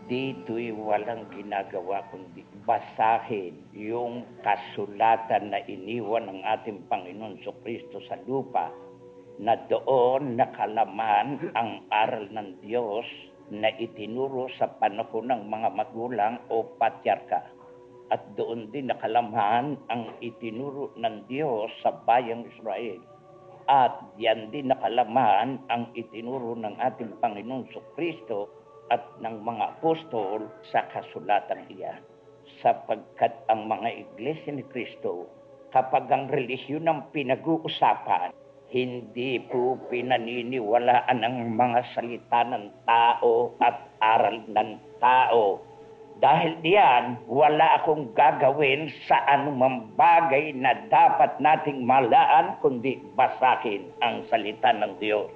dito'y walang ginagawa kundi basahin yung kasulatan na iniwan ng ating Panginoon Jesucristo sa lupa, na doon nakalaman ang aral ng Diyos na itinuro sa panahon ng mga magulang o patriarka. At doon din nakalaman ang itinuro ng Diyos sa bayang Israel. At yan din nakalaman ang itinuro ng ating Panginoon Jesucristo at ng mga apostol sa kasulatan iyan. Sapagkat ang mga iglesia ni Kristo, kapag ang relisyon ang pinag-uusapan, hindi po pinaniniwalaan ang mga salita ng tao at aral ng tao. Dahil diyan, wala akong gagawin sa anumang bagay na dapat nating malaan kundi basahin ang salita ng Diyos.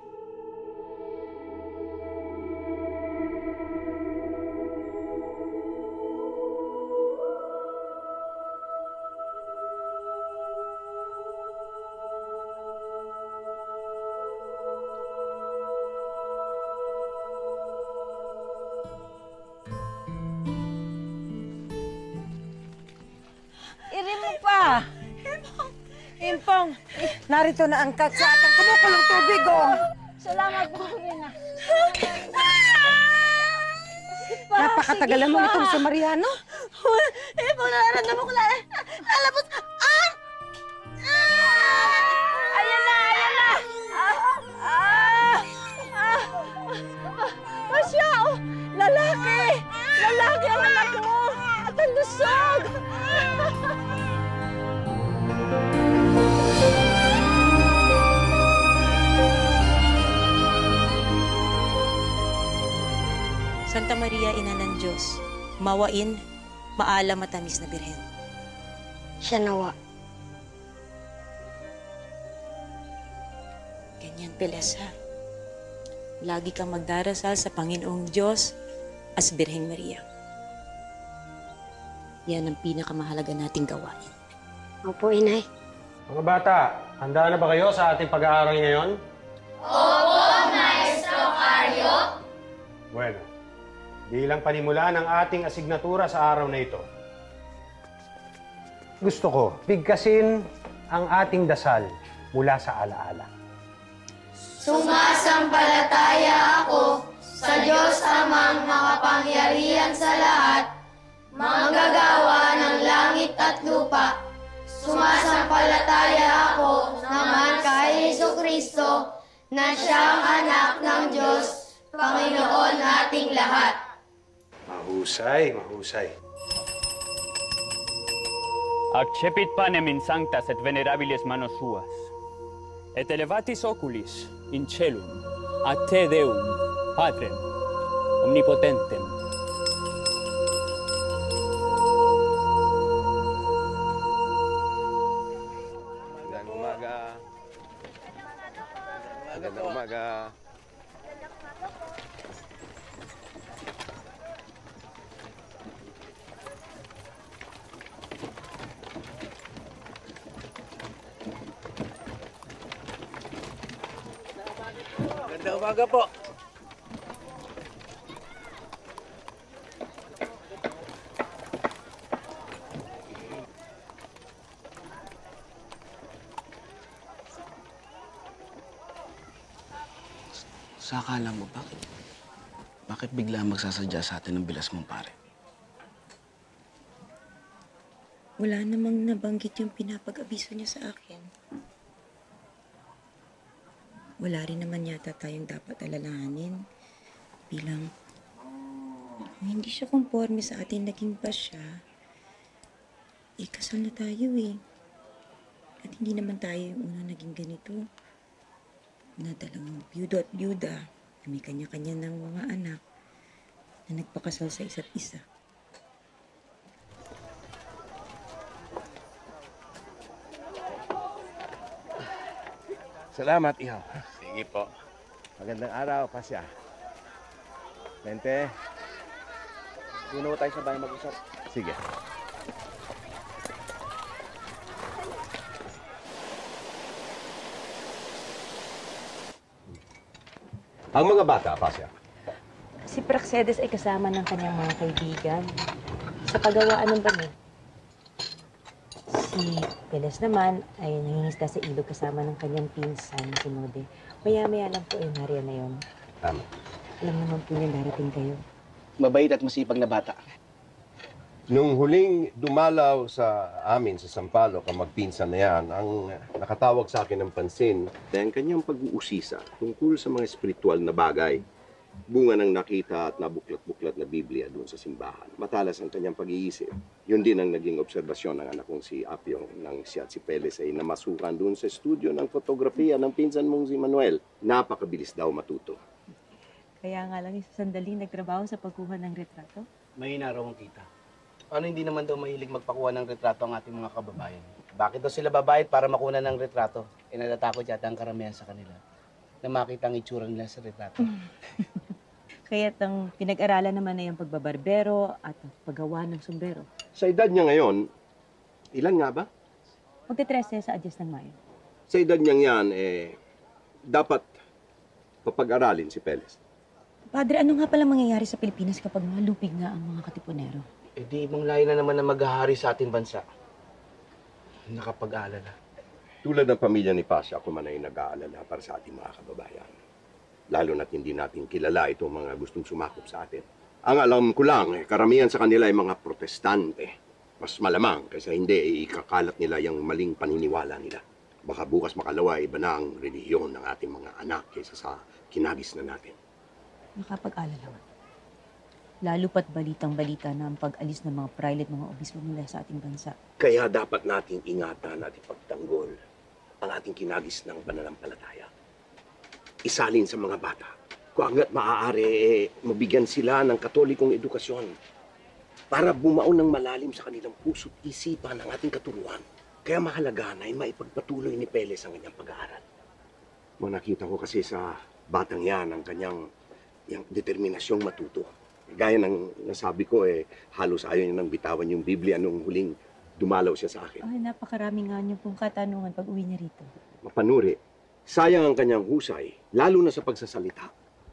Impong, narito na ang katsa at ang kumukulong tubig, oh. Salamat po, Rina. Napakatagalan mo itong si Mariano. Impong, nararamdaman ko na. Lalabas. Ayan na, ayan na. Masya, oh. Lalaki. Lalaki ang anak mo. At ang lusog. Santa Maria, Ina ng Diyos, mawain, maalam at tamis na Birhen. Siya nawa. Ganyan, Pilesa. Lagi kang magdarasal sa Panginoong Diyos as Birheng Maria. Yan ang pinakamahalaga nating gawain. Opo, Inay. Mga bata, handa na ba kayo sa ating pag-aaral ngayon? Opo, Maestro Carlo. Bueno, bilang panimula ng ating asignatura sa araw na ito, gusto ko bigkasin ang ating dasal mula sa alaala. Sumasampalataya ako sa Diyos Amang makapangyarihan sa lahat, manggagawa ng langit at lupa. Sumasampalataya ako naman kay Jesucristo na siyang anak ng Diyos, Panginoon nating lahat. Mahusay, mahusay. Accepit panem in sanctas et venerabiles manos suas, et elevatis oculis in celum, a te Deum, Patrem, omnipotentem. Magandang umaga. Magandang umaga. Magandang umaga po. Sa akala mo, bakit bigla magsasadya sa atin ng bilas mong pare? Wala namang nabanggit yung pinapag-abiso niya sa akin. Wala rin naman yata tayong dapat alalahanin bilang hindi siya konforme sa atin naging pasya. Kasal na tayo eh. At hindi naman tayo yung una naging ganito. Na dalawang biyudo at biyuda na may kanya-kanya ng mga anak na nagpakasal sa isa't isa. Salamat, Ihaw. Sige po. Magandang araw, Pasya. Mente. Puno tayo sa bahay mag-usap. Sige. Ang mga bata, Pasya, Si Praxedes ay kasama ng kanyang mga kaibigan sa paggawaan ng bani. Si Peles naman ay nangingisda sa ilog kasama ng kanyang pinsan, si Node. Maya-maya lang po yung Maria na yun. Tama. Alam naman po niya darating kayo. Mabait at masipag na bata. Nung huling dumalaw sa amin sa Sampaloc, ang magpinsan na yan, ang nakatawag sa akin ng pansin, ang kanyang pag-uusisa tungkol sa mga espiritual na bagay. Bunga ng nakita at nabuklat-buklat na Biblia doon sa simbahan. Matalas ang kanyang pag-iisip. Yun din ang naging obserbasyon ng anak kong si Apyong nang siya at si Peles ay namasukan doon sa studio ng fotografiya ng pinsan mong si Manuel. Napakabilis daw matuto. Kaya nga lang isa sandali nagtrabaho sa pagkuha ng retrato. Mahina raw ang kita. Ano hindi naman daw mahilig magpakuha ng retrato ang ating mga kababayan? Bakit daw sila babayad para makuha ng retrato? Natatakot yata ang karamihan sa kanila na makita ang itsura nila sa retrato. Kaya ang pinag-aralan naman na yung pagbabarbero at paggawa ng sombrero. Sa edad niya ngayon, ilan nga ba? Magte-13 sa Adyes ng Mayo. Sa edad niyang yan, dapat papag-aralin si Peles. Padre, ano nga pala mangyayari sa Pilipinas kapag malupig na ang mga katipunero? Eh di ibang layo na naman na maghahari sa ating bansa. Nakapag-aalala. Tulad ng pamilya ni Pasha, ako man ay nag-aalala para sa ating mga kababayan. Lalo na't hindi natin kilala itong mga gustong sumakop sa atin. Ang alam ko lang, karamihan sa kanila ay mga protestante. Mas malamang kaysa hindi, ikakalat nila yung maling paniniwala nila. Baka bukas makalawa, iba na ang relihiyon ng ating mga anak kaysa sa kinagis na natin. Nakapag-alala nga. Lalo pat balitang-balita na ang pag-alis ng mga private mga obispo mula sa ating bansa. Kaya dapat nating ingatan at ipagtanggol ang ating kinagis ng pananampalataya. Isalin sa mga bata. Kung hanggat maaari, mabigyan sila ng katolikong edukasyon para bumaon ng malalim sa kanilang puso't isipan ng ating katuruan. Kaya mahalaga na ay maipagpatuloy ni Peles ang kanyang pag-aaral. Nakita ko kasi sa batang yan ang kanyang determinasyong matuto. Gaya ng nasabi ko, halos ayaw niya nang bitawan yung Biblia nung huling dumalaw siya sa akin. Ay, napakarami nga niyo pong katanungan pag uwi niya rito. Mapanuri, sayang ang kanyang husay, lalo na sa pagsasalita.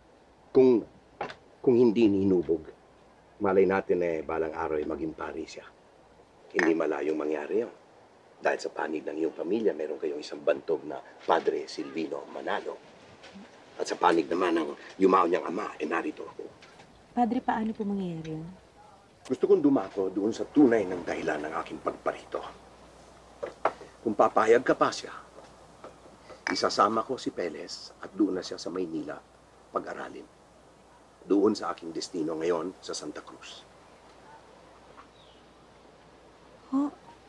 Kung hindi ninubog, malay natin balang araw ay maging pari siya. Hindi malayong mangyari yun. Dahil sa panig ng iyong pamilya, meron kayong isang bantog na Padre Silvino Manalo. At sa panig naman ng yumao niyang ama, narito ako. Padre, paano po mangyayari yun? Gusto kong dumako doon sa tunay ng dahilan ng aking pagparito. Kung papayag ka pa siya, isasama ko si Peles at doon na siya sa Maynila pag-aralin. Doon sa aking destino ngayon sa Santa Cruz. Oh.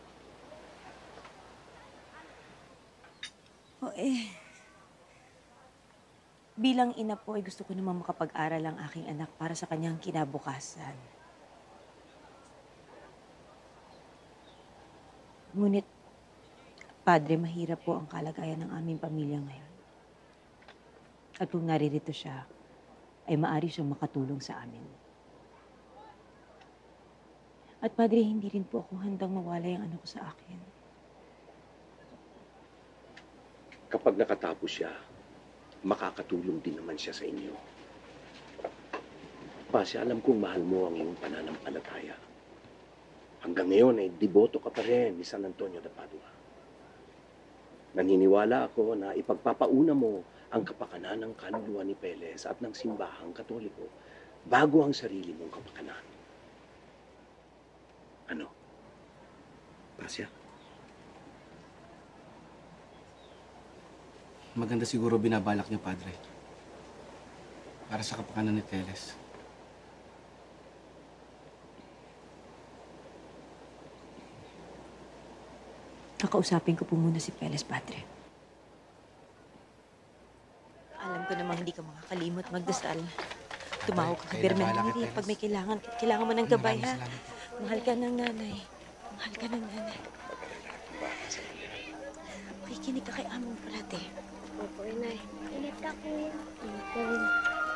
Bilang ina po ay gusto ko naman makapag-aral ang aking anak para sa kanyang kinabukasan. Ngunit, Padre, mahirap po ang kalagayan ng aming pamilya ngayon. At kung naririto siya, ay maaari siyang makatulong sa amin. At Padre, hindi rin po ako handang mawala yung anak ko sa akin. Kapag nakatapos siya, makakatulong din naman siya sa inyo. Pasya, alam kong mahal mo ang iyong pananampalataya. Hanggang ngayon ay deboto ka pa rin ni San Antonio de Padua. Naniniwala ako na ipagpapauna mo ang kapakanan ng kaluluwa ni Peles at ng simbahang katoliko bago ang sarili mong kapakanan. Ano? Pasya? Maganda siguro binabalak niya, Padre. Para sa kapakanan ni Peles. Kakausapin ko po muna si Peles, Padre. Alam ko namang hindi ka makakalimot magdasal. Tumawag ka kay Birmen Miri pag may kailangan mo ng gabay, ha? Mahal ka ng nanay. Mahal ka ng nanay. Makikinig ka kay among palate. Opo, inay. Ingat ka, kuya. Ingat ka rin.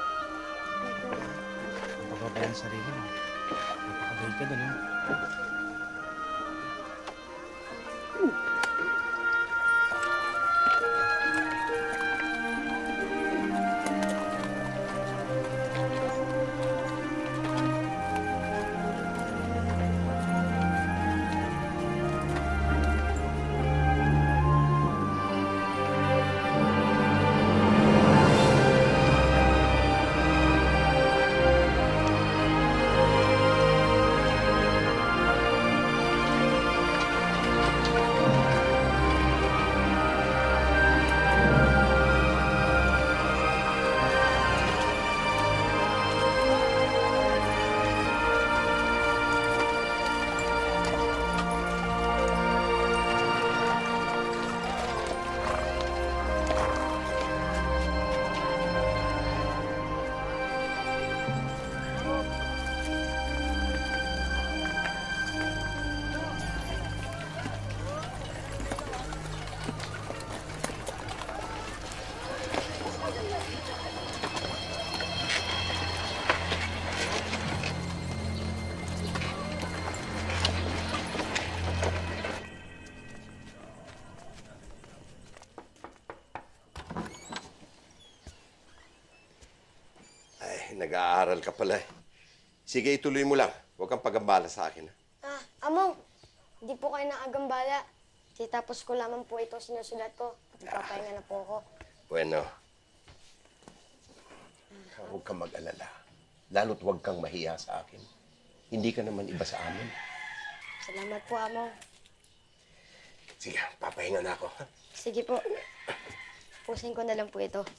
Pagbabayan sa sarili mo. Napakabay ka doon, ha? nag-aaral ka pala eh. Sige, ituloy mo lang. Huwag kang pagambala sa akin. Among, hindi po kayo nakagambala. Tapos ko lamang po ito sinusulat ko. Papahinga na po ako. Bueno. Huwag kang mag-alala. Lalo't huwag kang mahiya sa akin. Hindi ka naman iba sa amin. Salamat po, Among. Sige, papahinga na ako. Sige po. Pusin ko na lang po ito.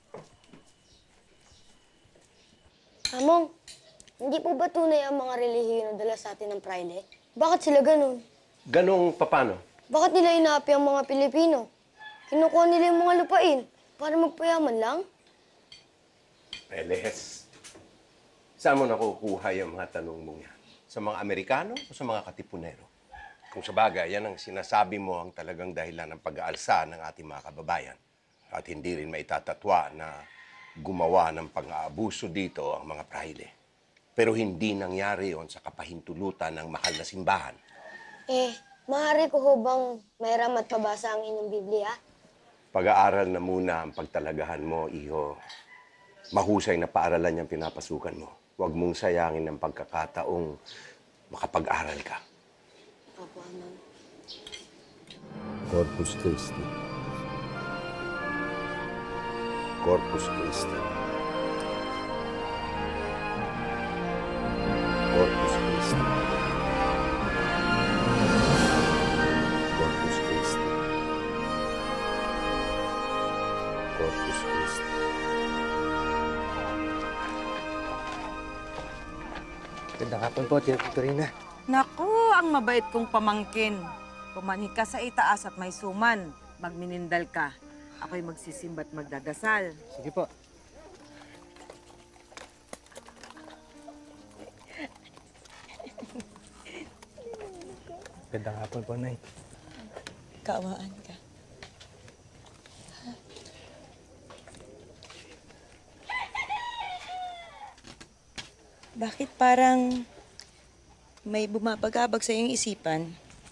Among, hindi po ba tunay ang mga relihiyon na dala sa atin ng Friday? Bakit sila ganun? Ganong papano? Bakit nila inaapi ang mga Pilipino? Kinukuha nila yung mga lupain para magpayaman lang? Peles, saan mo nakukuha yung mga tanong mong yan? Sa mga Amerikano o sa mga katipunero? Kung sa bagay, yan ang sinasabi mo ang talagang dahilan ng pag-aalsa ng ating mga kababayan. At hindi rin maitatatwa na gumawa ng pang-aabuso dito ang mga praile. Pero hindi nangyari yon sa kapahintulutan ng mahal na simbahan. Maaari ko ho bang mayram at pabasa ang inyong Biblia? Pag-aaral na muna ang pagtalagahan mo, iho. Mahusay na paaralan niyang pinapasukan mo. Huwag mong sayangin ang pagkakataong makapag-aral ka. Opo, Amang. Corpus Christi. Corpus Christi. Corpus Christi. Corpus Christi. Corpus Christi. Gandang hapon po, Tia Victorina. Naku, ang mabait kong pamangkin. Pumanhi ka sa itaas at may suman. Magminindal ka. Ako'y magsisimba at magdadasal. Sige po. Gandang hapon po, Nay. Kaawaan ka. Bakit parang may bumabagabag sa iyong isipan?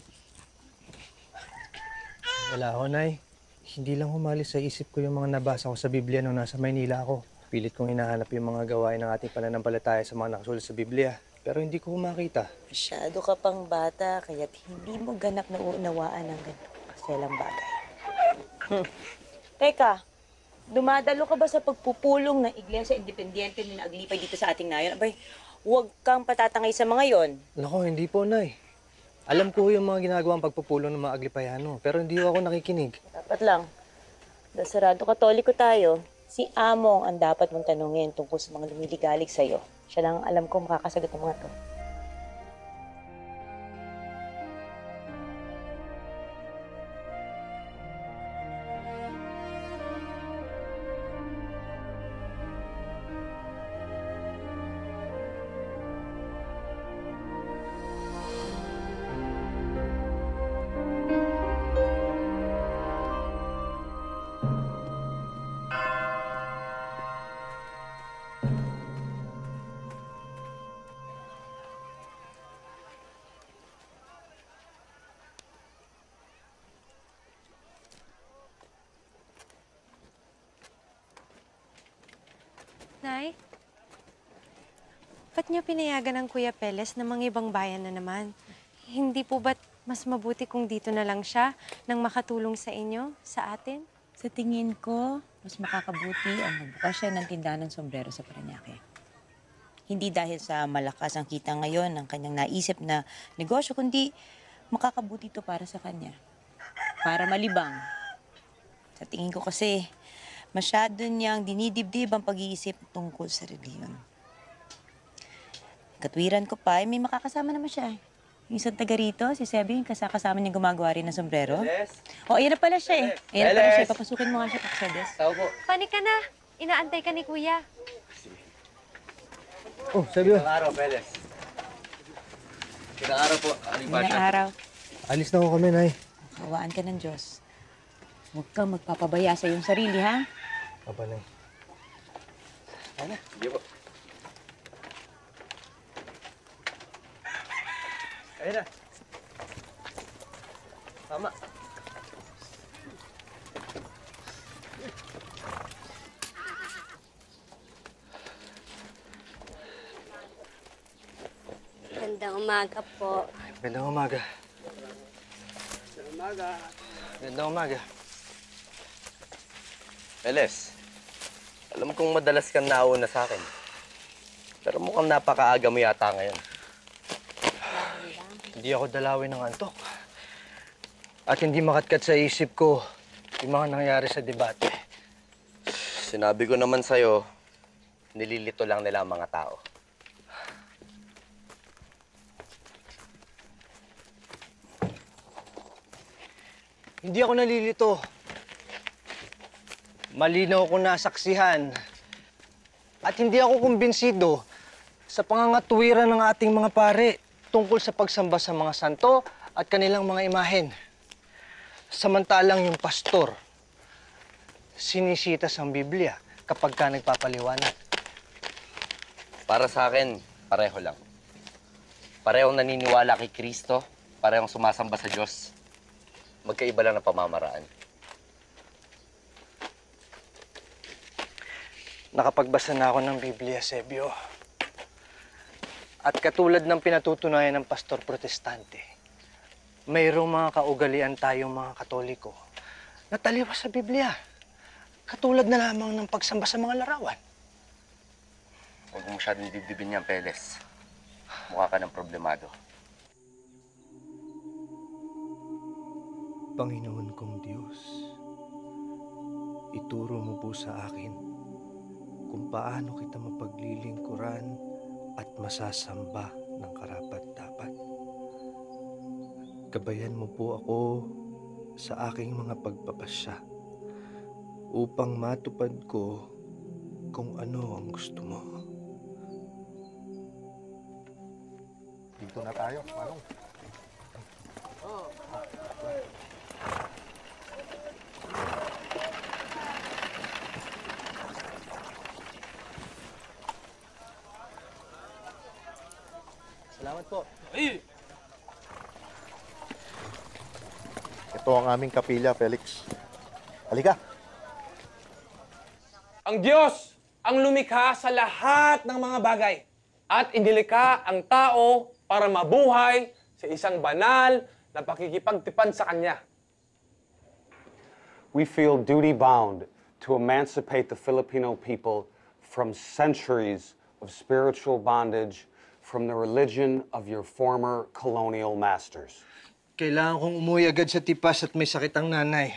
Wala ako, Nay. Hindi lang humalis sa isip ko yung mga nabasa ko sa Biblia nung nasa Maynila ako. Pilit kong hinahanap yung mga gawain ng ating pananampalataya sa mga nakasulat sa Biblia. Pero hindi ko makita. Masyado ka pang bata, kaya't hindi mo ganap na uunawaan ang ganito kaselang bagay. Teka, dumadalo ka ba sa pagpupulong ng Iglesia Independiente ni Aglipay dito sa ating nayon? Abay, huwag kang patatangay sa mga yon. Nako, hindi po, Nay. Alam ko yung mga ginagawang pagpupulong ng mga Aglipayano, pero hindi ako nakikinig. Dapat lang. Dahil sarado katoliko tayo, si Among ang dapat mong tanungin tungkol sa mga lumiligalig sa'yo. Siya lang ang alam ko makakasagot ng mga to. Nay, ba't niyo pinayagan ng Kuya Peles na mga ibang bayan na naman? Hindi po ba't mas mabuti kung dito na lang siya nang makatulong sa inyo, sa atin? Sa tingin ko, mas makakabuti ang magbukas siya ng tindahan ng sombrero sa Parañaque. Hindi dahil sa malakas ang kita ngayon ng kanyang naisip na negosyo, kundi makakabuti ito para sa kanya. Para malibang. Sa tingin ko kasi, masyado niyang dinidibdib ang pag-iisip tungkol sa reliyon. Katwiran ko pa, may makakasama naman siya. Yung isang taga rito, si Sebi, yung kasama niya gumagawa rin ng sombrero. O, ayan na pala siya eh. Ayan na pala siya. Papasukin mo nga siya, Paksedes. Tao po. Panik ka na. Inaantay ka ni Kuya. Oh, Sebi. Magandang araw, Peles. Magandang araw po, Aling Pasha. Magandang araw. Alis na ako kami, Nay. Kawaan ka ng Diyos. Huwag kang magpapabaya sa iyong sarili, ha? Papa, Nay. Ano? Sige po. Ayun na. Tama. Magandang umaga po. Magandang umaga. Magandang umaga. Peles, alam kong madalas kang nauna sa akin. Pero mukhang napakaaga mo yata ngayon. Hindi ako dalawin ng antok. At hindi makatkat sa isip ko yung mga nangyari sa debate. Sinabi ko naman sa'yo, nililito lang nila ang mga tao. Hindi ako nalilito. Malinaw kong nasaksihan. At hindi ako kumbinsido sa pangangatuwiran ng ating mga pare tungkol sa pagsamba sa mga santo at kanilang mga imahen. Samantalang yung pastor, sinisitas ang Biblia kapag ka nagpapaliwanag. Para sa akin, pareho lang. Parehong naniniwala kay Kristo, parehong sumasamba sa Diyos. Magkaiba lang ng pamamaraan. Nakapagbasa na ako ng Biblia, Sebio. At katulad ng pinatutunayan ng pastor protestante, mayroong mga kaugalian tayong mga Katoliko na taliwas sa Biblia. Katulad na lamang ng pagsamba sa mga larawan. Huwag mo masyadong dibdibin yan, Peles. Mukha ka ng problemado. Panginoon kong Diyos, ituro mo po sa akin kung paano kita mapaglilingkuran at masasamba ng karapat-dapat. Gabayan mo po ako sa aking mga pagpapasya upang matupad ko kung ano ang gusto mo. Dito na tayo, Manong. Salamat po. Ito ang aming kapilya, Felix. Halika. Ang Diyos ang lumikha sa lahat ng mga bagay at inilikha ang tao para mabuhay sa isang banal na pakikipagtipan sa Kanya. We feel duty-bound to emancipate the Filipino people from centuries of spiritual bondage from the religion of your former colonial masters. Kailangan kong umuwi agad sa tipas at may sakit ang nanay.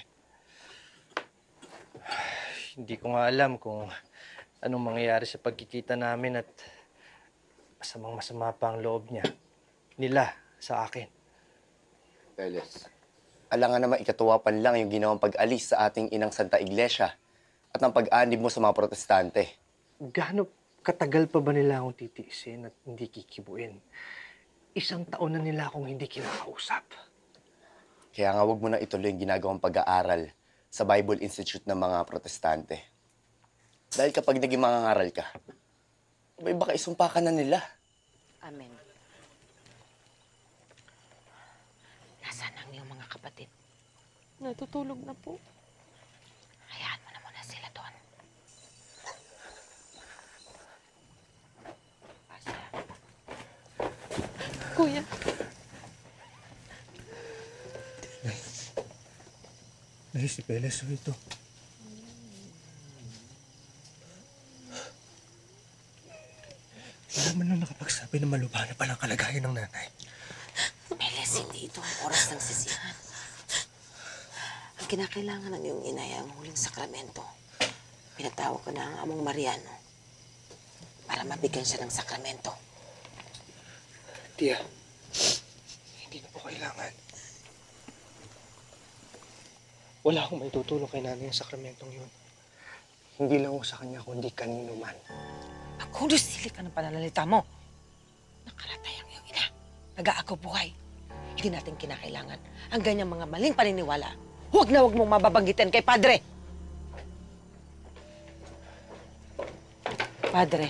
Hindi ko nga alam kung anong mangyayari sa pagkikita namin at masama pa ang loob nila sa akin. Peles, alangan naman ikatuwa pa lang yung ginawang pag-alis sa ating inang Santa Iglesia at ang pag-anib mo sa mga protestante. Gaano katagal pa ba nila akong titiisin at hindi kikibuin? 1 taon na nila akong hindi kinakausap. Kaya nga wag mo na ituloy yung ginagawang pag-aaral sa Bible Institute ng mga protestante. Dahil kapag naging mangangaral ka, baka isumpa ka na nila. Amen. Nasaan ang iyong mga kapatid? Natutulog na po. Hayaan mo na muna sila doon. Kuya. Ay, si Peles ito. Wala man lang nakapagsabi na malubha na palang kalagayan ng nanay. Peles, hindi ito ang oras ng sisihan. Ang kinakailangan ng iyong inay ang huling sakramento. Pinatawag ko na ang among Mariano para mabigyan siya ng sakramento. Tia, hindi na po kailangan. Wala akong may tutulong kay nanay ang sakramentong yun. Hindi lang ako sa kanya, kundi kanino man. Magkulos sili ka ng pananalita mo. Nakalatay ang iyong ina. Nag-aagaw buhay. Hindi natin kinakailangan ang ganyang mga maling paniniwala. Huwag na huwag mong mababanggitin kay Padre. Padre.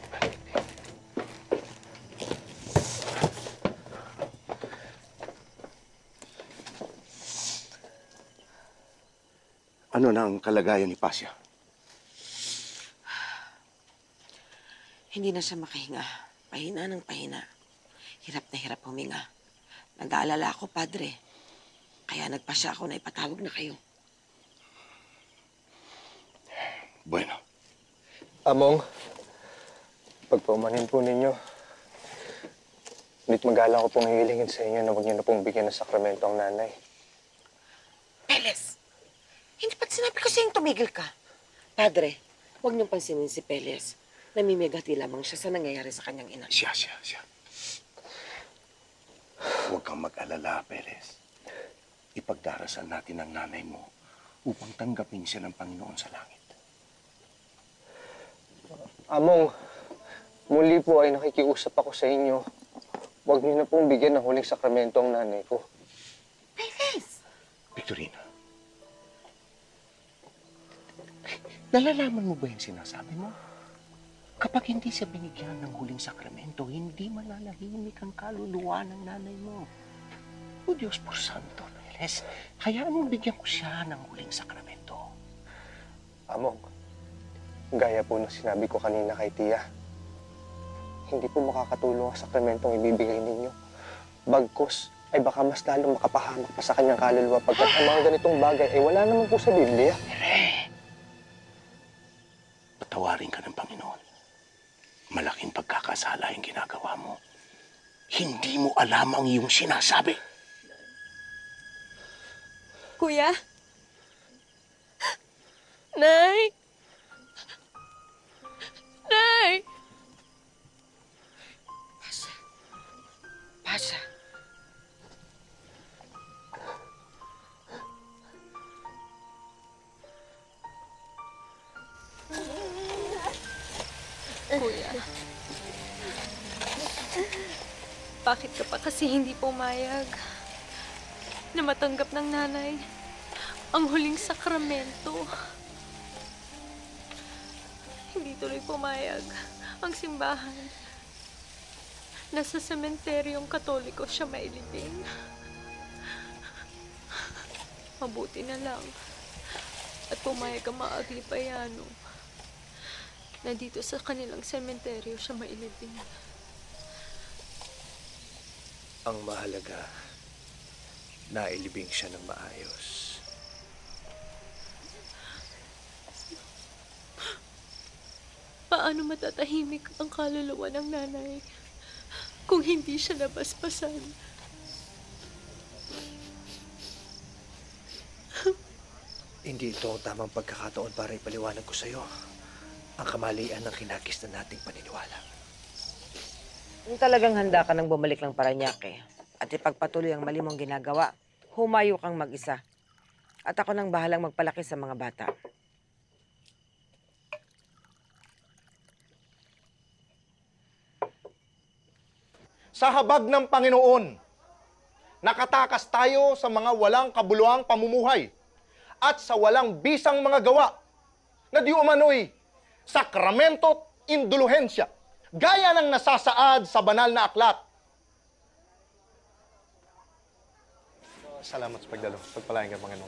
Ano na ang kalagayan ni Pasya? Hindi na siya makahinga. Pahina ng pahina. Hirap na hirap huminga. Nag-aalala ako, Padre. Kaya nagpasya ako na ipatawag na kayo. Bueno. Among, pagpaumanin po ninyo, ulit magalang ko pong hihilingin sa inyo na huwag niyo na pong bigyan ng sakramento ang nanay. Peles! Hindi ba't sinabi ko sa'yong tumigil ka? Padre, huwag niyong pansinin si Peles. Namimigati lamang siya sa nangyayari sa kanyang ina. Siya. Huwag kang mag-alala, Perez. Ipagdarasal natin ang nanay mo upang tanggapin siya ng Panginoon sa langit. Among, muli po ay nakikiusap ako sa inyo. Huwag niyo na pong bigyan ng huling sakramento ang nanay ko. Peles! Victorina, nalalaman mo ba yung sinasabi mo? Kapag hindi siya binigyan ng huling sakramento, hindi mananahimik ang kaluluwa ng nanay mo. O Diyos por Santo, Peles, hayaan mong bigyan ko siya ng huling sakramento. Among, gaya po ng sinabi ko kanina kay Tia, hindi po makakatulong ang sakramentong ibibigay ninyo. Bagkus ay baka mas lalong makapahamak pa sa kanyang kaluluwa pagkat ang mga ganitong bagay ay wala naman po sa Biblia. Patawarin ka ng Panginoon. Malaking pagkakasala yung ginagawa mo. Hindi mo alam ang iyong sinasabi. Kuya? Nay! Nay! Pasha. Kuya. Bakit ka pa kasi hindi pumayag na matanggap ng nanay ang huling sakramento? Hindi tuloy pumayag ang simbahan na sa sementeryong Katoliko siya mailibing. Mabuti na lang at pumayag ang mga Aglipayano na dito sa kanilang sementeryo siya mailibing. Ang mahalaga, nailibing siya ng maayos. Paano matatahimik ang kaluluwa ng nanay kung hindi siya nabasbasan? Hindi ito ang tamang pagkakataon para ipaliwanag ko sa'yo ang kamalian ng kinakis na nating paniniwala. Kung talagang handa ka nang bumalik ng Parañaque at ipagpatuloy ang mali mong ginagawa, humayo kang mag-isa. At ako nang bahalang magpalaki sa mga bata. Sa habag ng Panginoon, nakatakas tayo sa mga walang kabuluhang pamumuhay at sa walang bisang mga gawa na di umano'y sakramento't induluhensya, gaya ng nasasaad sa banal na aklat. Salamat sa pagdalo. Pagpalain ka, Panginoon.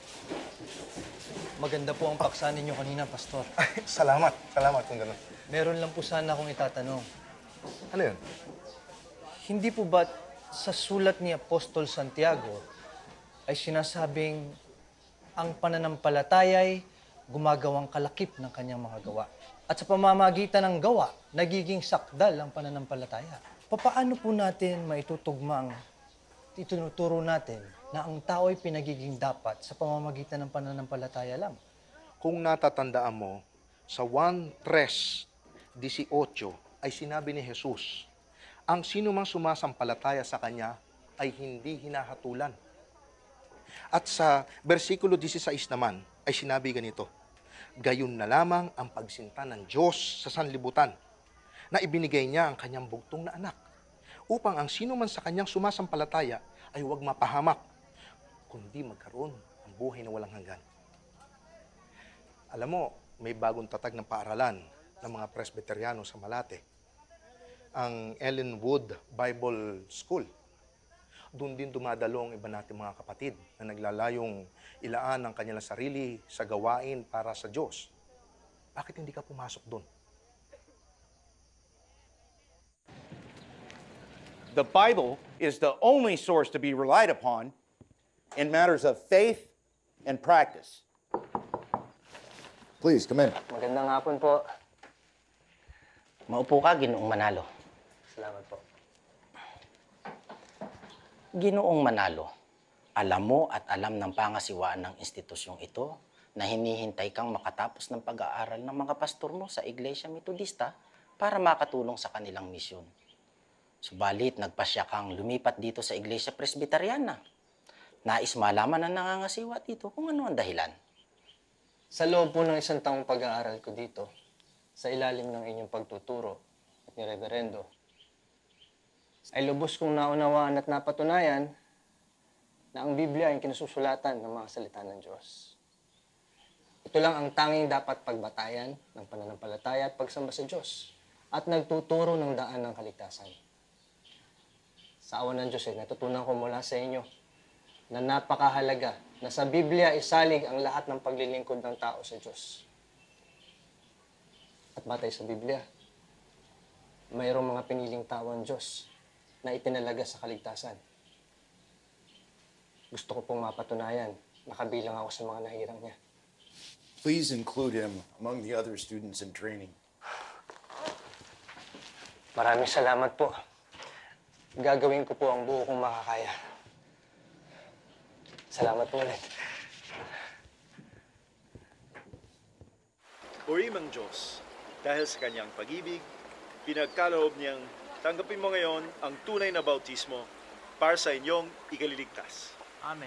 Maganda po ang paksa ninyo kanina, Pastor. Salamat. Salamat kung gano'n. Meron lang po sana akong itatanong. Ano yun? Hindi po ba sa sulat ni Apostol Santiago ay sinasabing ang pananampalataya'y gumagawang kalakip ng kanyang mga gawa? At sa pamamagitan ng gawa, nagiging sakdal ang pananampalataya. Paano po natin maitutugma ang itinuturo natin na ang tao ay pinagiging dapat sa pamamagitan ng pananampalataya lang? Kung natatandaan mo, sa 1:3:18 ay sinabi ni Jesus, ang sino mang sumasampalataya sa Kanya ay hindi hinahatulan. At sa versikulo 16 naman ay sinabi ganito, gayon na lamang ang pagsinta ng Diyos sa sanlibutan na ibinigay niya ang Kanyang bugtong na anak upang ang sino man sa Kanyang sumasampalataya ay huwag mapahamak, kundi magkaroon ng buhay na walang hanggan. Alam mo, may bagong tatag ng paaralan ng mga Presbyteriano sa Malate, ang Ellen Wood Bible School. Doon din dumadalo ang iba nating mga kapatid na naglalayong ilaan ang kanilang sarili sa gawain para sa Diyos. Bakit hindi ka pumasok doon? The Bible is the only source to be relied upon in matters of faith and practice. Please, come in. Magandang hapon po. Maupo ka, Ginoong Manalo. Salamat po. Ginoong Manalo, alam mo at alam ng pangasiwaan ng institusyong ito na hinihintay kang makatapos ng pag-aaral ng mga pastor mo sa Iglesia Metodista para makatulong sa kanilang misyon. Subalit, nagpasya kang lumipat dito sa Iglesia Presbyteriana. Nais malaman ng nangangasiwa dito kung ano ang dahilan. Sa loob po ng 1 taong pag-aaral ko dito, sa ilalim ng inyong pagtuturo at ni Reverendo, ay lubos kong naunawaan at napatunayan na ang Biblia ay kinususulatan ng mga salita ng Diyos. Ito lang ang tanging dapat pagbatayan ng pananampalataya at pagsamba sa Diyos at nagtuturo ng daan ng kaligtasan. Sa awa ng Diyos ay natutunan ko mula sa inyo na napakahalaga na sa Biblia isalig ang lahat ng paglilingkod ng tao sa Diyos. At batay sa Biblia, mayroong mga piniling tao ang Diyos na itinalaga sa kaligtasan. Gusto ko pong mapatunayan na kabilang ako sa mga nahirang niya. Please include him among the other students in training. Maraming salamat po. Gagawin ko po ang buo kong makakaya. Salamat po ulit. Purihin ang Diyos dahil sa kanyang pag-ibig, pinagkaloob niyang tanggapin mo ngayon ang tunay na bautismo para sa inyong ikaliligtas. Amen.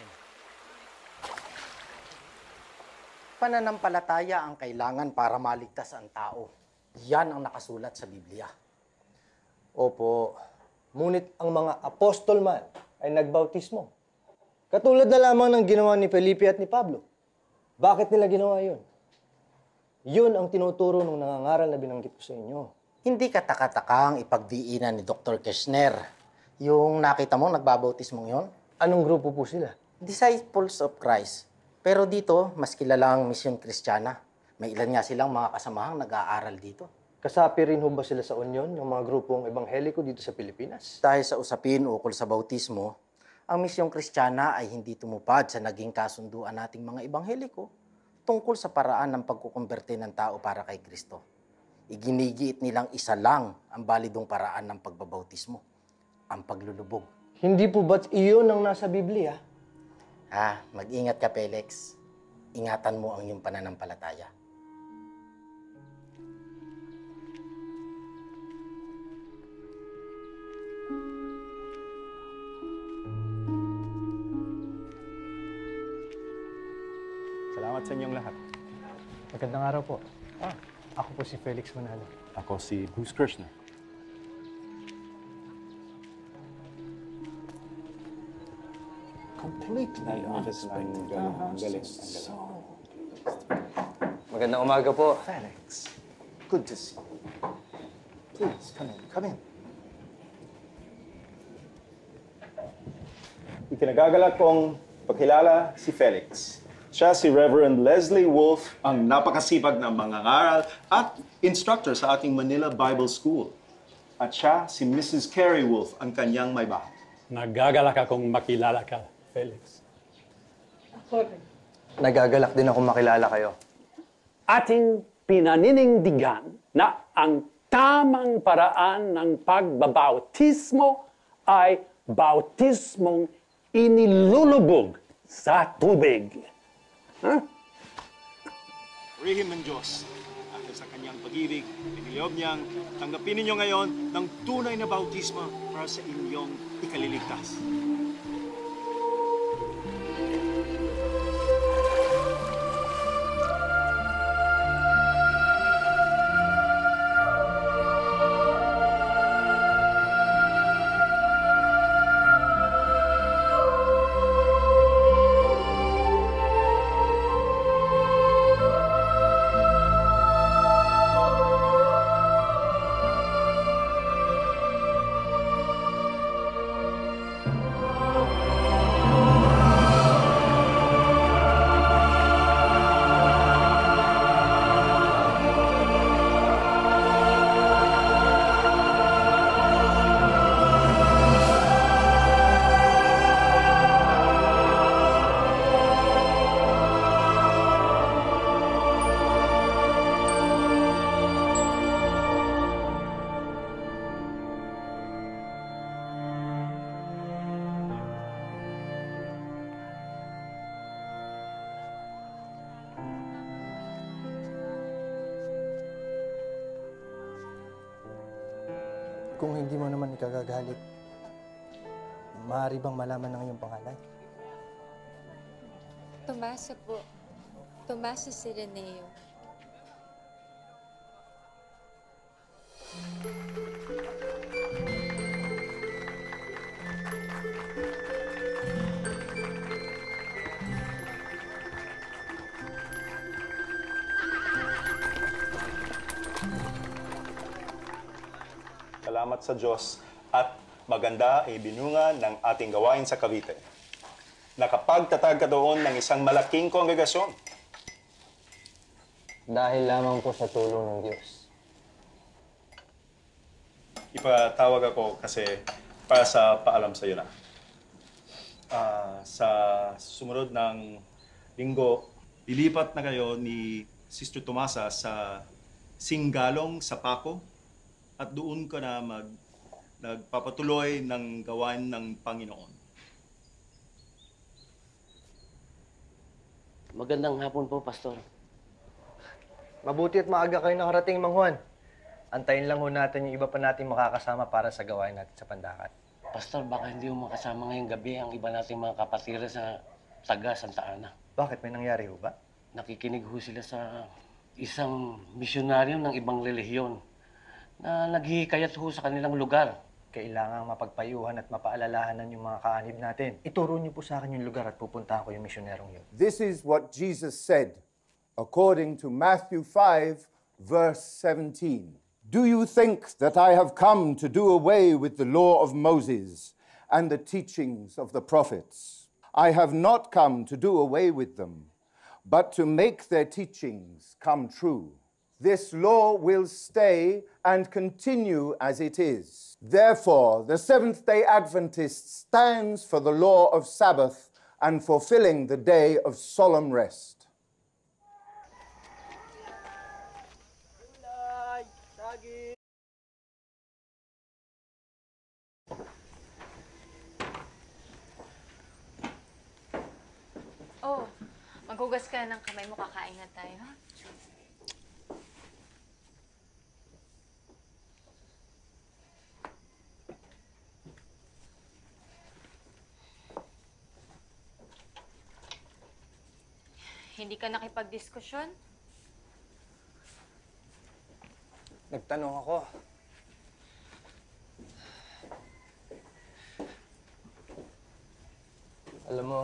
Pananampalataya ang kailangan para maligtas ang tao. Yan ang nakasulat sa Biblia. Opo, ngunit ang mga apostol man ay nagbautismo. Katulad na lamang ng ginawa ni Felipe at ni Pablo. Bakit nila ginawa yun? Yun ang tinuturo ng nangangaral na binanggit ko sa inyo. Hindi ka taka-takang ipagdiinan ni Dr. Kirchner. Yung nakita mo, nagbabautismong yon? Anong grupo po sila? Disciples of Christ. Pero dito, mas kilala ang Mission Kristiyana. May ilan nga silang mga kasamahang nag-aaral dito. Kasapi rin ho ba sila sa union ng mga grupong ebangheliko dito sa Pilipinas? Dahil sa usapin ukol sa bautismo, ang Misyong Kristiyana ay hindi tumupad sa naging kasunduan nating mga ebangheliko tungkol sa paraan ng pagkukumberte ng tao para kay Kristo. Iginigiit nilang isa lang ang balidong paraan ng pagbabautismo, ang paglulubog. Hindi po ba't iyon ang nasa Biblia? Mag-ingat ka, Felix. Ingatan mo ang iyong pananampalataya. Salamat sa inyong lahat. Magandang araw po. Ako po si Felix Manalo. Ako si Bruce Kirchner. Completely Ang galing. Magandang umaga po. Felix, good to see you. Please, come in. Ikinagagalak kong pakilala si Felix. Siya si Reverend Leslie Wolf, ang napakasipag na mangangaral at instructor sa ating Manila Bible School. At siya si Mrs. Carrie Wolf, ang kanyang may bahay. Nagagalak akong makilala ka, Felix. Nagagalak din ako makilala kayo. Ating pinaninindigan na ang tamang paraan ng pagbabautismo ay bautismong inilulubog sa tubig. Purihin ang Diyos. Dahil sa kanyang pag-ibig, piniloob niyang tanggapin ninyo ngayon ng tunay na bautismo para sa inyong ikaliligtas. Kung hindi mo naman ikagagalit, maaari bang malaman ng iyong pangalan? Tomasa po. Tomasa Sireneo. Salamat sa Diyos at maganda ay binunga ng ating gawain sa Cavite. Nakapagtatag ka doon ng isang malaking kongregasyon. Dahil lamang po sa tulong ng Diyos. Ipatawag ako kasi para sa paalam sa iyo na. Sa sumunod ng linggo, lilipat na kayo ni Sister Tomasa sa Singalong sa Paco at doon ka na nagpapatuloy ng gawain ng Panginoon. Magandang hapon po, Pastor. Mabuti at maaga kayo nakarating, Mang Juan. Antayin lang ho natin yung iba pa nating makakasama para sa gawain natin sa Pandakat. Pastor, baka hindi mo makasama ngayong gabi ang iba nating mga kapatira sa taga Santa Ana. Bakit? May nangyari ho ba? Nakikinig ho sila sa isang misyonaryo ng ibang relihiyon na naghihikayat ho sa kanilang lugar. Kailangang mapagpayuhan at mapaalalahanan yung mga kaanib natin. Ituro niyo po sa akin yung lugar at pupuntahan ko yung misyonerong yun. This is what Jesus said, according to Matthew 5, verse 17. Do you think that I have come to do away with the law of Moses and the teachings of the prophets? I have not come to do away with them, but to make their teachings come true. This law will stay and continue as it is. Therefore, the Seventh-day Adventist stands for the law of Sabbath and fulfilling the day of solemn rest. Oh, maghugas ka ng kamay mo, kakain na tayo, ha? Hindi ka nakipagdiskusyon? Nagtanong ako. Alam mo,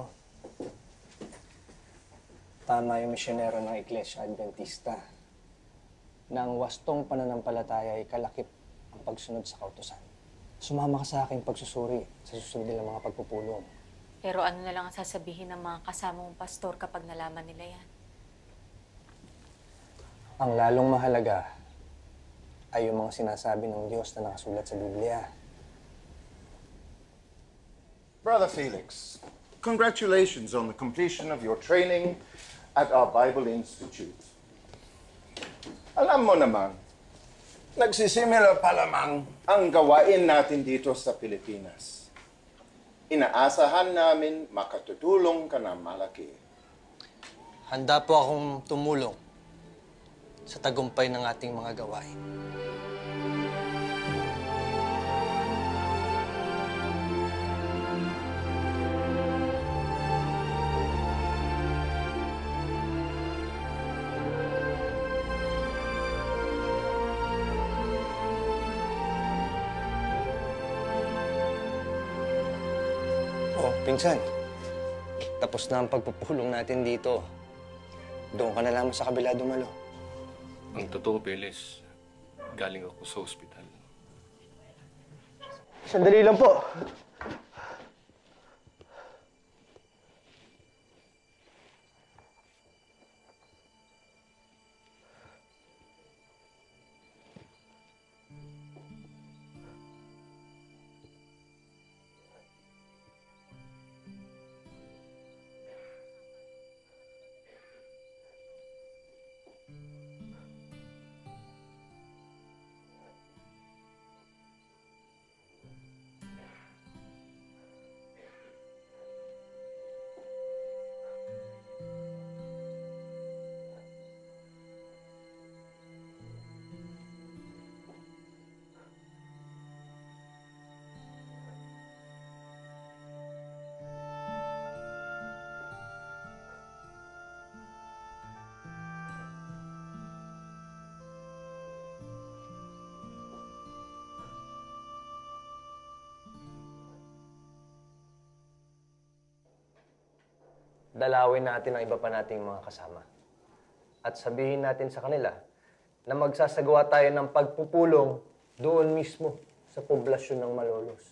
tama yung misyonero ng Iglesia Adventista na ang wastong pananampalataya ay kalakip ang pagsunod sa kautusan. Sumama ka sa aking pagsusuri sa susunod nilang mga pagpupulong. Pero ano na lang ang sasabihin ng mga kasama mong pastor kapag nalaman nila yan? Ang lalong mahalaga ay yung mga sinasabi ng Diyos na nakasulat sa Biblia. Brother Felix, congratulations on the completion of your training at our Bible Institute. Alam mo naman, nagsisimula pa lamang ang gawain natin dito sa Pilipinas. Inaasahan namin makatutulong ka na malaki. Handa po akong tumulong sa tagumpay ng ating mga gawain. Pinsan, tapos na ang pagpupulong natin dito. Doon ka na lamang sa kabila dumalo. Ang totoo, Peles, galing ako sa ospital. Sandali lang po. dalawin natin ang iba pa nating mga kasama. At sabihin natin sa kanila na magsasagawa tayo ng pagpupulong doon mismo sa poblasyon ng Malolos.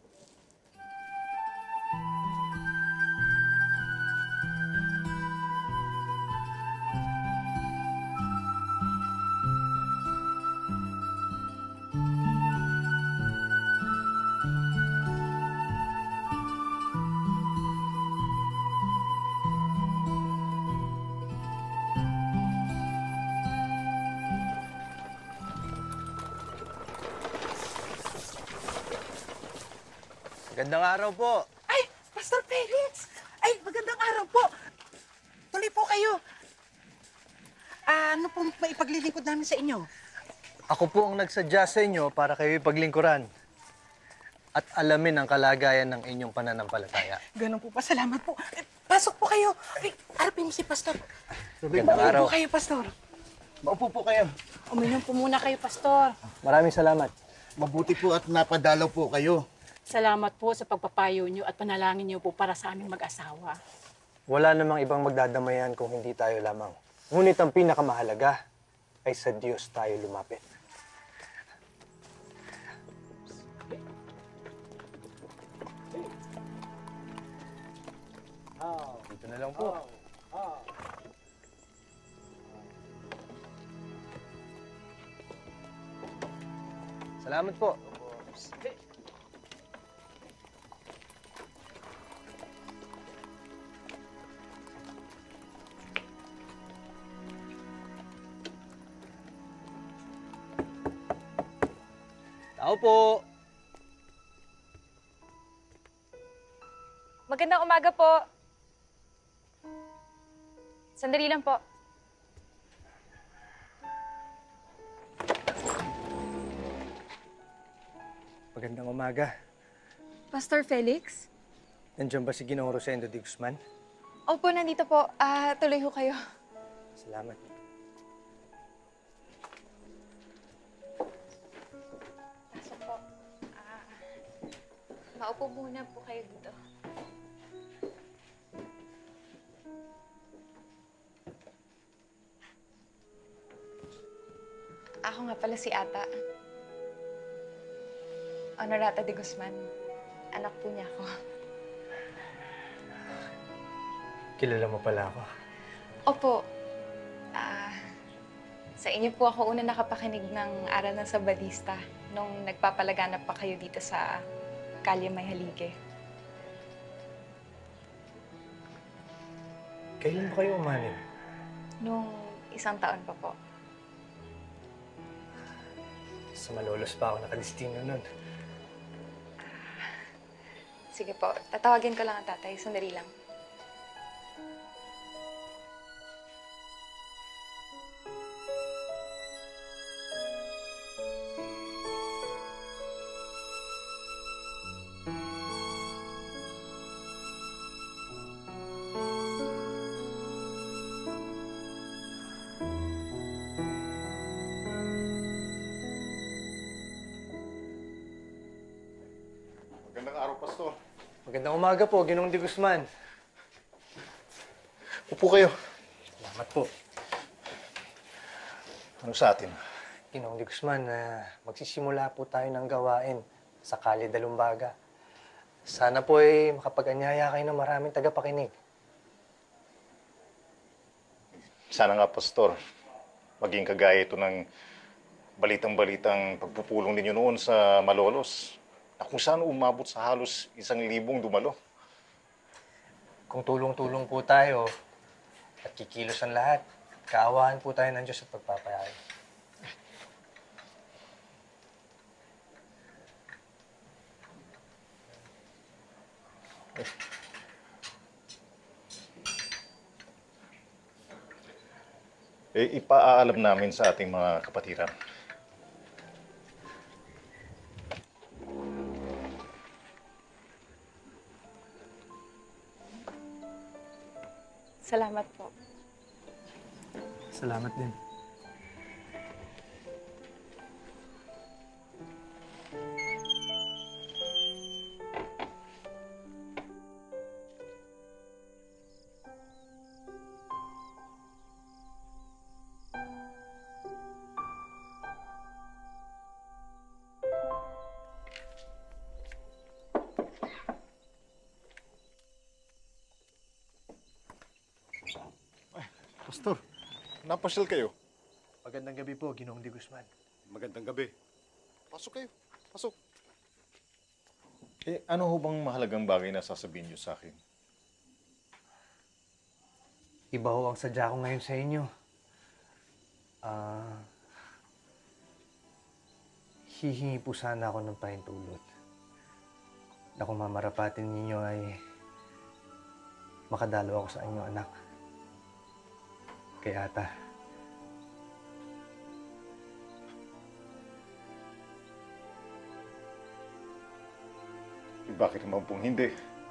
Magandang araw po. Ay, Pastor Felix! Ay, magandang araw po. Tuloy po kayo. Ano pong maipaglilingkod namin sa inyo? Ako po ang nagsadya sa inyo para kayo ipaglingkuran at alamin ang kalagayan ng inyong pananampalataya. Ganun po pa. Salamat po. Pasok po kayo. Ay, harapin mo si Pastor. Magandang araw. Maupo kayo, Pastor. Maupo po kayo. Uminom po muna kayo, Pastor. Maraming salamat. Mabuti po at napadalaw po kayo. Salamat po sa pagpapayo niyo at panalangin niyo po para sa aming mag-asawa. Wala namang ibang magdadamayan kung hindi tayo lamang. Ngunit ang pinakamahalaga ay sa Diyos tayo lumapit. Dito na lang po. Salamat po. Tao po. Magandang umaga po. Sandali lang po. Magandang umaga. Pastor Felix? Nandiyan ba si Ginoong Rosendo de Guzman? Opo, nandito po. Tuloy ho kayo. Salamat. Pasok po. Maupo muna po kayo dito. Ako nga pala si Ata. Honorata de Guzman. Anak po niya ako. Kilala mo pala ako. Opo. Sa inyo po ako una nakapakinig ng aral ng Sabadista nung nagpapalaganap pa kayo dito sa Kalye Mayhalige. Kailan ba kayo umanin? Nung 1 taon pa po. Sa Malolos pa ako nakadistino nun. Sige po, tatawagin ko lang ang tatay. Sandali lang. Magandang araw, Pastor. Magandang umaga po, Ginoong de Guzman. Upo kayo. Salamat po. Ano sa atin? Ginoong de Guzman, magsisimula po tayo ng gawain sa Kalye Dalumbaga. Sana po ay makapag-anyaya kayo ng maraming tagapakinig. Sana nga, Pastor, maging kagaya ito ng balitang-balitang pagpupulong ninyo noon sa Malolos, na kung saan umabot sa halos 1,000 dumalo. Kung tulong-tulong po tayo at kikilos ang lahat, kaawaan po tayo ng Diyos at pagpapayari. Ipaalam namin sa ating mga kapatiran. Salamat po. Salamat din. Pastor, napasyal kayo. Magandang gabi po, Ginoong de Guzman. Magandang gabi. Pasok kayo. Pasok. Ano ho bang mahalagang bagay na sasabihin niyo sa akin? Iba ho ang sadya ko ngayon sa inyo. Hihingi po sana ako ng pahintulot. Na kung mamarapatin ninyo ay makadalo ako sa inyong anak. Kay Ata. Bakit naman pong hindi?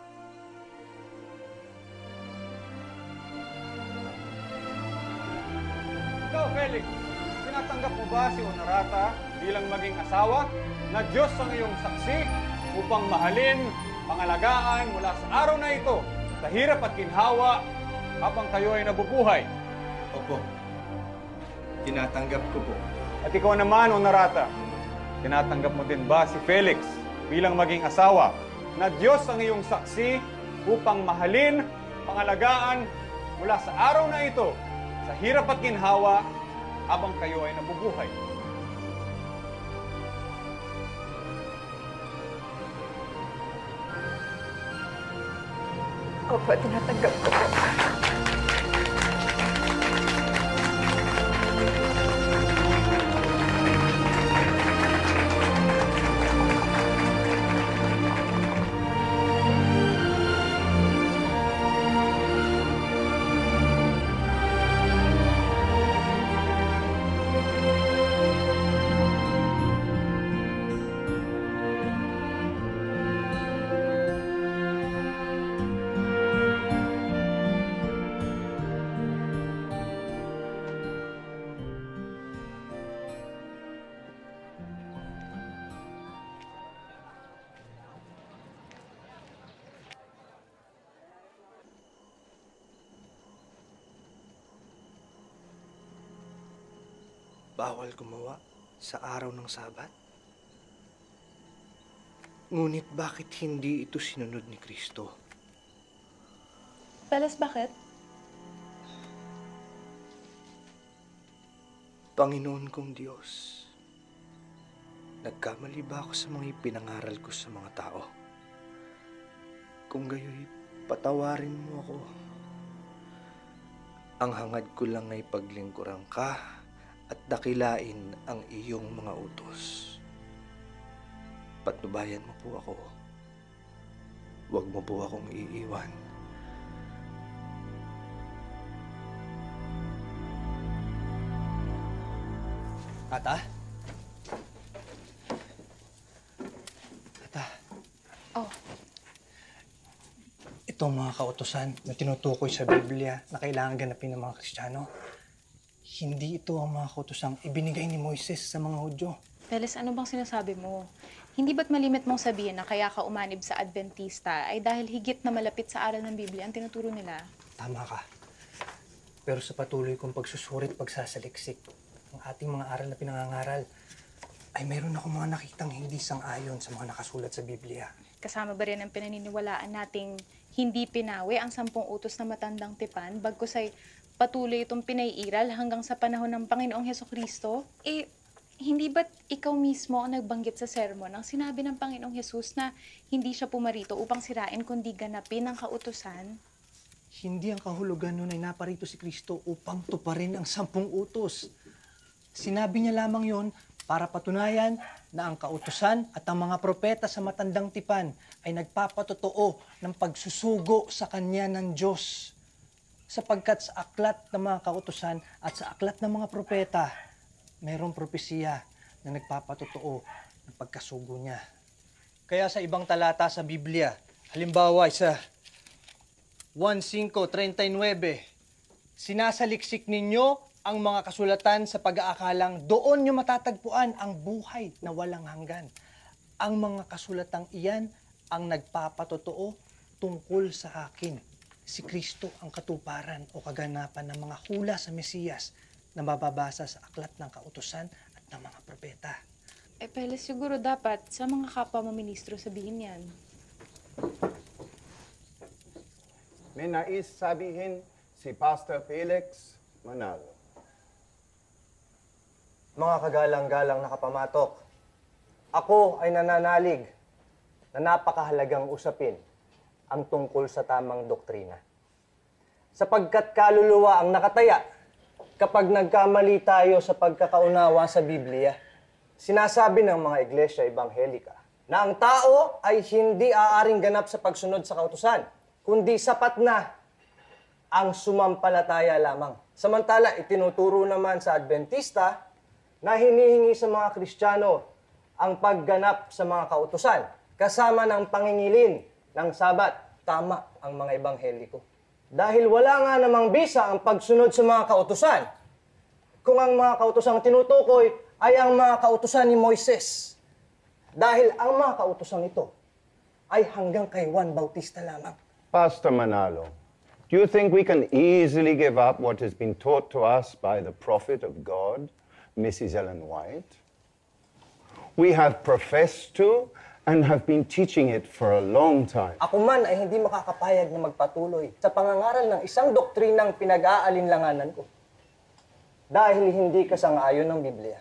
Ikaw, Felix, tinatanggap mo ba si Honorata bilang maging asawa na Diyos ang iyong saksi upang mahalin, pangalagaan mula sa araw na ito sa hirap at ginhawa habang kayo ay nabubuhay? Opo. Tinatanggap ko po. At ikaw naman, Honorata, tinatanggap mo din ba si Felix bilang maging asawa na Diyos ang iyong saksi upang mahalin, pangalagaan mula sa araw na ito sa hirap at ginhawa habang kayo ay nabubuhay? Opo, tinatanggap ko po. Bawal gumawa sa araw ng Sabat? Ngunit bakit hindi ito sinunod ni Kristo? Peles, bakit? Panginoon kong Diyos, nagkamali ba ako sa mga ipinangaral ko sa mga tao? Kung gayoy, patawarin mo ako. Ang hangad ko lang ay paglingkuran ka at dakilain ang iyong mga utos. Patnubayan mo po ako. Huwag mo po akong iiwan. Ata? Ata? Oh. Itong mga kautusan na tinutukoy sa Biblia na kailangan ganapin ng mga Kristiyano, hindi ito ang mga kautusang ibinigay ni Moises sa mga Hudyo. Peles, ano bang sinasabi mo? Hindi ba't malimit mong sabihin na kaya ka umanib sa Adventista ay dahil higit na malapit sa aral ng Biblia ang tinuturo nila? Tama ka. Pero sa patuloy kong pagsusurit, pagsasaliksik ng ating mga aral na pinangangaral, ay meron ako mga nakitang hindi sang-ayon sa mga nakasulat sa Biblia. Kasama ba rin ang pinaniniwalaan nating hindi pinawi ang 10 utos na matandang tipan bagkus ay patuloy itong pinaiiral hanggang sa panahon ng Panginoong Hesukristo? Hindi ba't ikaw mismo ang nagbanggit sa sermon ang sinabi ng Panginoong Jesus na hindi siya pumarito upang sirain kundi ganapin ang kautusan? Hindi ang kahulugan nun ay naparito si Kristo upang tuparin ang 10 utos. Sinabi niya lamang yon para patunayan na ang kautusan at ang mga propeta sa matandang tipan ay nagpapatotoo ng pagsusugo sa kanya ng Diyos. Sapagkat sa aklat ng mga kautusan at sa aklat ng mga propeta, mayroong propesiya na nagpapatotoo ng pagkasugo niya. Kaya sa ibang talata sa Biblia, halimbawa sa 1:5:39, sinasaliksik ninyo ang mga kasulatan sa pag-aakalang doon nyo matatagpuan ang buhay na walang hanggan. Ang mga kasulatang iyan ang nagpapatotoo tungkol sa akin. Si Kristo ang katuparan o kaganapan ng mga hula sa Mesiyas na mababasa sa aklat ng kautusan at ng mga propeta. Peles, siguro dapat sa mga kapwa mo ministro sabihin yan. May nais sabihin si Pastor Felix Manalo. Mga kagalang-galang na kapamatok, ako ay nananalig na napakahalagang usapin ang tungkol sa tamang doktrina. Sapagkat kaluluwa ang nakataya kapag nagkamali tayo sa pagkakaunawa sa Biblia. Sinasabi ng mga iglesia ebanghelika na ang tao ay hindi aaring ganap sa pagsunod sa kautusan, kundi sapat na ang sumampalataya lamang. Samantala, itinuturo naman sa Adventista na hinihingi sa mga Kristiyano ang pagganap sa mga kautusan, kasama ng pangingilin ng Sabat. Tama ang mga ebangheliko. Dahil wala nga namang bisa ang pagsunod sa mga kautusan, kung ang mga kautosang tinutukoy ay ang mga kautusan ni Moises. Dahil ang mga kautusan ito ay hanggang kay Juan Bautista lamang. Pastor Manalo, do you think we can easily give up what has been taught to us by the prophet of God, Mrs. Ellen White? We have professed to and have been teaching it for a long time. Ako man ay hindi makakapayag na magpatuloy sa pangangaral ng isang doktrinang pinag-aalinlanganan ko. Dahil hindi kasang-ayon ng Biblia.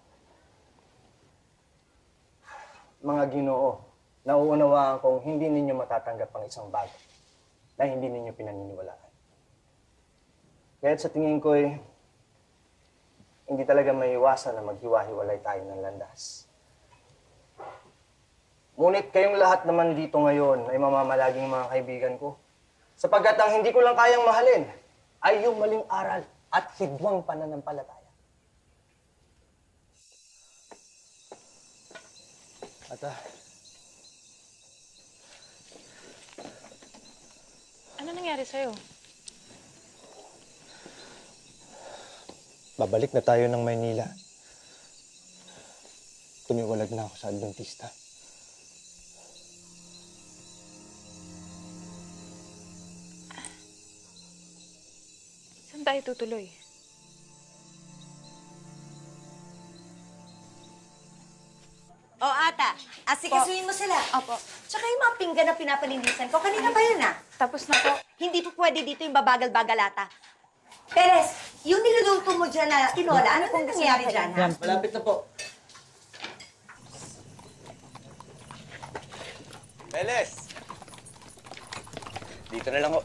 Mga Ginoo, nauunawaan kong hindi ninyo matatanggap ang isang bagay na hindi ninyo pinaniniwalaan. Kaya't sa tingin ko'y hindi talaga maiwasan na maghiwa-hiwalay tayo ng landas. Ngunit kayong lahat naman dito ngayon ay mamamalaging mga kaibigan ko. Sapagkat ang hindi ko lang kayang mahalin ay yung maling aral at hidwang pananampalataya. Ata. Ano nangyari sa'yo? Babalik na tayo ng Maynila. Tumiwalag na ako sa Adventista. Saan tayo tutuloy? O, ata, asikasuhin mo sila. Opo. Tsaka yung mga pinggan na pinapalinisan ko, kanina pa yun, ah. Tapos na po. Hindi po pwede dito yung babagal-bagal, ata. Perez, yung niluluto mo dyan na tinola, ano pong nangyayari dyan, ha? Malapit na po. Beles! Dito na lang ho.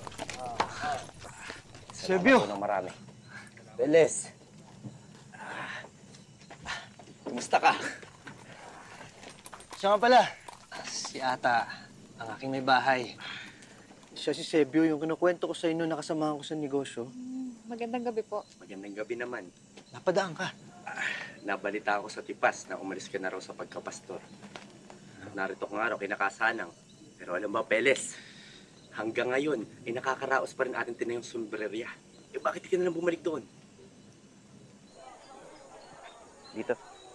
Sebio! Salamat po ng marami. Beles! Kumusta ka? Siya nga pala, si Ata, ang aking may bahay. Siya si Sebio, yung kinukwento ko sa inyo na kasamahan ko sa negosyo. Magandang gabi po. Magandang gabi naman. Napadaan ka. Nabalita ako sa tipas na umalis ka na raw sa pagkapastor. Narito ko nga raw kinakasanang. Pero alam mo, Peles, hanggang ngayon, ay nakakaraos pa rin ating tinayong sombrerya. Eh bakit di ka na lang bumalik doon? Dito.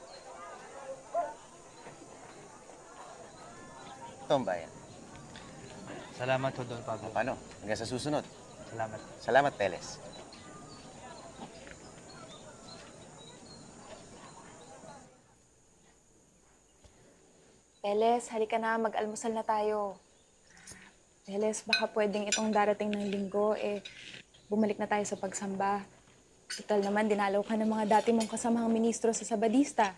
Ito ang bayan. Salamat ho, Don Pablo. Paano? Hanggang sa susunod. Salamat. Salamat, Peles. Peles, halika na. Mag-almusal na tayo. Peles, baka pwedeng itong darating ng linggo, bumalik na tayo sa pagsamba. Total naman, dinalaw ka ng mga dati mong kasamahang ministro sa Sabadista.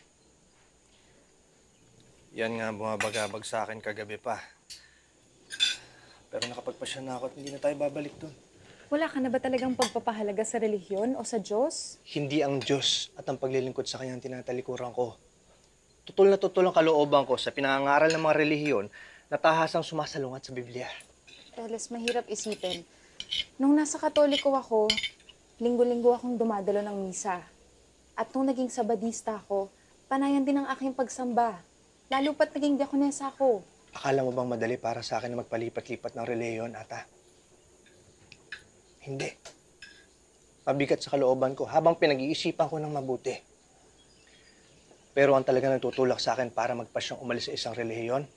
Yan nga bumabagabag sa akin kagabi pa. Pero nakapagpasya na ako at hindi na tayo babalik doon. Wala ka na ba talagang pagpapahalaga sa relihiyon o sa Diyos? Hindi ang Diyos at ang paglilingkod sa Kanya ang tinatalikuran ko. Tutol na tutol ang kalooban ko sa pinangangaral ng mga relihiyon na tahasang sumasalungat sa Biblia. Peles, mahirap isipin. Nung nasa Katoliko ako, linggo-linggo akong dumadalo ng misa. At nung naging Sabadista ako, panayan din ang aking pagsamba. Lalo pat naging diakonesa ako. Akala mo bang madali para sa akin na magpalipat-lipat ng relihiyon, Ata? Hindi. Mabigat sa kalooban ko habang pinag-iisipan ko ng mabuti. Pero ang talaga nagtutulak sa akin para magpasyang umalis sa isang relihiyon,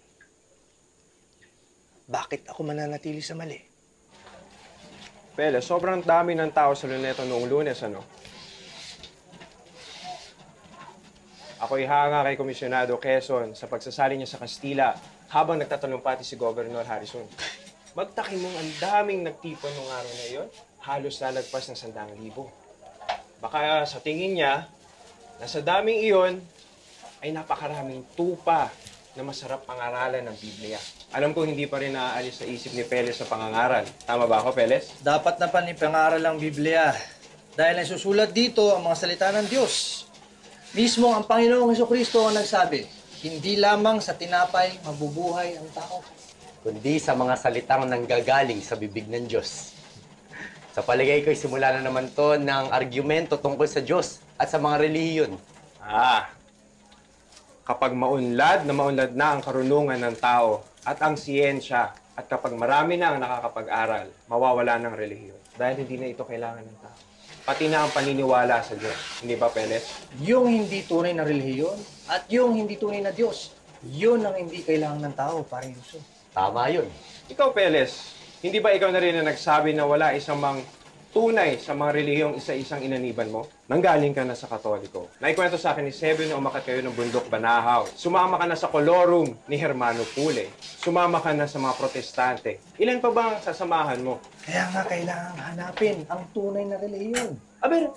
bakit ako mananatili sa mali? Pele, sobrang dami ng tao sa Luneta noong Lunes, ano? Ako'y hanga kay Komisyonado Quezon sa pagsasali niya sa Kastila habang nagtatalumpati si Governor Harrison. Magtaki mong ang daming nagtipon nung araw na iyon, halos lalagpas ng 100,000. Baka sa tingin niya, na sa daming iyon, ay napakaraming tupa na masarap pangaralan ng Biblia. Alam ko hindi pa rin naaalis sa isip ni Peles sa pangangaral. Tama ba ako, Peles? Dapat na panipangaral ang Biblia. Dahil nasusulat dito ang mga salita ng Diyos. Mismo ang Panginoong Jesucristo ang nagsabi, hindi lamang sa tinapay mabubuhay ang tao, kundi sa mga salitang nanggagaling sa bibig ng Diyos. Sa palagay ko, simula na naman to ng argumento tungkol sa Diyos at sa mga relihiyon. Kapag maunlad na ang karunungan ng tao at ang siyensya, at kapag marami na ang nakakapag-aral, mawawala ng relihiyon. Dahil hindi na ito kailangan ng tao. Pati na ang paniniwala sa Diyos. Hindi ba, Peles? yung hindi tunay na relihiyon at yung hindi tunay na Diyos, yun ang hindi kailangan ng tao, paring Lucio. Tama yun. Ikaw, Peles, hindi ba ikaw na rin na nagsabi na wala isang mang tunay sa mga relihiyong isa-isang inaniban mo? Nanggaling ka na sa Katoliko. Naikwento sa akin ni Sebe na umakyat kayo ng bundok Banahaw. Sumama ka na sa kolorum ni Hermano Pule. Sumama ka na sa mga protestante. Ilan pa ba ang sasamahan mo? Kaya nga kailangan hanapin ang tunay na relihiyon. Aber,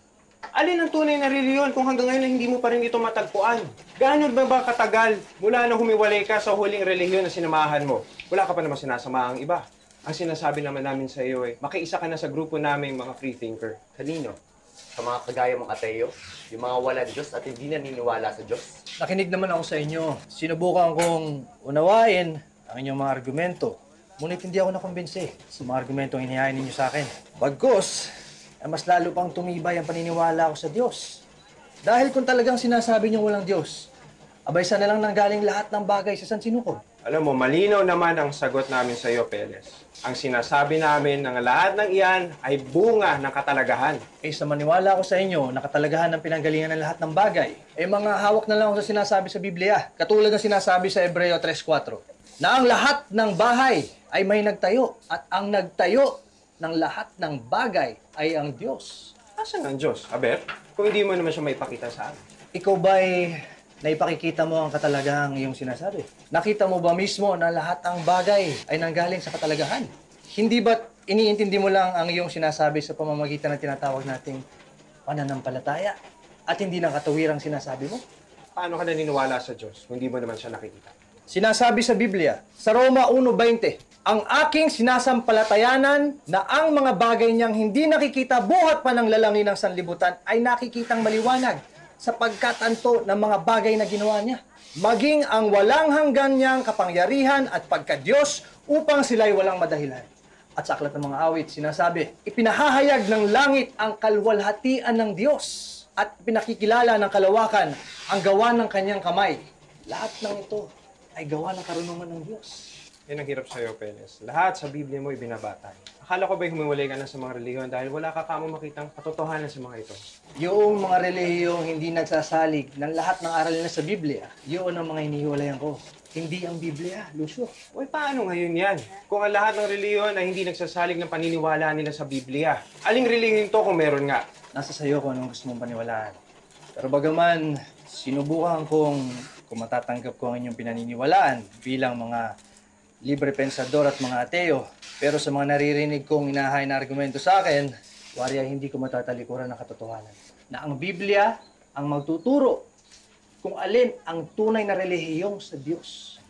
alin ang tunay na relihiyon kung hanggang ngayon hindi mo pa rin ito matagpuan? Gaano ba katagal mula na humiwalay ka sa huling relihiyon na sinamahan mo? Wala ka pa naman sinasama ang iba. Ang sinasabi naman namin sa iyo makiisa ka na sa grupo namin mga free thinker. Kanino? Sa mga kagaya mong ateo? Yung mga walang Diyos at hindi naniniwala sa Diyos? Nakinig naman ako sa inyo. Sinubukan kong unawain ang inyong mga argumento. Ngunit hindi ako nakumbinsi sa mga argumentong hinihain ninyo sa akin. Bagkus, mas lalo pang tumibay ang paniniwala ko sa Diyos. Dahil kung talagang sinasabi niyo walang Diyos, abay sana lang nanggaling lahat ng bagay sa sansinukob. Alam mo, malinaw naman ang sagot namin sa iyo, Peles. Ang sinasabi namin ng lahat ng iyan ay bunga ng katalagahan. Sa maniwala ko sa inyo na katalagahan ng pinanggalingan ng lahat ng bagay, mga hawak na lang ako sa sinasabi sa Biblia. Katulad ng sinasabi sa Hebreo 3:4, na ang lahat ng bahay ay may nagtayo at ang nagtayo ng lahat ng bagay ay ang Diyos. Asan ang Diyos, Aber? Kung hindi mo naman siya maipakita sa amin. Ikaw ba'y naipakikita mo ang katalagahang iyong sinasabi? Nakita mo ba mismo na lahat ng bagay ay nanggaling sa katalagahan? Hindi ba iniintindi mo lang ang iyong sinasabi sa pamamagitan ng tinatawag nating pananampalataya at hindi ng katawirang sinasabi mo? Paano ka naniniwala sa Diyos kung hindi mo naman siya nakikita? Sinasabi sa Biblia, sa Roma 1:20, ang aking sinasampalatayanan na ang mga bagay niyang hindi nakikita buhat pa ng lalangin ng sanlibutan ay nakikitang maliwanag sapagkat anto ng mga bagay na ginawa niya. Maging ang walang hanggan niyang kapangyarihan at pagka-Diyos upang sila'y walang madahilan. At sa aklat ng mga awit, sinasabi, ipinahahayag ng langit ang kalwalhatian ng Diyos at pinakikilala ng kalawakan ang gawa ng kanyang kamay. Lahat ng ito ay gawa ng karunungan ng Diyos. Yan ang hirap sa'yo, Peles. Lahat sa Biblia mo ibinabatay. Akala ko ba'y humiwalay ka na sa mga relihiyon dahil wala ka kamo makitang katotohanan sa mga ito? Yung mga relihiyong hindi nagsasalig ng lahat ng aral na sa Biblia, yun ang mga hinihiwalayan ko. Hindi ang Biblia, Lucio. Uy, paano ngayon yan? Kung ang lahat ng relihiyon ay hindi nagsasalig ng paniniwala nila sa Biblia, aling relihiyon to kung meron nga? Nasa sayo kung anong gusto mong paniwalaan. Pero bagaman, sinubukan kung matatanggap ko ang inyong pinaniniwalaan bilang mga libre pensador at mga ateo. Pero sa mga naririnig kong inahay na argumento sa akin, wariya hindi ko matatalikuran ng katotohanan. Na ang Biblia ang magtuturo kung alin ang tunay na relihiyong sa Diyos.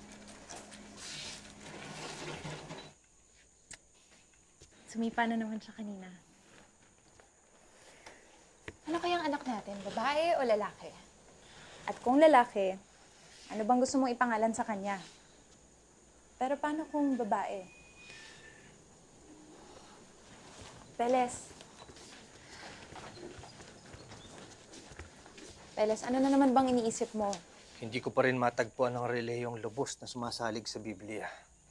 Sumipa na naman siya kanina. Ano kayang anak natin? Babae o lalaki? At kung lalaki, ano bang gusto mong ipangalan sa kanya? Pero paano kung babae? Peles. Peles, ano na naman bang iniisip mo? Hindi ko pa rin matagpuan ang relihiyong lubos na sumasalig sa Biblia.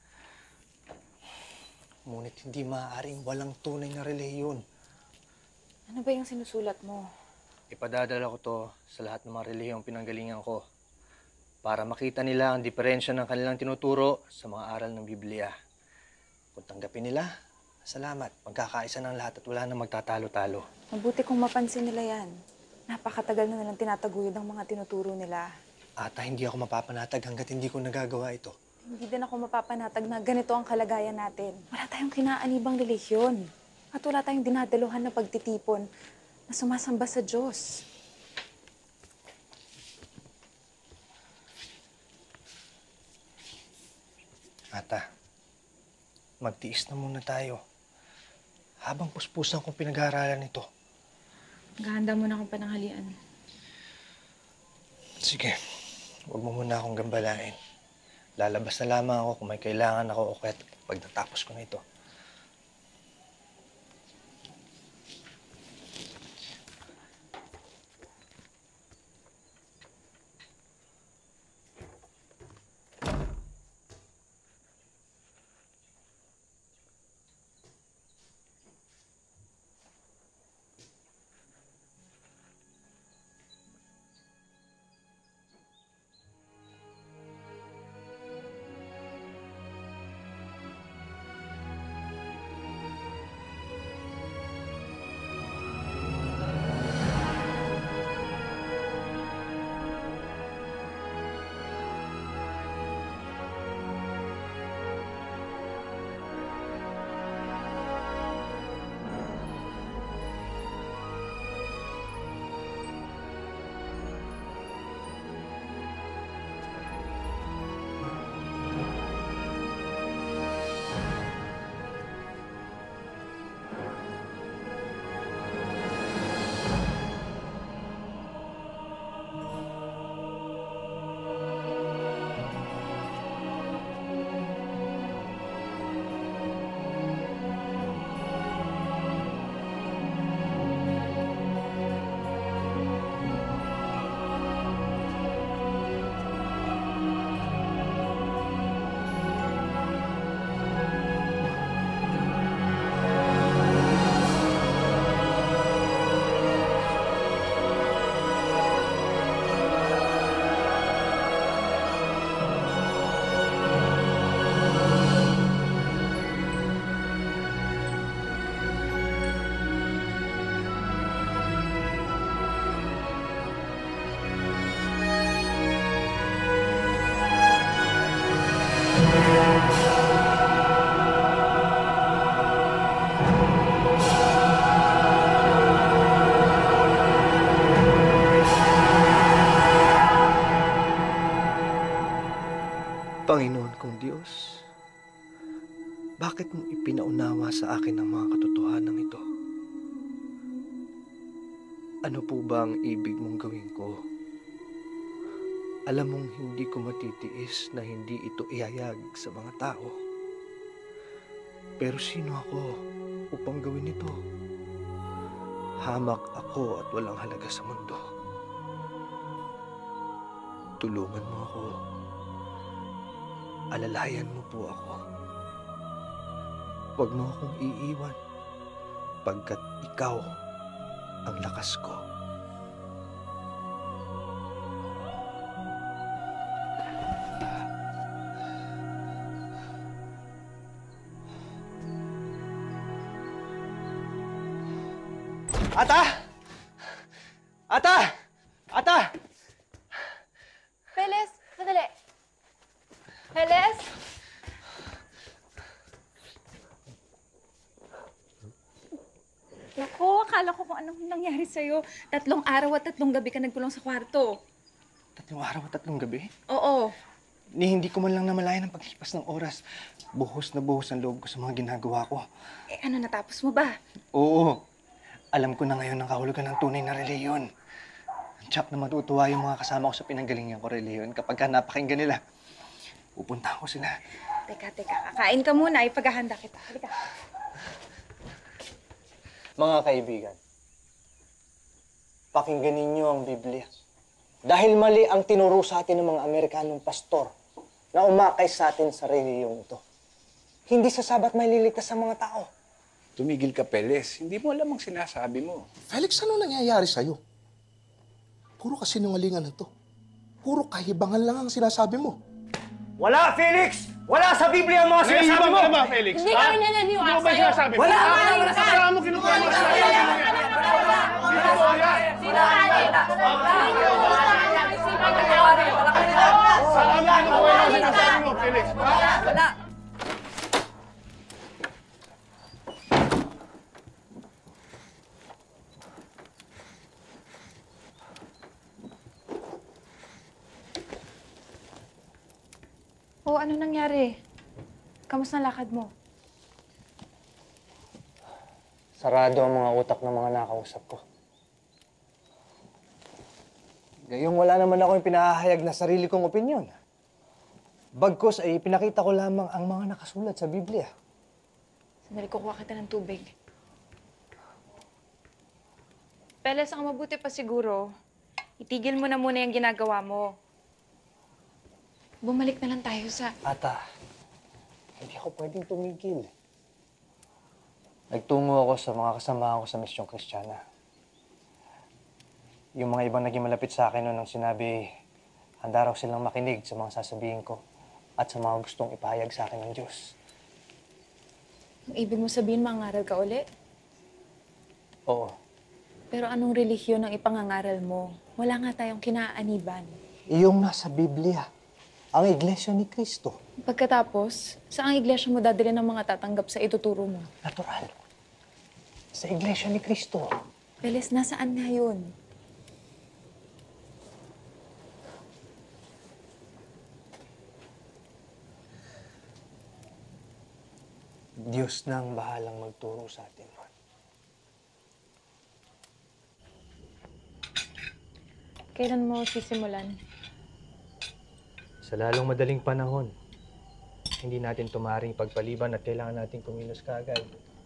Ngunit hindi maaaring walang tunay na relihiyon. Ano ba yung sinusulat mo? Ipadadala ko to sa lahat ng mga relihiyong pinanggalingan ko para makita nila ang diferensya ng kanilang tinuturo sa mga aral ng Biblia. Kung tanggapin nila, salamat. Magkakaisa ng lahat at wala nang magtatalo-talo. Mabuti kung mapansin nila yan. Napakatagal na nilang tinataguyod ang mga tinuturo nila. Ata hindi ako mapapanatag hanggat hindi ko nagagawa ito. Hindi din ako mapapanatag na ganito ang kalagayan natin. Wala tayong kinaanibang relihiyon. At wala tayong dinadaluhan na pagtitipon na sumasamba sa Diyos. Ata, magtiis na muna tayo. Habang puspusan kong pinag-aaralan ito. Maghahanda muna akong pananghalian. Sige, huwag mo muna akong gambalain. Lalabas na lamang ako kung may kailangan ako o kahit pag natapos ko na ito. Panginoon kong Diyos, bakit mo ipinaunawa sa akin ang mga katotohanan ito? Ano po ba ang ibig mong gawin ko? Alam mong hindi ko matitiis na hindi ito ihayag sa mga tao. Pero sino ako upang gawin ito? Hamak ako at walang halaga sa mundo. Tulungan mo ako. Alalayan mo po ako. Huwag mo akong iiwan, pagkat ikaw ang lakas ko. Ata! Ata! Ata! Peles, sandali. Peles? Naku, akala ko kung anong nangyari sa'yo. 3 araw at 3 gabi ka nagkulong sa kwarto. 3 araw at 3 gabi? Oo. Ni hindi ko man lang namalayan ang paglipas ng oras. Buhos na buhos ang loob ko sa mga ginagawa ko. Eh, ano, natapos mo ba? Oo. Alam ko na ngayon ang kahulugan ng tunay na reliyon. Tsak na matutuwa yung mga kasama ko sa pinanggalingan ko reliyon kapag ka napakinggan nila. Pupunta ko sila. Teka, kakain ka muna. Ipaghahanda kita. Halika. Mga kaibigan, pakinggan ninyo ang Biblia. Dahil mali ang tinuro sa atin ng mga Amerikanong pastor na umakay sa atin sa reliyong ito. Hindi sasabat may liligtas sa mga tao. Tumigil ka, Peles. Hindi mo alam ang sinasabi mo. Felix, ano nangyayari sa'yo? Puro kasinungalingan na to. Puro kahibangan lang ang sinasabi mo. Wala, Felix! Wala sa Biblia ang mga sinasabi mo! Ka ba, Felix? Hindi kami nananiwala Ano ba sa'yo. sinasabi mo? Wala! Wala mo kinukuha mo sa iyo! Saan mo kinukuha yung sinasabi mo, Felix? Wala. O, ano nangyari? Kamusta ang lakad mo? Sarado ang mga utak ng mga nakausap ko. Gayong wala naman ako yung pinahahayag na sarili kong opinyon. Bagkus ay pinakita ko lamang ang mga nakasulat sa Biblia. Sandali, kukuha kita ng tubig. Peles, ang mabuti pa siguro, itigil mo na muna yung ginagawa mo. Bumalik na lang tayo sa... Ata, hindi ako pwedeng tumigil. Nagtungo ako sa mga kasamahan ko sa Misyong Kristiyana. Yung mga ibang naging malapit sa akin noon nang sinabi, handa raw silang makinig sa mga sasabihin ko at sa mga gustong ipahayag sa akin ng Diyos. Ang ibig mo sabihin, mangaral ka uli? Oo. Pero anong relihiyon ang ipangangaral mo? Wala nga tayong kinaaniban. Iyong nasa Biblia, ang Iglesia ni Cristo. Pagkatapos, saang iglesia mo dadali ng mga tatanggap sa ituturo mo? Natural. Sa Iglesia ni Cristo. Peles, nasaan nga yun? Diyos na ang bahalang magturo sa atin. Kailan mo sisimulan? Sa lalong madaling panahon, hindi natin tumaring pagpaliban at kailangan natin kumilos kaagad.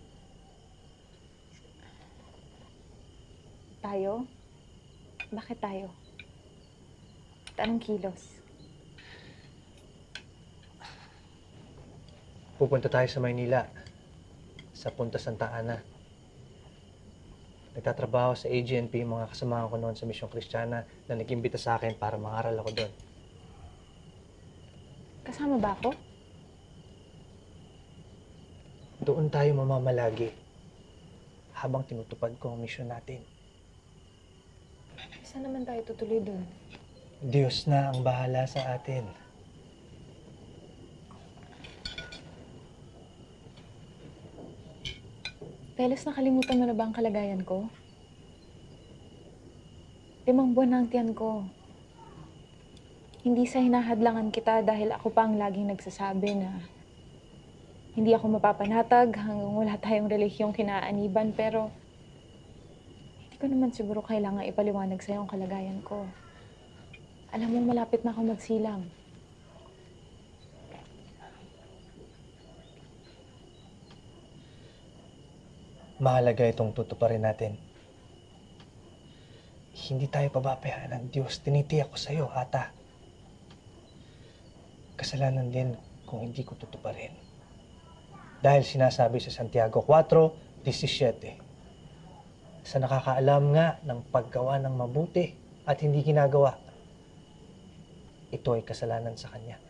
Tayo? Bakit tayo? At anong kilos? Pupunta tayo sa Maynila, sa Punta Santa Ana. Nagtatrabaho sa AGNP yung mga kasamahan ko noon sa Misyong Kristiyana na nag-imbita sa akin para mangaral ako doon. Kasama ba ako? Doon tayo mamamalagi habang tinutupad ko ang misyon natin. Saan naman tayo tutuloy doon? Diyos na ang bahala sa atin. Peles, nakalimutan mo na ba ang kalagayan ko? 5 buwan na ang tiyan ko. Hindi sa hinahadlangan kita dahil ako pa ang laging nagsasabi na hindi ako mapapanatag hanggang wala tayong relihiyong kinaaniban, pero hindi ko naman siguro kailangan ipaliwanag sa'yo ang kalagayan ko. Alam mo, malapit na ako magsilang. Mahalaga itong tutuparin natin. Hindi tayo pababayaan ng Diyos. Tinitiyak ko sa'yo, Ata. Kasalanan din kung hindi ko tutuparin. Dahil sinasabi sa Santiago 4:17, sa nakakaalam nga ng paggawa ng mabuti at hindi ginagawa, ito ay kasalanan sa Kanya.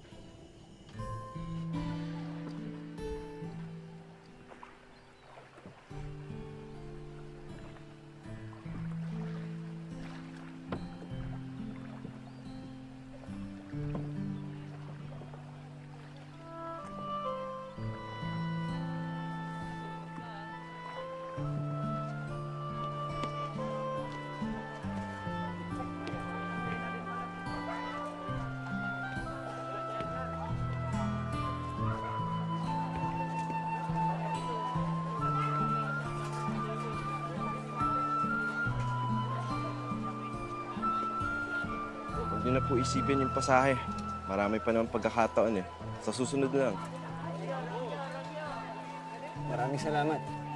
Huwag niyo na po isipin yung pasahe. Marami pa naman pagkakataon eh. Sa susunod na lang. Maraming salamat.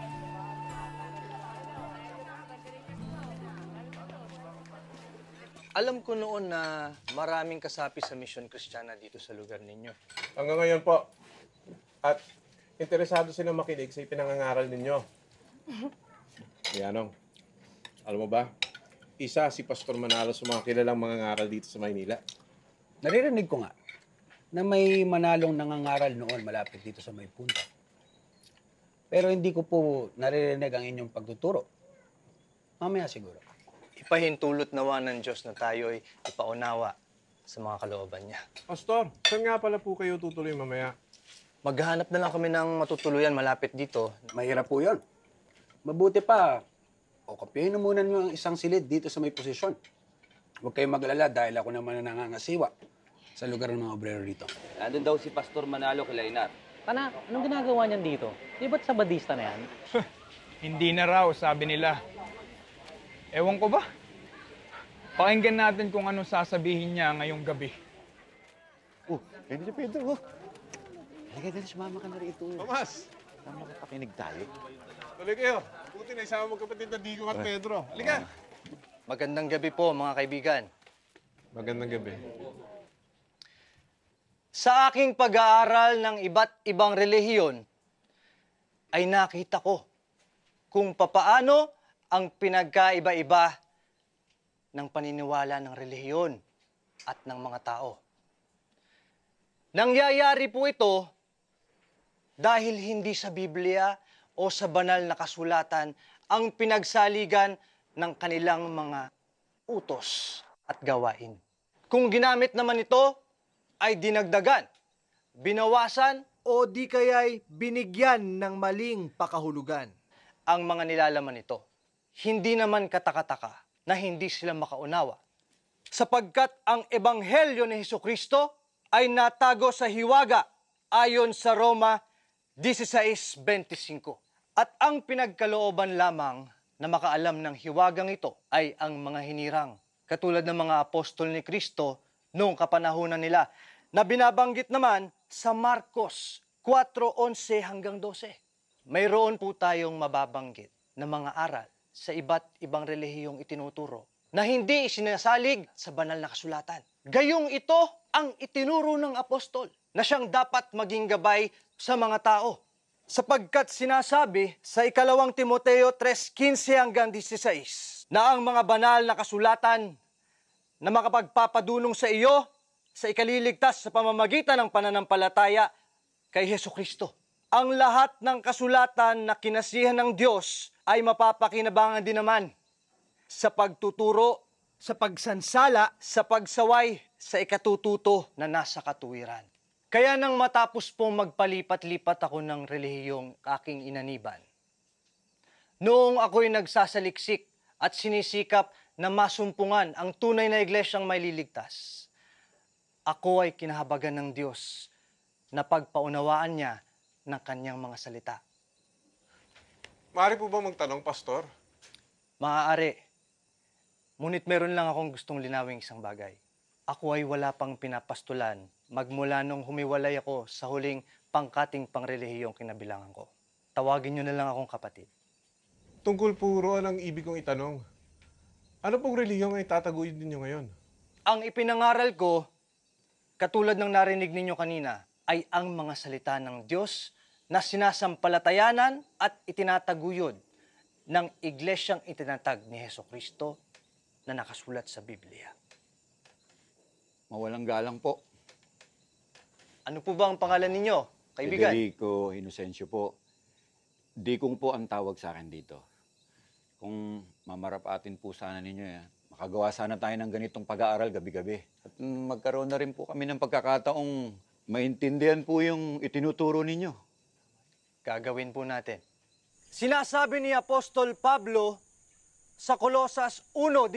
Alam ko noon na maraming kasapi sa Misyon Kristiyana dito sa lugar ninyo. Hanggang ngayon po. At interesado silang makinig sa ipinangangaral ninyo. Yanong, alam mo ba? Isa si Pastor Manalo sa mga kilalang mangangaral dito sa Maynila. Naririnig ko nga na may manalong nangangaral noon malapit dito sa may punta. Pero hindi ko po naririnig ang inyong pagtuturo. Mamaya siguro. Ipahintulot nawa ng Diyos na tayo'y ipaunawa sa mga kalooban niya. Pastor, saan nga pala po kayo tutuloy mamaya? Maghahanap na lang kami ng matutuluyan malapit dito. Mahirap po yun. Mabuti pa, o kapihin na muna nyo ang isang silid dito sa may posisyon. Huwag kayong mag-alala dahil ako naman ang nangangasiwa. sa lugar ng mga obrero rito. Nandun daw si Pastor Manalo kay Lainar. Tanak, anong ginagawa niyan dito? Di ba't sabadista na yan? Hindi na raw, sabi nila. Ewan ko ba? Pakinggan natin kung anong sasabihin niya ngayong gabi. Hindi si Pedro. Halika dali, sumama ka na rito. Tomas! Tama makapakinig tayo. Tuloy kayo. Buti na isama mo kapatid na Digo at Pedro. Halika! Magandang gabi po, mga kaibigan. Magandang gabi. Sa aking pag-aaral ng iba't ibang relihiyon, ay nakita ko kung papaano ang pinagkaiba-iba ng paniniwala ng relihiyon at ng mga tao. Nangyayari po ito dahil hindi sa Biblia o sa banal na kasulatan ang pinagsaligan ng kanilang mga utos at gawain. Kung ginamit naman ito, ay dinagdagan, binawasan, o di kaya'y binigyan ng maling pakahulugan ang mga nilalaman nito. Hindi naman katakataka na hindi sila makaunawa, sapagkat ang Ebanghelyo ni Hesukristo ay natago sa hiwaga ayon sa Roma 16:25. At ang pinagkalooban lamang na makaalam ng hiwagang ito ay ang mga hinirang, katulad ng mga apostol ni Kristo noong kapanahunan nila, na binabanggit naman sa Marcos 4:11 hanggang 12. Mayroon po tayong mababanggit na mga aral sa iba't ibang relihiyong itinuturo na hindi isinasalig sa banal na kasulatan. Gayong ito ang itinuro ng apostol na siyang dapat maging gabay sa mga tao. Sapagkat sinasabi sa 2 Timoteo 3:15 hanggang 16 na ang mga banal na kasulatan na makapagpapadunong sa iyo sa ikaliligtas sa pamamagitan ng pananampalataya kay Hesukristo. Ang lahat ng kasulatan na kinasihan ng Diyos ay mapapakinabangan din naman sa pagtuturo, sa pagsansala, sa pagsaway, sa ikatututo na nasa katuwiran. Kaya nang matapos pong magpalipat-lipat ako ng relihiyong aking inaniban, noong ako'y nagsasaliksik at sinisikap na masumpungan ang tunay na iglesyang may liligtas, ako ay kinahabagan ng Diyos na pagpaunawaan niya ng kanyang mga salita. Maaari po ba magtanong, Pastor? Maaari. Ngunit meron lang akong gustong linawing isang bagay. Ako ay wala pang pinapastulan magmula nung humiwalay ako sa huling pangkating pangrelihiyong kinabilangan ko. Tawagin niyo na lang akong kapatid. Tungkol puro ang ibig kong itanong. Ano pong relihiyong ay tataguyod ninyo ngayon? Ang ipinangaral ko, katulad ng narinig ninyo kanina, ay ang mga salita ng Diyos na sinasampalatayanan at itinataguyod ng iglesyang itinatag ni Hesukristo na nakasulat sa Biblia. Mawalang galang po. Ano po ba ang pangalan ninyo, kaibigan? Federico Inocencio po. Dikong po ang tawag sa akin dito. Kung mamarapatin po sana ninyo yan, makagawa sana tayo ng ganitong pag-aaral gabi-gabi. At magkaroon na rin po kami ng pagkakataong maintindihan po yung itinuturo ninyo. Gagawin po natin. Sinasabi ni Apostol Pablo sa Colosas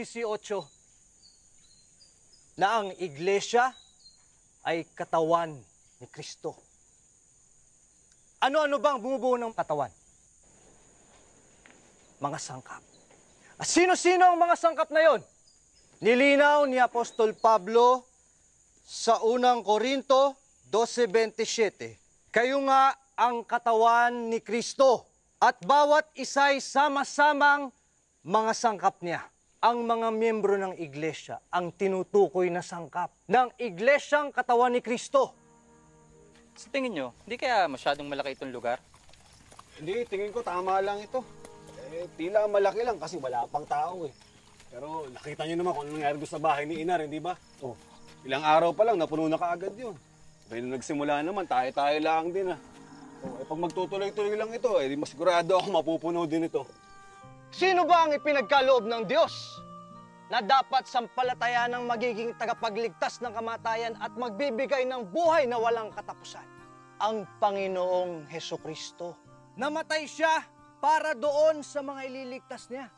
1:18 na ang iglesia ay katawan ni Kristo. Ano-ano bang bumubuo ng katawan? Mga sangkap. At sino-sino ang mga sangkap na yon? Nilinaw ni Apostol Pablo sa unang Korinto 12:27. Kayo nga ang katawan ni Kristo at bawat isa'y sama-samang mga sangkap niya. Ang mga miyembro ng iglesia ang tinutukoy na sangkap ng iglesyang katawan ni Kristo. Sa tingin nyo, hindi kaya masyadong malaki itong lugar? Hindi, tingin ko tama lang ito. Tila malaki lang kasi wala pang tao eh. Pero nakita niyo naman kung ano nangyari sa bahay ni Inar, hindi ba? Oh, ilang araw pa lang napuno na kaagad yun. Pero nung nagsimula naman, tayo-tayo lang din ah. Oh, pag magtutuloy-tuloy lang ito, di masigurado ako mapupuno din ito. Sino ba ang ipinagkaloob ng Diyos na dapat sampalatayan ng magiging tagapagligtas ng kamatayan at magbibigay ng buhay na walang katapusan? Ang Panginoong Hesukristo. Namatay siya para doon sa mga ililigtas niya.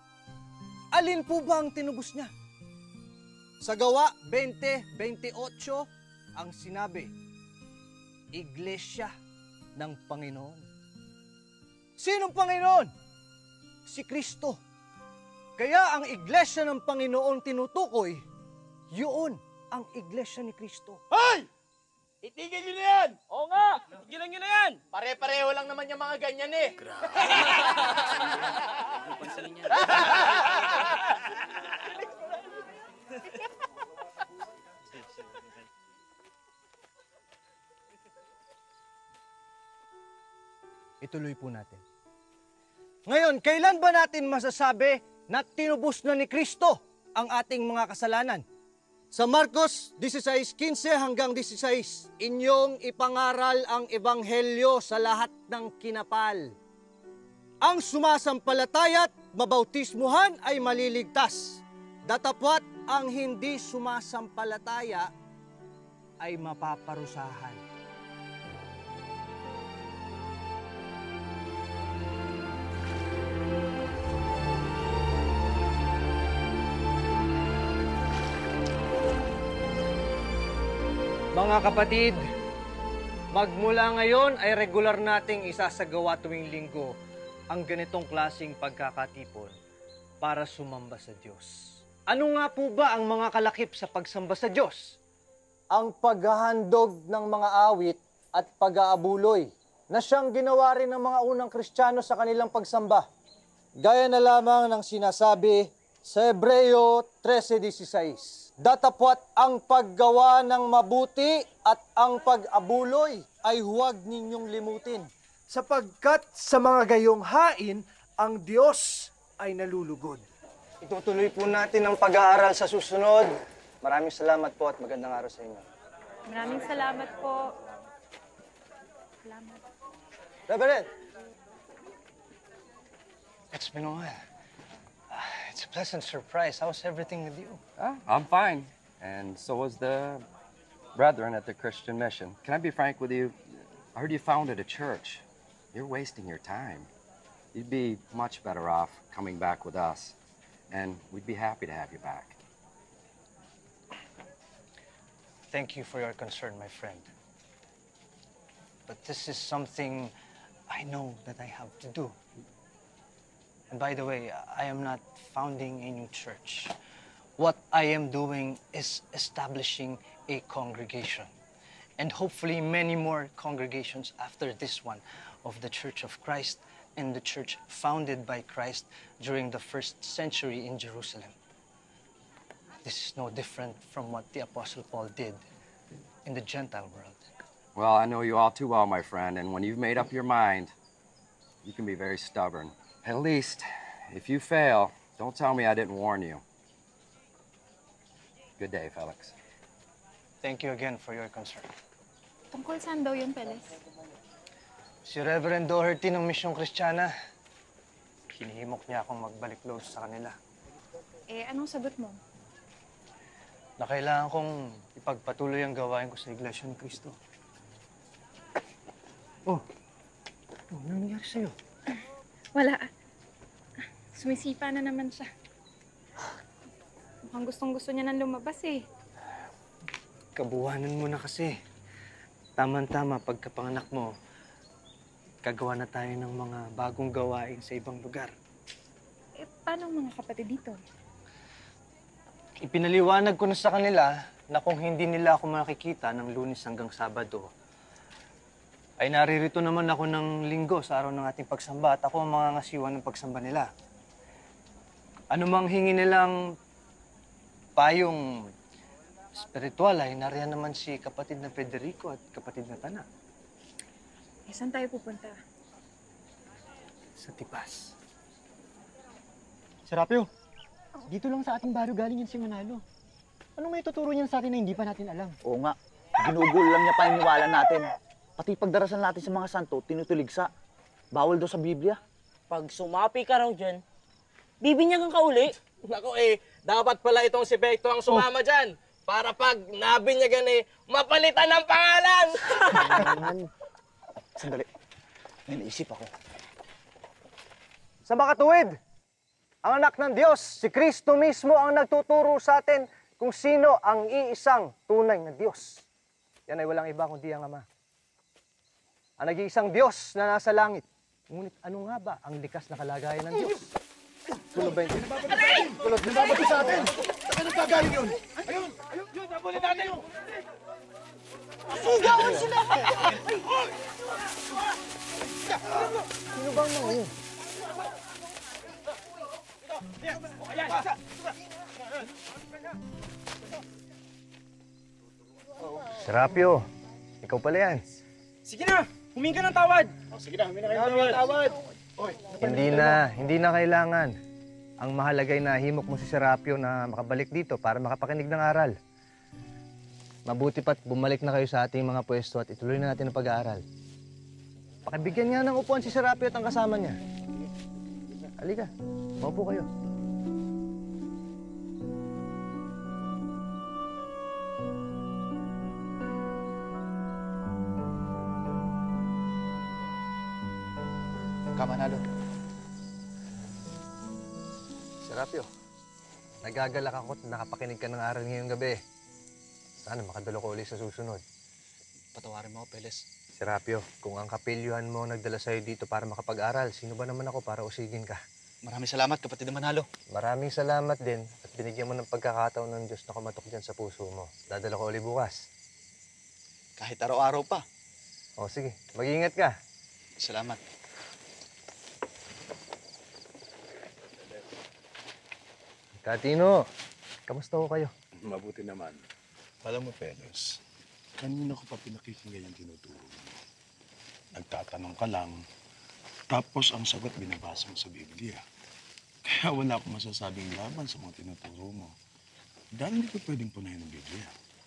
Alin po ba ang tinubos niya? Sa Gawa 20:28 ang sinabi, Iglesia ng Panginoon. Sinong Panginoon? Si Kristo. Kaya ang Iglesia ng Panginoon tinutukoy, yun ang Iglesia ni Kristo. Hoy! Itigil nyo na yan! Oo nga! Tigilan nyo na yan! Pare-pareho lang naman yung mga ganyan eh. Ituloy po natin. Ngayon, kailan ba natin masasabi na tinubos na ni Kristo ang ating mga kasalanan? Sa Marcos 16:15 hanggang 16, inyong ipangaral ang ebanghelyo sa lahat ng kinapal. Ang sumasampalataya at mabautismuhan ay maliligtas. Datapwat ang hindi sumasampalataya ay mapaparusahan. Mga kapatid, magmula ngayon ay regular nating isasagawa tuwing linggo ang ganitong klaseng pagkakatipon para sumamba sa Diyos. Ano nga po ba ang mga kalakip sa pagsamba sa Diyos? Ang paghahandog ng mga awit at pag-aabuloy na siyang ginawa rin ng mga unang Kristiyano sa kanilang pagsamba. Gaya na lamang ng sinasabi sa Hebreo 13:16. Datapwat ang paggawa ng mabuti at ang pag-abuloy ay huwag ninyong limutin. Sapagkat sa mga gayong hain, ang Diyos ay nalulugod. Itutuloy po natin ang pag-aaral sa susunod. Maraming salamat po at magandang araw sa inyo. Maraming salamat po. Salamat. Reverend! It's been a while. It's a pleasant surprise. How's everything with you? I'm fine. And so was the brethren at the Christian Mission. Can I be frank with you? I heard you founded a church. You're wasting your time. You'd be much better off coming back with us. And we'd be happy to have you back. Thank you for your concern, my friend. But this is something I know that I have to do. And by the way, I am not founding a new church. What I am doing is establishing a congregation. And hopefully many more congregations after this one of the Church of Christ and the church founded by Christ during the 1st century in Jerusalem. This is no different from what the Apostle Paul did in the Gentile world. Well, I know you all too well, my friend, and when you've made up your mind, you can be very stubborn. At least, if you fail, don't tell me I didn't warn you. Good day, Felix. Thank you again for your concern. Tungkol saan daw yun, Peles? Si Reverend Doherty ng Misyong Kristiyana, hinihimok niya akong magbalik loob sa kanila. Eh, anong sagot mo? Na kailangan kong ipagpatuloy ang gawain ko sa Iglesia ni Cristo. Oh, ano nangyari sa'yo? Wala. Sumisipa na naman siya. Mukhang gustong-gusto niya nang lumabas eh. Kabuwanan mo na kasi. Tama-tama, pagkapanganak mo, gagawa na tayo ng mga bagong gawain sa ibang lugar. Eh, paano ang mga kapatid dito? Ipinaliwanag ko na sa kanila na kung hindi nila ako makikita ng Lunes hanggang Sabado, ay naririto naman ako ng Linggo sa araw ng ating pagsamba at ako ang mga ngasiwan ng pagsamba nila. Ano mang hingi nilang payong spiritual ay nariyan naman si kapatid na Federico at kapatid na Tana. Eh, saan tayo pupunta? Sa Tipas. Serapio, dito lang sa ating baryo galing yan si Manalo. Anong may tuturo niyan sa atin na hindi pa natin alam? Oo nga, ginugol lang niya paniniwala natin. Pati pagdarasal natin sa mga santo, tinutuligsa. Bawal daw sa Biblia. Pag sumapi ka raw dyan, bibinyagan ka uli. Nako dapat pala itong si Bekto ang sumama dyan. Para pag nabinyagan mapalitan ng pangalan. Sandali, may naisip ako. Sa makatuwid, ang anak ng Diyos, si Kristo mismo ang nagtuturo sa atin kung sino ang iisang tunay na Diyos. Yan ay walang iba kundi ang Ama. Ang nag-iisang Diyos na nasa langit. Ngunit ano nga ba ang likas na kalagayan ng Diyos? Tulog ba yun? Tulog, nababato sa atin! Saan nagkagaling yun? Ayun! Ayun! Yun! Nabulin natin yun! Sigawan sila! Sino bang mga yun? Serapio, ikaw pala yan. Sige na! Humingi ka ng tawad! Sige na, humingi na kayo ng tawad! Hindi na kailangan. Ang mahalagay na himok mo si Serapio na makabalik dito para makapakinig ng aral. Mabuti pa't bumalik na kayo sa ating mga pwesto at ituloy na natin ang pag-aaral. Pakibigyan nga ng upuan si Serapio at ang kasama niya. Halika, maupo kayo. Manalo. Serapio, nagagalak ako at nakapakinig ka ng aral ngayong gabi. Sana makadalo ko ulit sa susunod. Patawarin mo ako, Peles. Serapio, kung ang kapilyuhan mo nagdala sa'yo dito para makapag-aral, sino ba naman ako para usigin ka? Maraming salamat, kapatid na Manalo. Maraming salamat din at binigyan mo ng pagkakataon ng Diyos na kumatok dyan sa puso mo. Dadala ko ulit bukas. Kahit araw-araw pa. O sige, mag-iingat ka. Salamat. Katino, kamusta ko kayo? Mabuti naman. Alam mo, Peles, kanina ko pa pinakikinggan yung tinuturo mo. Nagtatanong ka lang, tapos ang sagot binabasa mo sa Biblia. Kaya wala akong masasabing laban sa mga tinuturo mo. Dahil hindi ko pwedeng punayan ng Biblia.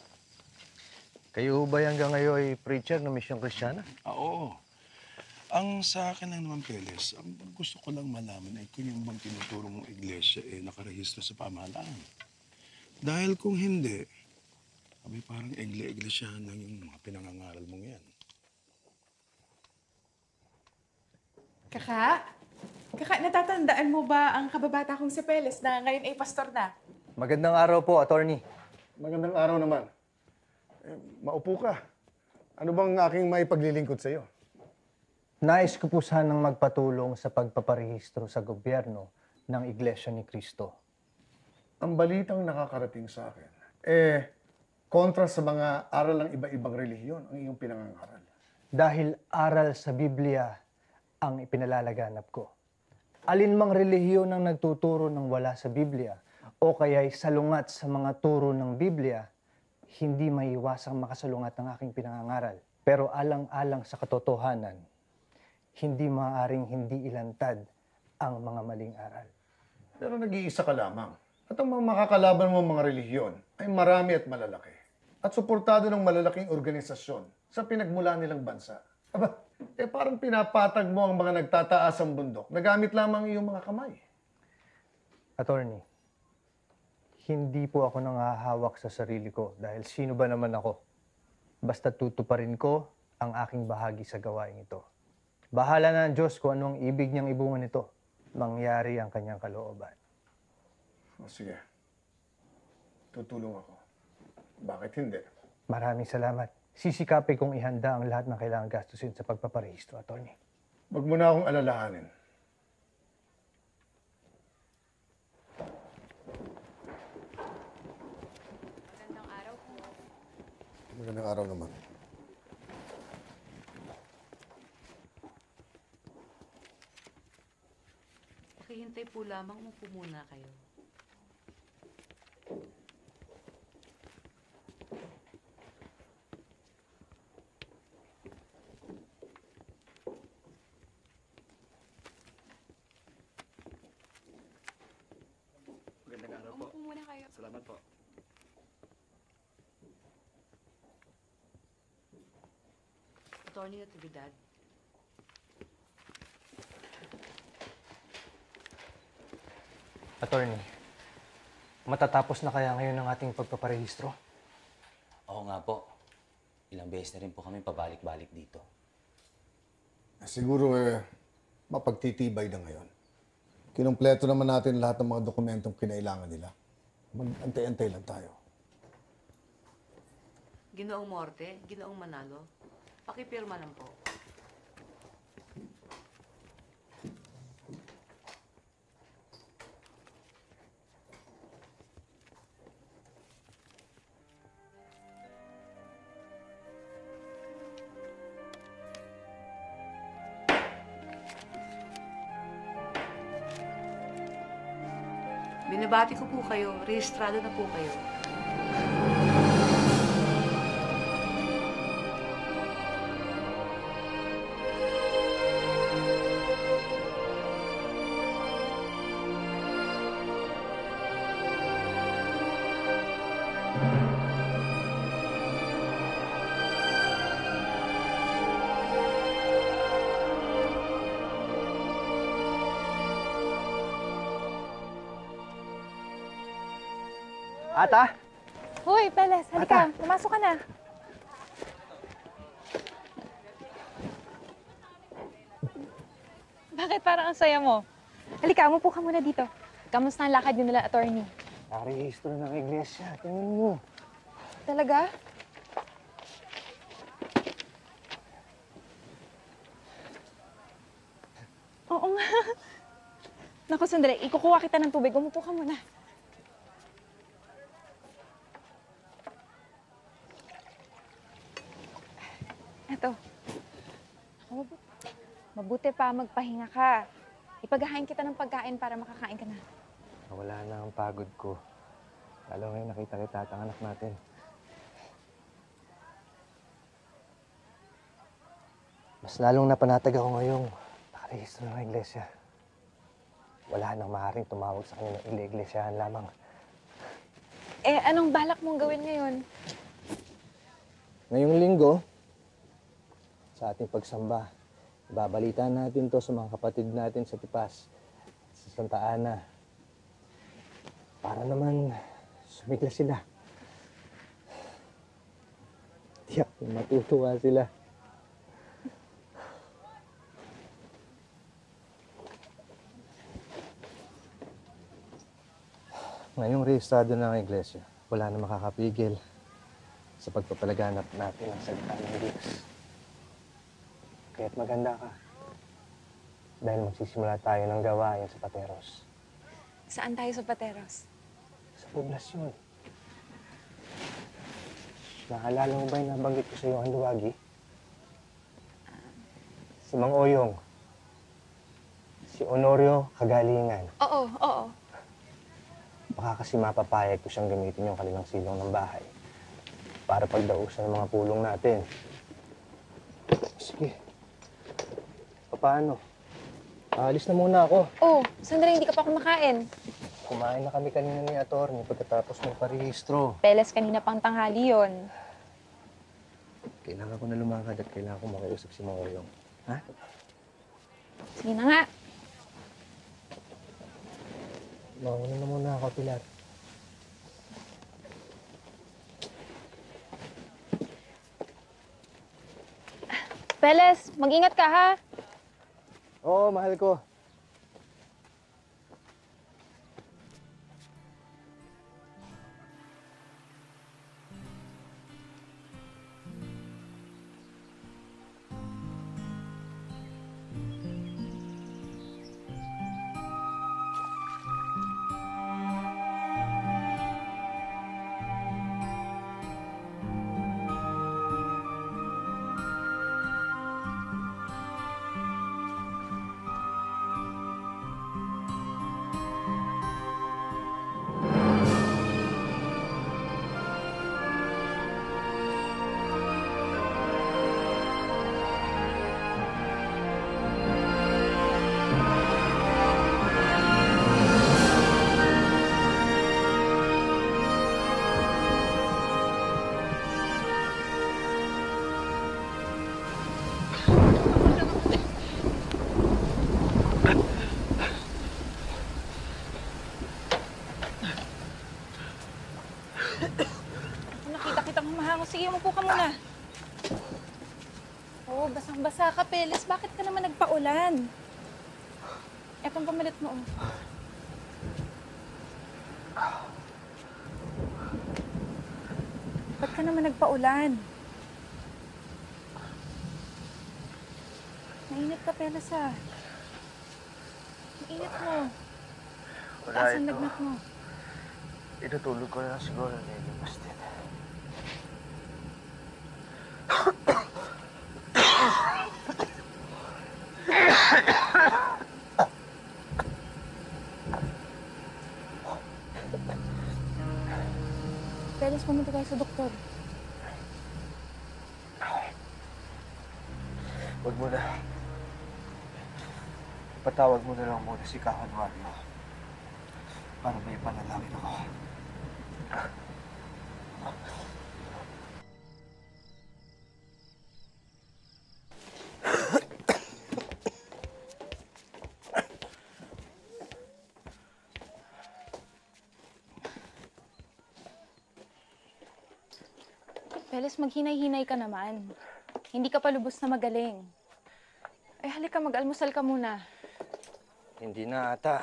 Kayo ba hanggang ngayon ay preacher ng Misyong Kristiyana? Oo. Ang sa akin lang naman, Peles, ang gusto ko lang malaman ay kung yung bang tinuturo mong iglesia nakarehistro sa pamahalaan. Dahil kung hindi, abay parang iglesia lang yung mga pinangangaral mong yan. Kaka, natatandaan mo ba ang kababata kong si Peles na ngayon ay pastor na? Magandang araw po, attorney. Magandang araw naman. Maupo ka. Ano bang aking maipaglilingkod sa iyo? Nais ko po sanang magpatulong sa pagpaparehistro sa gobyerno ng Iglesia ni Cristo. Ang balitang nakakarating sa akin, kontra sa mga aral ng iba-ibang relihiyon ang iyong pinangangaral. Dahil aral sa Biblia ang ipinalalaganap ko. Alin mang relihiyon ang nagtuturo ng wala sa Biblia o kaya'y salungat sa mga turo ng Biblia, hindi maiiwasang makasalungat ang aking pinangangaral. Pero alang-alang sa katotohanan, hindi maaaring hindi ilantad ang mga maling aral. Pero nag-iisa ka lamang. At ang mga makakalaban mo mga relihiyon ay marami at malalaki. At suportado ng malalaking organisasyon sa pinagmulan nilang bansa. Aba, parang pinapatag mo ang mga nagtataas ang bundok. Nagamit lamang iyong mga kamay. Attorney, hindi po ako nangahawak sa sarili ko dahil sino ba naman ako? Basta tutuparin ko ang aking bahagi sa gawain ito. Bahala na ang Diyos kung anong ibig niyang ibungan nito. Mangyari ang kanyang kalooban. O sige. Tutulong ako. Bakit hindi? Maraming salamat. Sisikapin kong ihanda ang lahat ng kailangang gastusin sa pagpaparehistro, attorney. Huwag mo na akong alalahanin. Magandang araw po. Magandang araw naman. Pakihintay po lamang, umupo muna kayo. Magandang araw po. Umupo muna kayo. Salamat po. Attorney Natividad. Attorney, matatapos na kaya ngayon ang ating pagpaparehistro? Oo nga po. Ilang beses na rin po kami pabalik-balik dito. Siguro mapagtitibay na ngayon. Kinumpleto naman natin lahat ng mga dokumentong kinailangan nila. Mag-antay-antay lang tayo. Ginoong Morte, Ginoong Manalo, pakipirma lang po. Binabati ko po kayo. Rehistrado na po kayo. Ata? Hoy, Peles, halika. Pumasok ka na. Bakit parang ang saya mo? Halika, umupo ka muna dito. Kamusta ang lakad yun nila, attorney? Narehistro ng iglesia. Tingnan mo. Talaga? Oo nga. Naku, sandali. Ikukuha kita ng tubig. Umupo ka muna. Eto. Mabuti pa magpahinga ka. Ipaghahain kita ng pagkain para makakain ka na. Wala na ang pagod ko. Lalo ngayon nakita kita at ang anak natin. Mas lalong napanatag ako ngayong nakarehistro ng iglesia. Wala nang maaaring tumawag sa kanya ng iglesia lamang. Eh, anong balak mong gawin ngayon? Ngayong linggo, sa ating pagsamba, babalitan natin to sa mga kapatid natin sa Tipas, sa Santa Ana. Para naman sumigla sila. Tiyak, matutuwa sila. Ngayong rehistrado ng iglesia, wala na makakapigil sa pagpapalaganap natin ng salita ng Diyos. Kaya't maganda ka. Dahil magsisimula tayo ng gawain sa Pateros. Saan tayo sa Pateros? Sa poblasyon. Naalala mo ba yung nabanggit ko sa iyo ang luwagi? Si Mang Oyong. Si Honorio Kagalingan. Oo. Baka kasi mapapayag ko siyang gamitin yung kanilang silong ng bahay para pagdausan ng mga pulong natin. Sige. Paano? Aalis na muna ako. Oh, sandali, hindi ka pa kumakain. Kumain na kami kanina ni Atty. Pagkatapos ng parehistro. Peles, kanina pang tanghali yon. Kailangan ko na lumakad at kailangan ko makiusap si Mang Oyong. Ha? Sige na nga. Mauna na muna ako, Pilar. Peles, mag-ingat ka ha. Oo, mahal ko. Nakita kitang humahango. Sige, umupo ka muna. Oh, basang-basa ka, Peles. Bakit ka naman nagpaulan? Etong pamalit mo. Ba't ka ka naman nagpaulan. Mainit ka, Peles, ah. Mainit mo. Wala Taas ang ito. lagnat mo. Itutulog ko na lang siguro. Nilibas din. Peles, pumunta tayo sa doktor. Huwag mo na. Patawag mo na lang muna si Kakanwario para may panalangin ako. Peles, maghinay-hinay ka naman. Hindi ka pa lubos na magaling. Ay, halika, mag-almusal ka muna. Hindi na ata.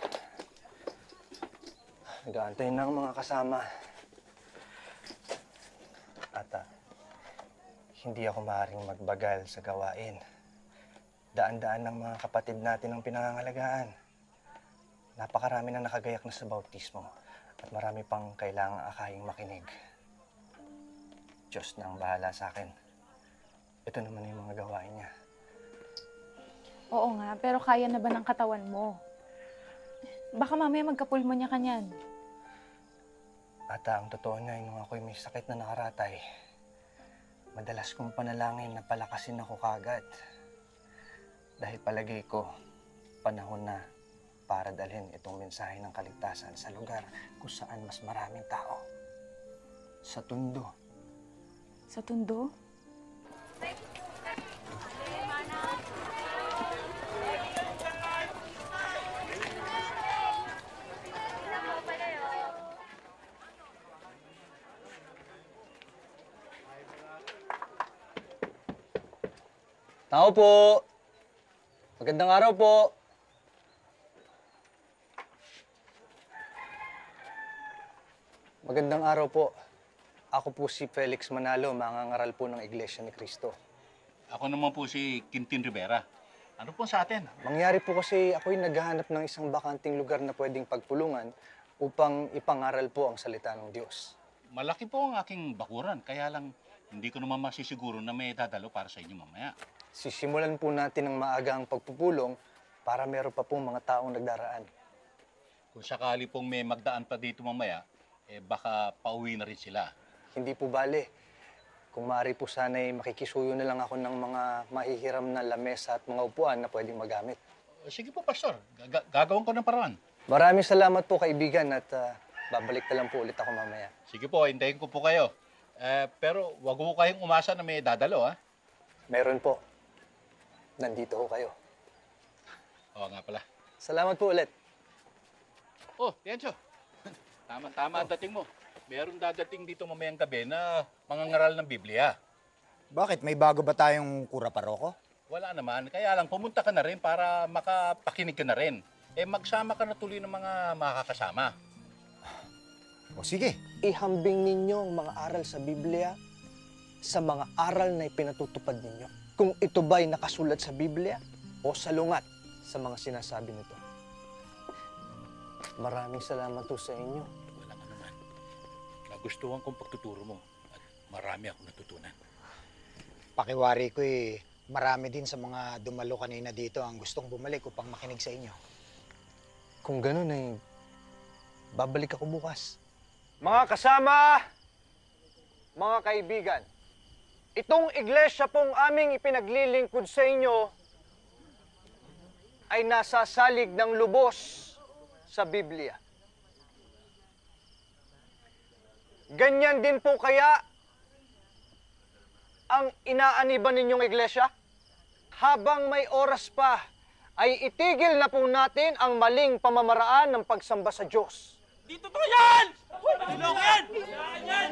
Nag-aantay na ang mga kasama. Ata, hindi ako maaaring magbagal sa gawain. Daan-daan ng mga kapatid natin ang pinangangalagaan. Napakarami na nakagayak na sa bautismo at marami pang kailangang akaying makinig. Diyos na ang bahala sa akin. Ito naman yung mga gawain niya. Oo nga, pero kaya na ba ng katawan mo? Baka mamaya magkapulmonya ka niyan. Ata, ang totoo na nung ako'y may sakit na nakaratay, madalas kong panalangin na palakasin ako kagad. Dahil palagay ko, panahon na para dalhin itong mensahe ng kaligtasan sa lugar kung saan mas maraming tao. Sa Tondo. Sa Tondo? Tao po! Magandang araw po! Magandang araw po. Ako po si Felix Manalo, mangangaral po ng Iglesia ni Cristo. Ako naman po si Quintin Rivera. Ano po sa atin? Mangyari po kasi ako'y naghahanap ng isang bakanting lugar na pwedeng pagpulungan upang ipangaral po ang salita ng Diyos. Malaki po ang aking bakuran, kaya lang hindi ko naman masisiguro na may dadalo para sa inyo mamaya. Sisimulan po natin ng maaga ang pagpupulong para meron pa pong mga taong nagdaraan. Kung sakali pong may magdaan pa dito mamaya, baka pauwi na rin sila. Hindi po bale. Kung maaari po sana'y makikisuyo na lang ako ng mga mahihiram na lamesa at mga upuan na pwedeng magamit. Sige po, Pastor. Gagawin ko ng paraan. Maraming salamat po, kaibigan, at babalik na lang po ulit ako mamaya. Sige po, hintayin ko po kayo. Pero wag po kayong umasa na may dadalo, ha? Meron po. Nandito ho kayo. Oo nga pala. Salamat po ulit. Oh, Tiencho. Tama-tama ang dating mo. Meron dadating dito mamayang gabi na mangangaral ng Biblia. Bakit? May bago ba tayong kura paroko? Wala naman. Kaya lang, pumunta ka na rin para makapakinig ka na rin. Magsama ka na tuloy ng mga makakasama. O sige. Ihambing ninyo ang mga aral sa Biblia sa mga aral na ipinatutupad ninyo. Kung ito ba'y nakasulat sa Biblia o salungat sa mga sinasabi nito. Maraming salamat po sa inyo. Walang anuman. Nagustuhan kong pagtuturo mo at marami akong natutunan. Pakiwari ko marami din sa mga dumalo kanina dito ang gustong bumalik upang makinig sa inyo. Kung ganun ay babalik ako bukas. Mga kasama, mga kaibigan, itong iglesia pong aming ipinaglilingkod sa inyo ay nasasalig ng lubos sa Biblia. Ganyan din po kaya ang inaaniban ninyong iglesia? Habang may oras pa, ay itigil na po natin ang maling pamamaraan ng pagsamba sa Diyos. Dito to yan! Ilong yan! Yan!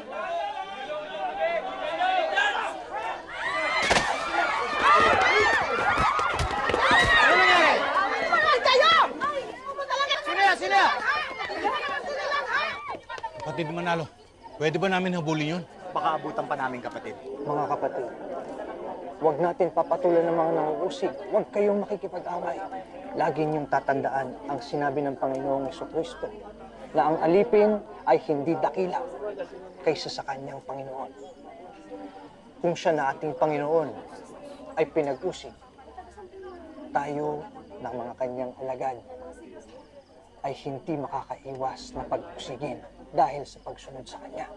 Ano nangyari? Bakit kayo? Sino yan? Sino yan? Kapatid Manalo, pwede ba namin habulin yun? baka abutan pa namin kapatid. Mga kapatid, huwag natin papatulan ng mga nanguusig. Huwag kayong makikipag-away. Lagi niyong tatandaan ang sinabi ng Panginoong Jesucristo na ang alipin ay hindi dakila kaysa sa kanyang Panginoon. Kung siya na ating Panginoon ay pinag-usig, tayo ng mga kanyang alagad ay hindi makakaiwas na pag-usigin dahil sa pagsunod sa kanya.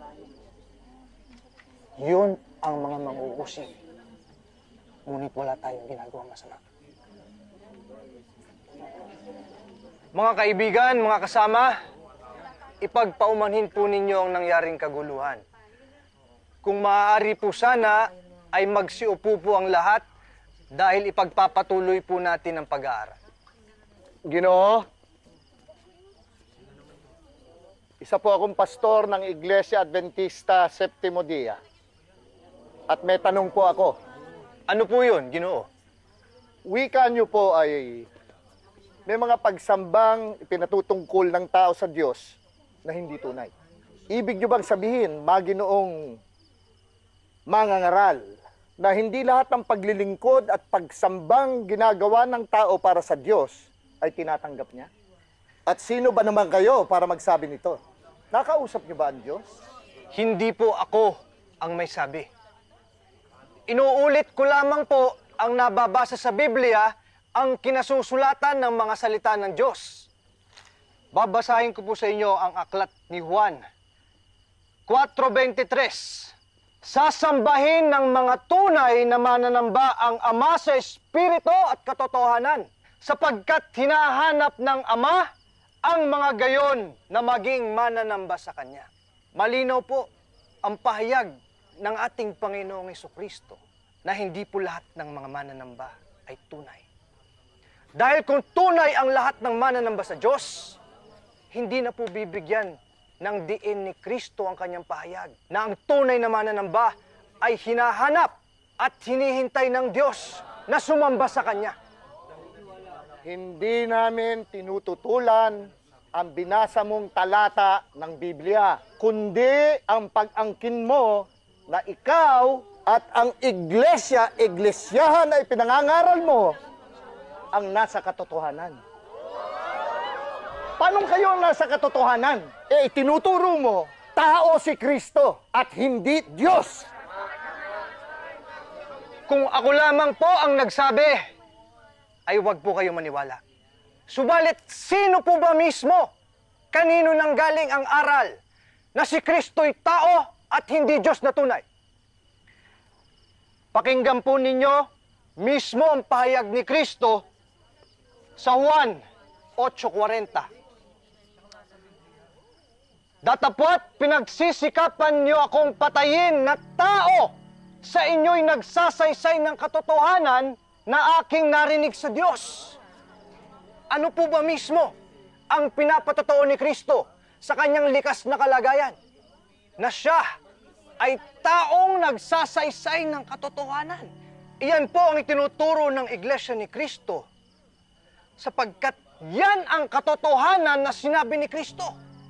Yun ang mga manguusig. Ngunit wala tayong ginagawang masama. Mga kaibigan, mga kasama, ipagpaumanhin po ninyo ang nangyaring kaguluhan. Kung maaari po sana, ay magsiupo po ang lahat dahil ipagpapatuloy po natin ang pag-aaral. Ginoo, isa po akong pastor ng Iglesia Adventista Septimo Dia. At may tanong po ako. Ano po yun, Ginoo? Wika niyo po ay may mga pagsambang ipinatutungkol ng tao sa Diyos na hindi tunay. Ibig niyo bang sabihin, maginoong mangangaral, na hindi lahat ng paglilingkod at pagsambang ginagawa ng tao para sa Diyos ay tinatanggap niya? At sino ba naman kayo para magsabi nito? Nakausap niyo ba ang Diyos? Hindi po ako ang may sabi. Inuulit ko lamang po ang nababasa sa Biblia, ang kinasusulatan ng mga salita ng Diyos. Babasahin ko po sa inyo ang aklat ni Juan 4:23. Sasambahin ng mga tunay na mananamba ang Ama sa Espiritu at katotohanan, sapagkat hinahanap ng Ama ang mga gayon na maging mananamba sa Kanya. Malinaw po ang pahayag ng ating Panginoong Jesucristo na hindi po lahat ng mga mananamba ay tunay. Dahil kung tunay ang lahat ng mananamba sa Diyos, hindi na po bibigyan ng diin ni Kristo ang kanyang pahayag na ang tunay na mananamba ay hinahanap at hinihintay ng Diyos na sumamba sa Kanya. Hindi namin tinututulan ang binasa mong talata ng Biblia, kundi ang pag-angkin mo na ikaw at ang iglesia-iglesyahan ay pinangangaral mo ang nasa katotohanan. Paano kayo ang nasa katotohanan? Tinuturo mo, tao si Kristo at hindi Diyos. Kung ako lamang po ang nagsabi, ay huwag po kayo maniwala. Subalit, sino po ba mismo? Kanino nanggaling ang aral na si Kristo'y tao at hindi Diyos na tunay? Pakinggan po ninyo mismo ang pahayag ni Kristo sa Juan 8:40. Datapwat pinagsisikapan niyo akong patayin na tao sa inyo'y nagsasaysay ng katotohanan na aking narinig sa Diyos. Ano po ba mismo ang pinapatotoo ni Kristo sa kanyang likas na kalagayan? Na siya ay taong nagsasaysay ng katotohanan. Iyan po ang itinuturo ng Iglesia ni Kristo sapagkat yan ang katotohanan na sinabi ni Kristo.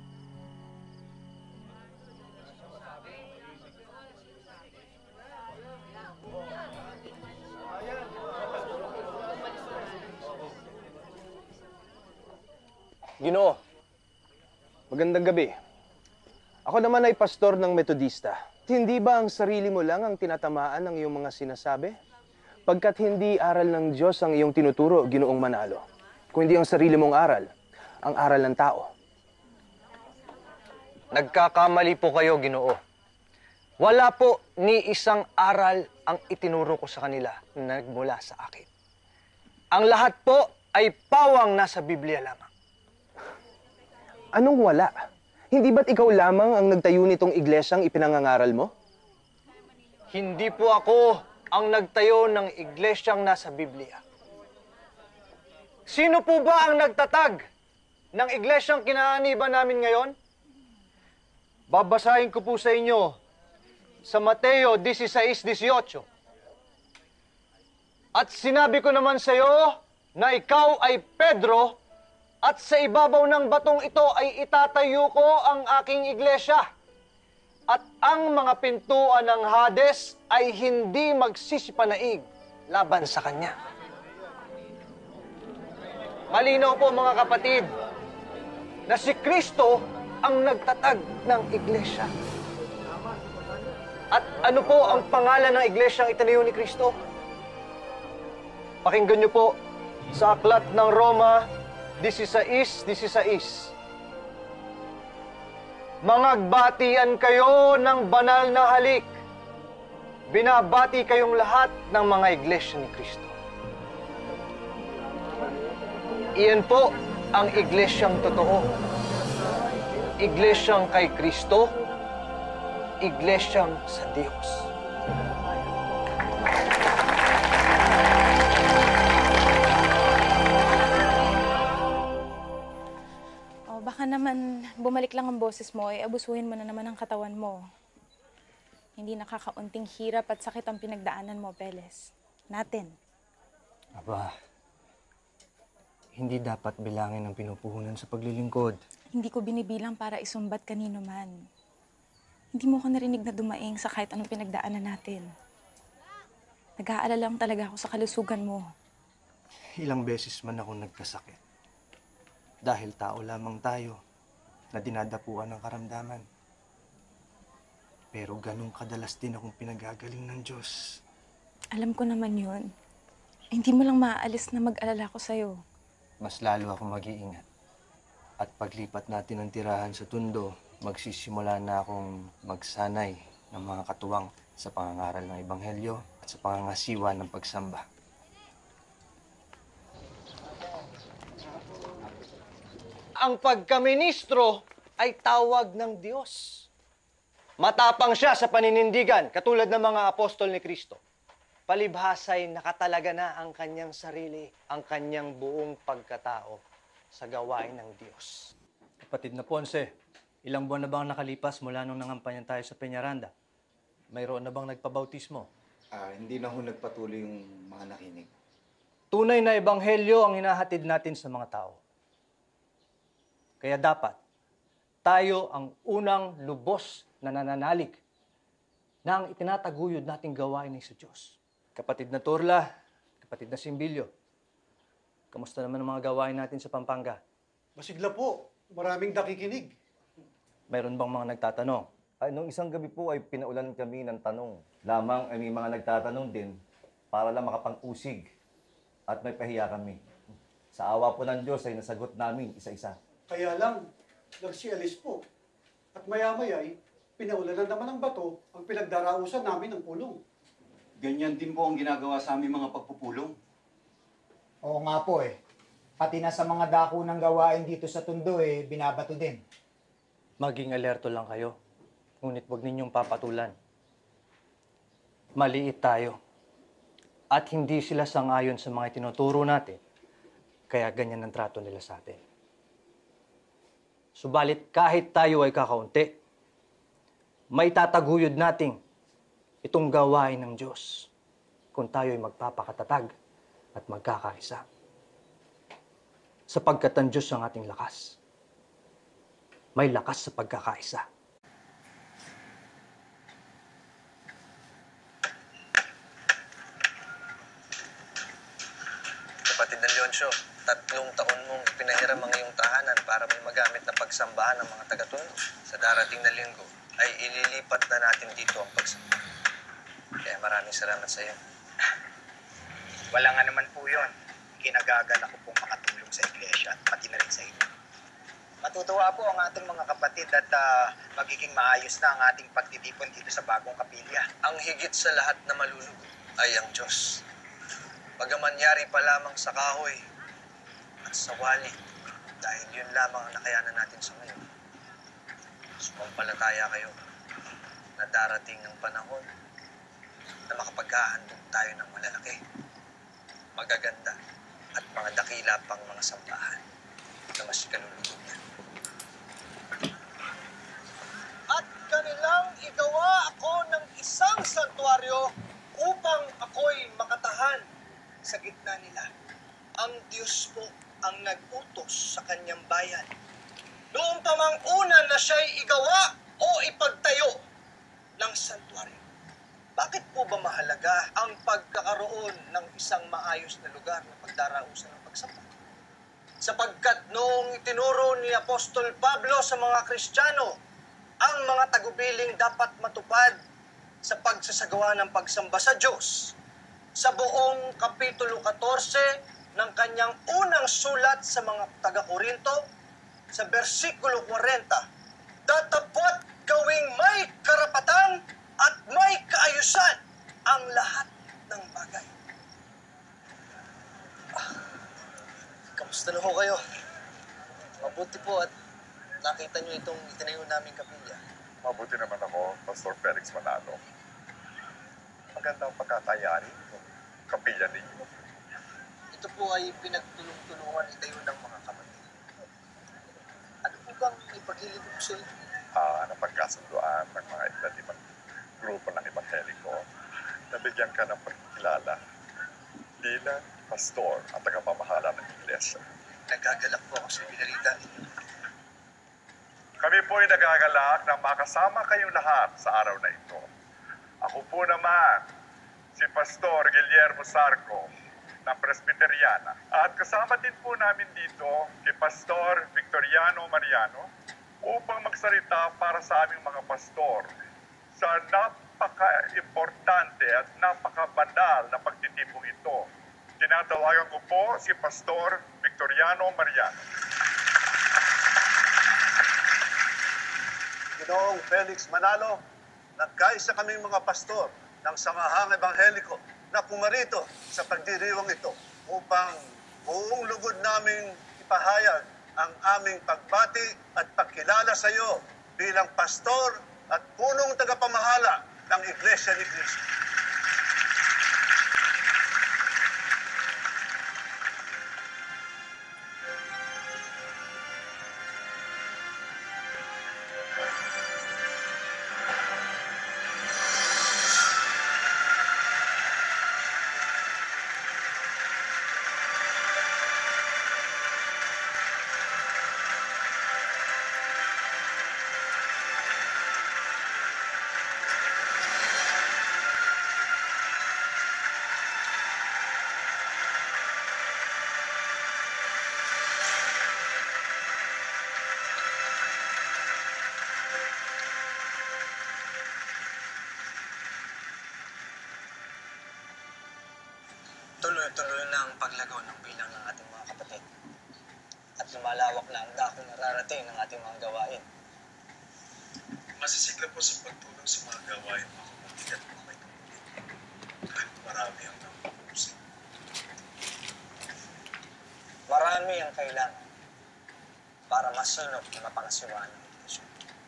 Ginoo, magandang gabi. Ako naman ay pastor ng Metodista. Hindi ba ang sarili mo lang ang tinatamaan ng iyong mga sinasabi? Pagkat hindi aral ng Diyos ang iyong tinuturo, Ginoong Manalo. Kung hindi ang sarili mong aral, ang aral ng tao. Nagkakamali po kayo, Ginoo. Wala po ni isang aral ang itinuro ko sa kanila na nagmula sa akin. Ang lahat po ay pawang nasa Biblia lamang. Anong wala? Hindi ba't ikaw lamang ang nagtayo nitong iglesyang ipinangangaral mo? Hindi po ako ang nagtayo ng iglesyang nasa Biblia. Sino po ba ang nagtatag ng iglesyang kinaaniban namin ngayon? Babasahin ko po sa inyo sa Mateo 16:18. At sinabi ko naman sa iyo na ikaw ay Pedro, at sa ibabaw ng batong ito ay itatayo ko ang aking iglesia. at ang mga pintuan ng Hades ay hindi magsisipanaig laban sa Kanya. Malinaw po mga kapatid na si Kristo ang nagtatag ng iglesia. At ano po ang pangalan ng iglesyang itinayo ni Kristo? Pakinggan niyo po sa aklat ng Roma 16:16. Mangagbatian kayo ng banal na halik. Binabati kayong lahat ng mga iglesia ni Kristo. Iyan po ang iglesyang totoo. Iglesyang kay Kristo, iglesyang sa Diyos. O baka naman bumalik lang ang boses mo, abusuhin mo na naman ang katawan mo. Hindi nakakaunting hirap at sakit ang pinagdaanan mo, Peles. Natin. Aba, hindi dapat bilangin ang pinupuhunan sa paglilingkod. Hindi ko binibilang para isumbat kanino man. Hindi mo ko narinig na dumaing sa kahit anong pinagdaanan natin. Nag-aalala lang talaga ako sa kalusugan mo. Ilang beses man ako nagkasakit. Dahil tao lamang tayo na dinadapuan ng karamdaman. Pero ganun kadalas din akong pinagagaling ng Diyos. Alam ko naman yun. Hindi mo lang maaalis na mag-alala ko sa'yo. Mas lalo akong mag-iingat. At paglipat natin ng tirahan sa Tondo, magsisimula na akong magsanay ng mga katuwang sa pangangaral ng Ebanghelyo at sa pangangasiwa ng pagsamba. Ang pagkaministro ay tawag ng Diyos. Matapang siya sa paninindigan, katulad ng mga apostol ni Kristo. Palibhasa'y nakatalaga na ang kanyang sarili, ang kanyang buong pagkatao sa gawain ng Diyos. Kapatid na Ponce, ilang buwan na bang nakalipas mula nung nangampanyan tayo sa Peñaranda? Mayroon na bang nagpabautismo? Hindi na ho nagpatuloy yung mga nakinig. Tunay na ebanghelyo ang hinahatid natin sa mga tao. Kaya dapat, tayo ang unang lubos na nananalig na ang itinataguyod nating gawain ay sa Diyos. Kapatid na Turla, kapatid na Simbilyo, kamusta naman ang mga gawain natin sa Pampanga? Masigla po. Maraming nakikinig. Mayroon bang mga nagtatanong? Nung isang gabi po ay pinaulan kami ng tanong. Lamang ay may mga nagtatanong din para lang makapang-usig at may pahiya kami. Sa awa po ng Diyos ay nasagot namin isa-isa. Kaya lang, nagsialis po. At maya-maya ay pinaulanan naman ng bato ang pinagdarausan namin ng pulong. Ganyan din po ang ginagawa sa aming mga pagpupulong. Oo nga po eh. Pati na sa mga dako ng gawain dito sa Tondo eh, binabato din. Maging alerto lang kayo. Ngunit huwag ninyong papatulan. Maliit tayo. At hindi sila sangayon sa mga tinuturo natin. Kaya ganyan ang trato nila sa atin. Subalit kahit tayo ay kakaunti, may tataguyod nating itong gawain ng Diyos kung tayo ay magpapakatatag at magkakaisa. Sapagkat ang Diyos ang ating lakas. May lakas sa pagkakaisa. Kapatid na Leoncio, 3 taon mong pinahiram ang iyong tahanan para may magamit na pagsambahan ng mga taga-Tondo. Sa darating na linggo ay ililipat na natin dito ang pagsamba. Kaya maraming salamat sa iyo. Wala nga naman po yun. Kinagagal ako pong makatulong sa iglesia at pati na rin sa inyo. Matutuwa po ang ating mga kapatid at magiging maayos na ang ating pagtitipon dito sa bagong kapilya. Ang higit sa lahat na malulugo ay ang Diyos. Bagaman yari pa lamang sa kahoy at sa wali, dahil yun lamang ang nakayanan natin sa ngayon. Sumampalataya kayo na darating ang panahon na makapaghahandog tayo ng malalaki, magaganda, at mga dakila pang mga sambahan na mas kalulugan. At kanilang igawa ako ng isang santuaryo upang ako'y makatahan sa gitna nila. Ang Diyos po ang nag-utos sa kanyang bayan. Noong pa mang una na siya'y igawa o ipagtayo, ng santuario. Bakit po ba mahalaga ang pagkakaroon ng isang maayos na lugar na pagdarausan ng pagsamba? Sapagkat noong itinuro ni Apostol Pablo sa mga Kristiyano, ang mga tagubiling dapat matupad sa pagsasagawa ng pagsamba sa Diyos. Sa buong Kapitulo 14 ng kanyang unang sulat sa mga taga-Korinto, sa versikulo 40, datapot gawing may karapatan at may kaayusan ang lahat ng bagay. Kamusta na ho kayo? Mabuti po at nakita niyo itong itinayo naming kapilya. Mabuti naman ako, Pastor Felix Manalo. Magandang pagkakayari ng kapilya ninyo. Ito po ay pinagtulong-tulungan itayo ng mga kapatid. Ano po bang ipaghilig ko sa inyo? Napagkasunduan ng mga iba't ibang grupo ng Ebangheliko na bigyan ka ng pagkilala bilang pastor at tagapamahala ng iglesia. Nagagalak po ako sa binalita ninyo. Kami po ay nagagalak na makasama kayong lahat sa araw na ito. Ako po naman, si Pastor Guillermo Sarco ng Presbyteriana. At kasama din po namin dito kay Pastor Victoriano Mariano upang magsalita para sa aming mga pastor sa napaka-importante at napaka-banal na pagtitipong ito. Tinatawagan ko po si Pastor Victoriano Mariano. Ginoong Felix Manalo, nagkaisa kaming mga pastor ng Samahang Ebangheliko na pumarito sa pagdiriwang ito upang buong lugod naming ipahayag ang aming pagbati at pagkilala sa iyo bilang pastor at punong tagapamahala ng Iglesia ni Cristo. Tuloy-tuloy na ang paglago ng bilang ng ating mga kapatid. At lumalawak na ang dakong nararating ng ating mga gawain. Masisigla po sa pagtulong sa mga gawain mga kapatid at mga may kapatid. Kahit marami ang napupusin. Marami ang kailangan para masinop na mapangasiwaan ng Iglesia.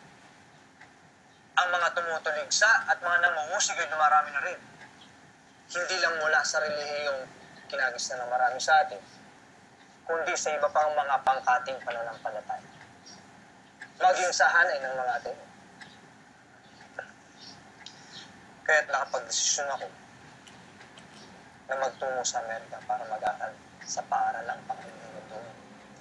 Ang mga tumutuligsa at mga namumuhusig ay dumarami na rin. Hindi lang mula sa relihiyong kinagisnan ng marami sa atin, kundi sa iba pang mga pangkating pananampalataya. Maging sa hanay ng mga atin. Kaya't nakapag-desisyon ako na magtungo sa Amerika para mag-aral sa paaralang Panginoon doon.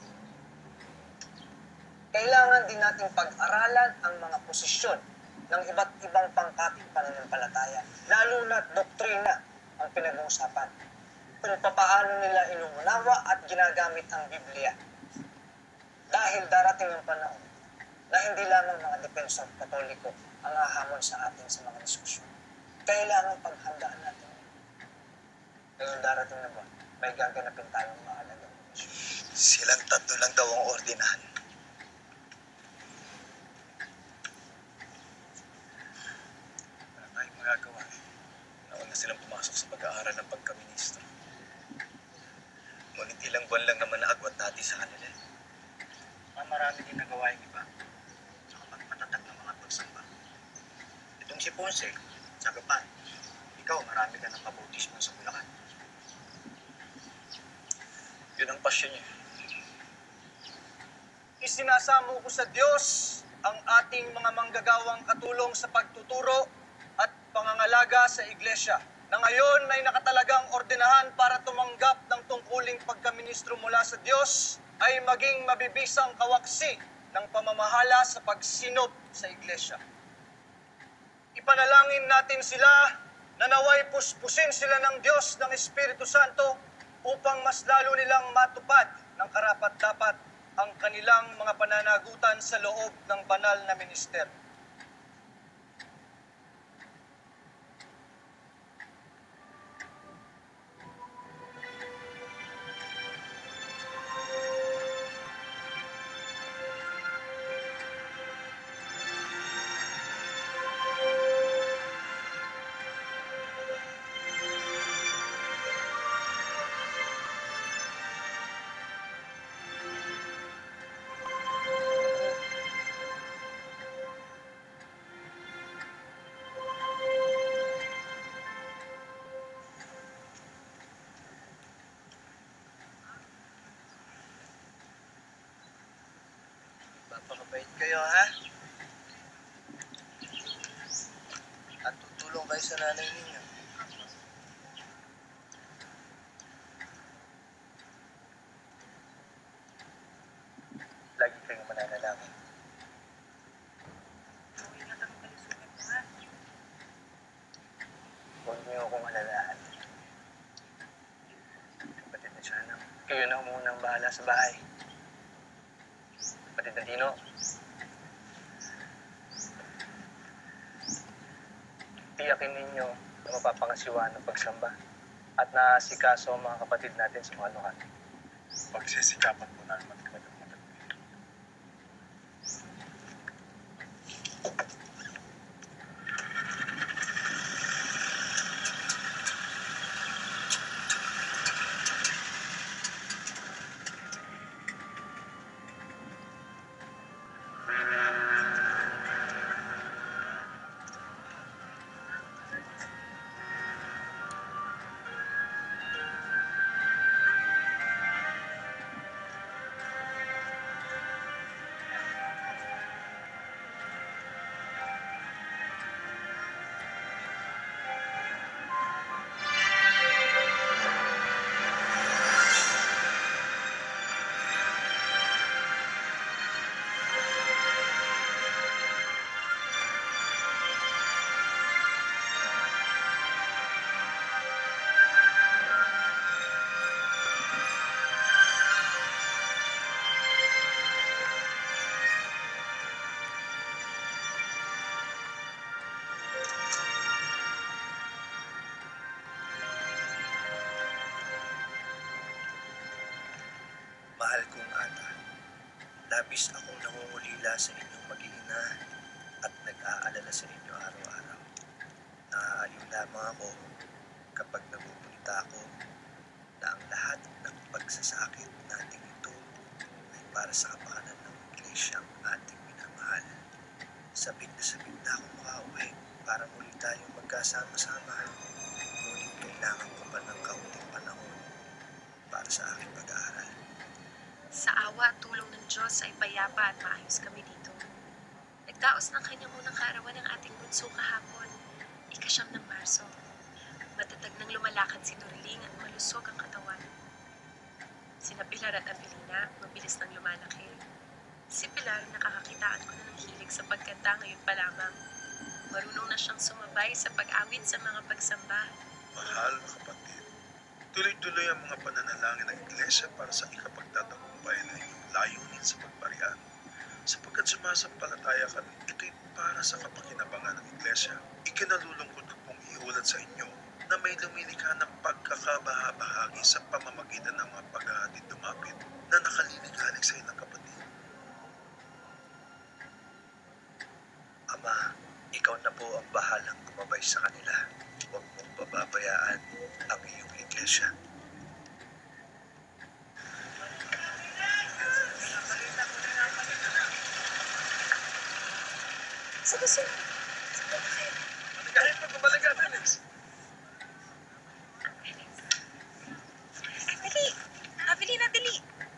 Kailangan din nating pag-aralan ang mga posisyon ng iba't ibang pangkating pananampalataya, lalo na't doktrina ang pinag-uusapan, kung papaano nila inuunawa at ginagamit ang Biblia. Dahil darating ang panahon na hindi lamang mga depensor katoliko ang hahamon sa atin sa mga diskusyon. Kailangan paghandaan natin. Ngayon darating na ba, may gaganapin tayong mahalagang diskusyon. Silang tatlo lang daw ang ordinahan. Wala tayong magagawa. Nauna silang pumasok sa pag-aaral ng pagkaministro. Ngunit ilang buwan lang naman naagwat natin sa kanila. Marami din nagawa yung iba. Saka magpatatag ng mga pagsamba. Itong si Ponce, sa Gapan, ikaw marami ka ng kabautismo sa Bulacan. Yun ang pasyon niya. Isinasamo ko sa Diyos ang ating mga manggagawang katulong sa pagtuturo at pangangalaga sa Iglesia, na ngayon ay nakatalagang ordinahan para tumanggap ng tungkuling pagkaministro mula sa Diyos, ay maging mabibisang kawaksi ng pamamahala sa pagsinop sa Iglesia. ipanalangin natin sila na naway puspusin sila ng Diyos ng Espiritu Santo upang mas lalo nilang matupad ng karapat-dapat ang kanilang mga pananagutan sa loob ng banal na ministeryo. Napakabait kayo, ha? At tutulong kayo sa nanay ninyo. Lagi kayong mananalangin. Huwag niyo akong alalahan. Kapatid na siya, kayo na munang bahala sa bahay. Kapatid na Dino, tiyakin ninyo na mapapangasiwaan ng pagsamba at naasikaso ang mga kapatid natin sa mga lugar. Pagsisikapan po namin kami ng mga Mahal kong ata, labis akong nangungulila sa inyong mag-iina at nag-aalala sa inyo araw-araw. Naaaliw lamang ako kapag nabubulita ako na ang lahat ng pagsasakit nating ito ay para sa kapakanan ng iglesyang ating minamahal. Sabik na akong makauwi para muli tayong magkasama-sama. Ngunit kailangan ko pa ng kaunting panahon para sa aking pag-aaral. Sa awa at tulong ng Diyos ay payapa at maayos kami dito. Nagdaos ng kanyang unang kaarawan ng ating bunso kahapon, ika-9 ng Marso. Matatag nang lumalakad si Dorling at malusog ang katawan. Sina Pilar at Abilina, mabilis nang lumalaki. Si Pilar, nakakakitaan ko na ng hilig sa pagkanta ngayon pa lamang. Marunong na siyang sumabay sa pag-awit sa mga pagsamba. Mahal na kapatid, tuloy-tuloy ang mga pananalangin ng iglesia para sa ikapagtatagumpay ng inyong layunin sa pagparian. Sapagkat sumasampalataya kami, ito'y para sa kapakinabangan ng iglesia. Ikinalulungkot ko pong iulat sa inyo na may lumilikha ng pagkakabahabahagi sa pamamagitan ng mga paghahatid dumapit na nakalilig-halig sa ilang kapatid. Ama, ikaw na po ang bahalang gumabay sa kanila. Huwag mong pababayaan ang iyong iglesia. Sa gusto mo? Kahit pa kumalaga, Felix. Dali! Abilina, dali!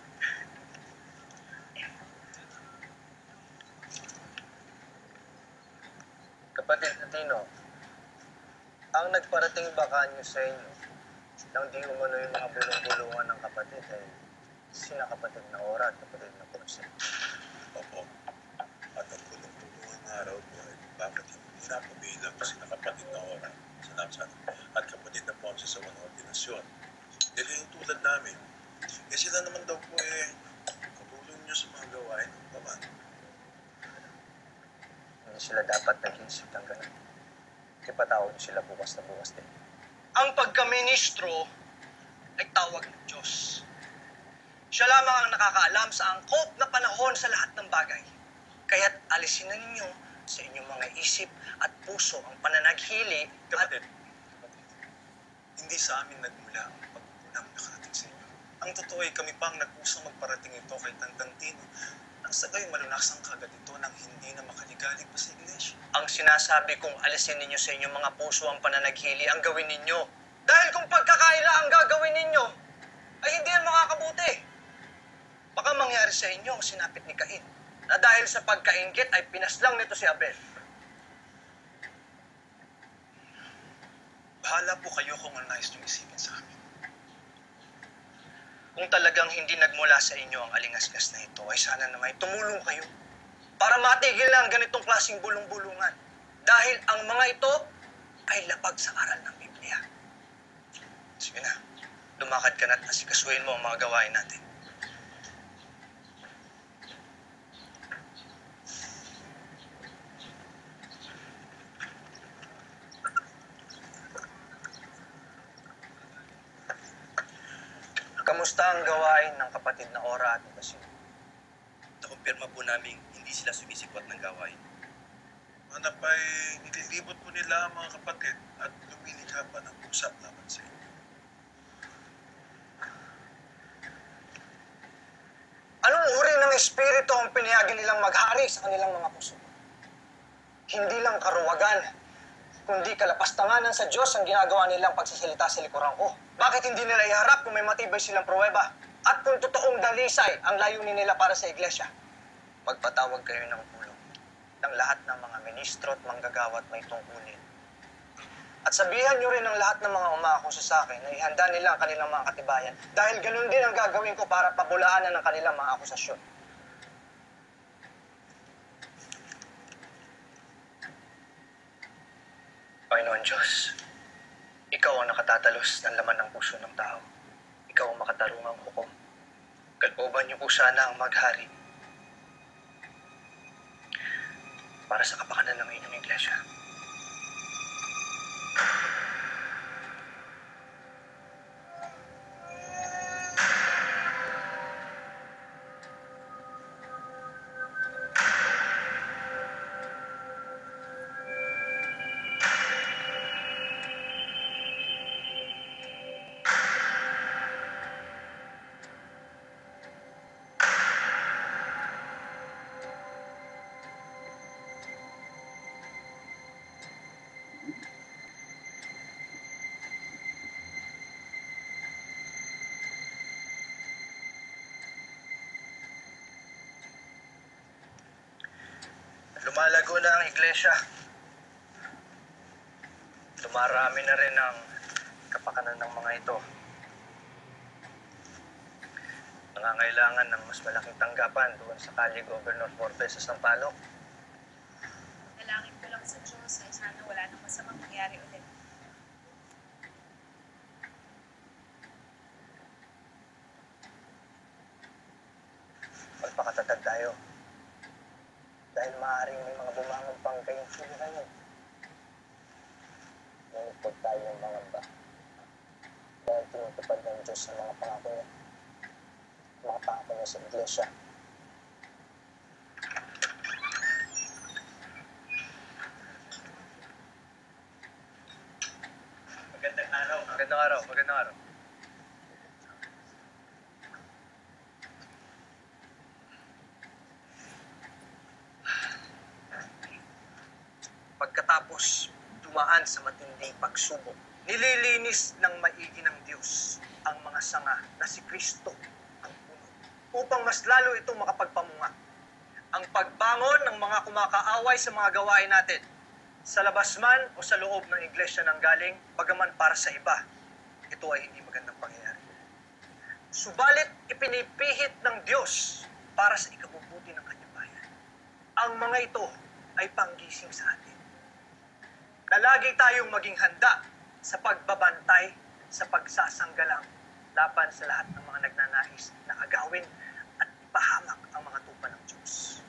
Kapatid na Tino, ang nagparating bakanyo sa inyo nang di umano yung mga bulong-bulungan ng kapatid ay sina kapatid na Ora at kapatid na Ponce. Opo. At ang bulong-bulungan na araw po ay bakit hindi pinapabilang ko sina kapatid na Ora sa Namsan at kapatid na Ponce sa mga ordinasyon. Dahil yung tulad namin, eh sila naman daw po katulong nyo sa mga gawain ng Pama. Hindi sila dapat nag-iisip ng ganun. Ipatawag sila bukas na bukas din. Ang pagkaministro ay tawag ng Diyos. Siya lamang ang nakakaalam sa angkop na panahon sa lahat ng bagay. Kaya't alisin na ninyo sa inyong mga isip at puso ang pananaghili Kapatid, hindi sa amin nagmula ang pagkukulang nakarating sa inyo. Ang totoo ay kami pang nag-usang magparating ito kay Tantantino nang sagay malunasan kagad ito nang hindi na makaligalig pa sa iglesia. Ang sinasabi kong alisin ninyo sa inyong mga puso ang pananaghili ang gawin ninyo. Dahil kung pagkakaila ang gagawin ninyo, ay hindi yan makakabuti. Baka mangyari sa inyo ang sinapit ni Cain, na dahil sa pagkainggit ay pinaslang nito si Abel. Bahala po kayo kung ano nais niyong isipin sa amin. Kung talagang hindi nagmula sa inyo ang alingasgas na ito, ay sana naman tumulong kayo para matigil na ang ganitong klaseng bulong-bulungan. Dahil ang mga ito ay lapag sa aral ng Biblia. Sige na, lumakad ka na at asikasuhin mo ang mga gawain natin. Kamusta ang gawain ng kapatid na Ora at Basil? Nakumpirma po namin hindi sila sumisikwat ng gawain. Manap ay nililibot po nila ang mga kapatid at lumilikha pa ng usap laban sa inyo. Anong uri ng espiritu ang pinahagi nilang maghari sa kanilang mga puso? Hindi lang karuwagan, kundi kalapastanganan sa Diyos ang ginagawa nilang pagsasalita sa likuran ko. Bakit hindi nila iharap kung may matibay silang pruweba? At kung totoong dalisay ang layunin nila para sa iglesia? Magpatawag kayo ng tulong ng lahat ng mga ministro at manggagawa at may tungkulin. At sabihan nyo rin ng lahat ng mga umaakusa sa akin na ihanda nila ang kanilang mga katibayan dahil ganun din ang gagawin ko para pabulaanan ng kanilang mga akusasyon. Panginoon Diyos, Ikaw ang nakatatalos ng laman ng puso ng tao. Ikaw ang makatarungang hukom. Kalooban niyo po sana ang maghari para sa kapakanan ng inyong iglesia. Lumalago na ang iglesia. Lumarami na rin ang kapakanan ng mga ito. Nangangailangan ng mas malaking tanggapan doon sa Calle Governor Fortes sa Sampaloc. Nalangin ko lang sa Diyos ay sana wala nang masamang mangyari ulit. Magpakatatag tayo. Dahil maaaring may mga bumangon pang kayong suliranin. Ngunit huwag tayong mangamba. Dahil tinutupad ng Diyos sa mga pangako niya. Mga pangako niya sa iglesia. Magandang araw. Magandang araw. Magandang araw. Pagkatapos dumaan sa matinding pagsubok, nililinis ng maigi ng Diyos ang mga sanga na si Kristo ang puno upang mas lalo itong makapagpamunga. Ang pagbangon ng mga kumakaaway sa mga gawain natin, sa labas man o sa loob ng iglesia nang galing, bagaman para sa iba, ito ay hindi magandang pangyayari. Subalit ipinipihit ng Diyos para sa ikabubuti ng kanyang bayan. Ang mga ito ay panggising sa atin. na lagi tayong maging handa sa pagbabantay, sa pagsasanggalang laban sa lahat ng mga nagnanais na agawin at ipahamak ang mga tupa ng Diyos.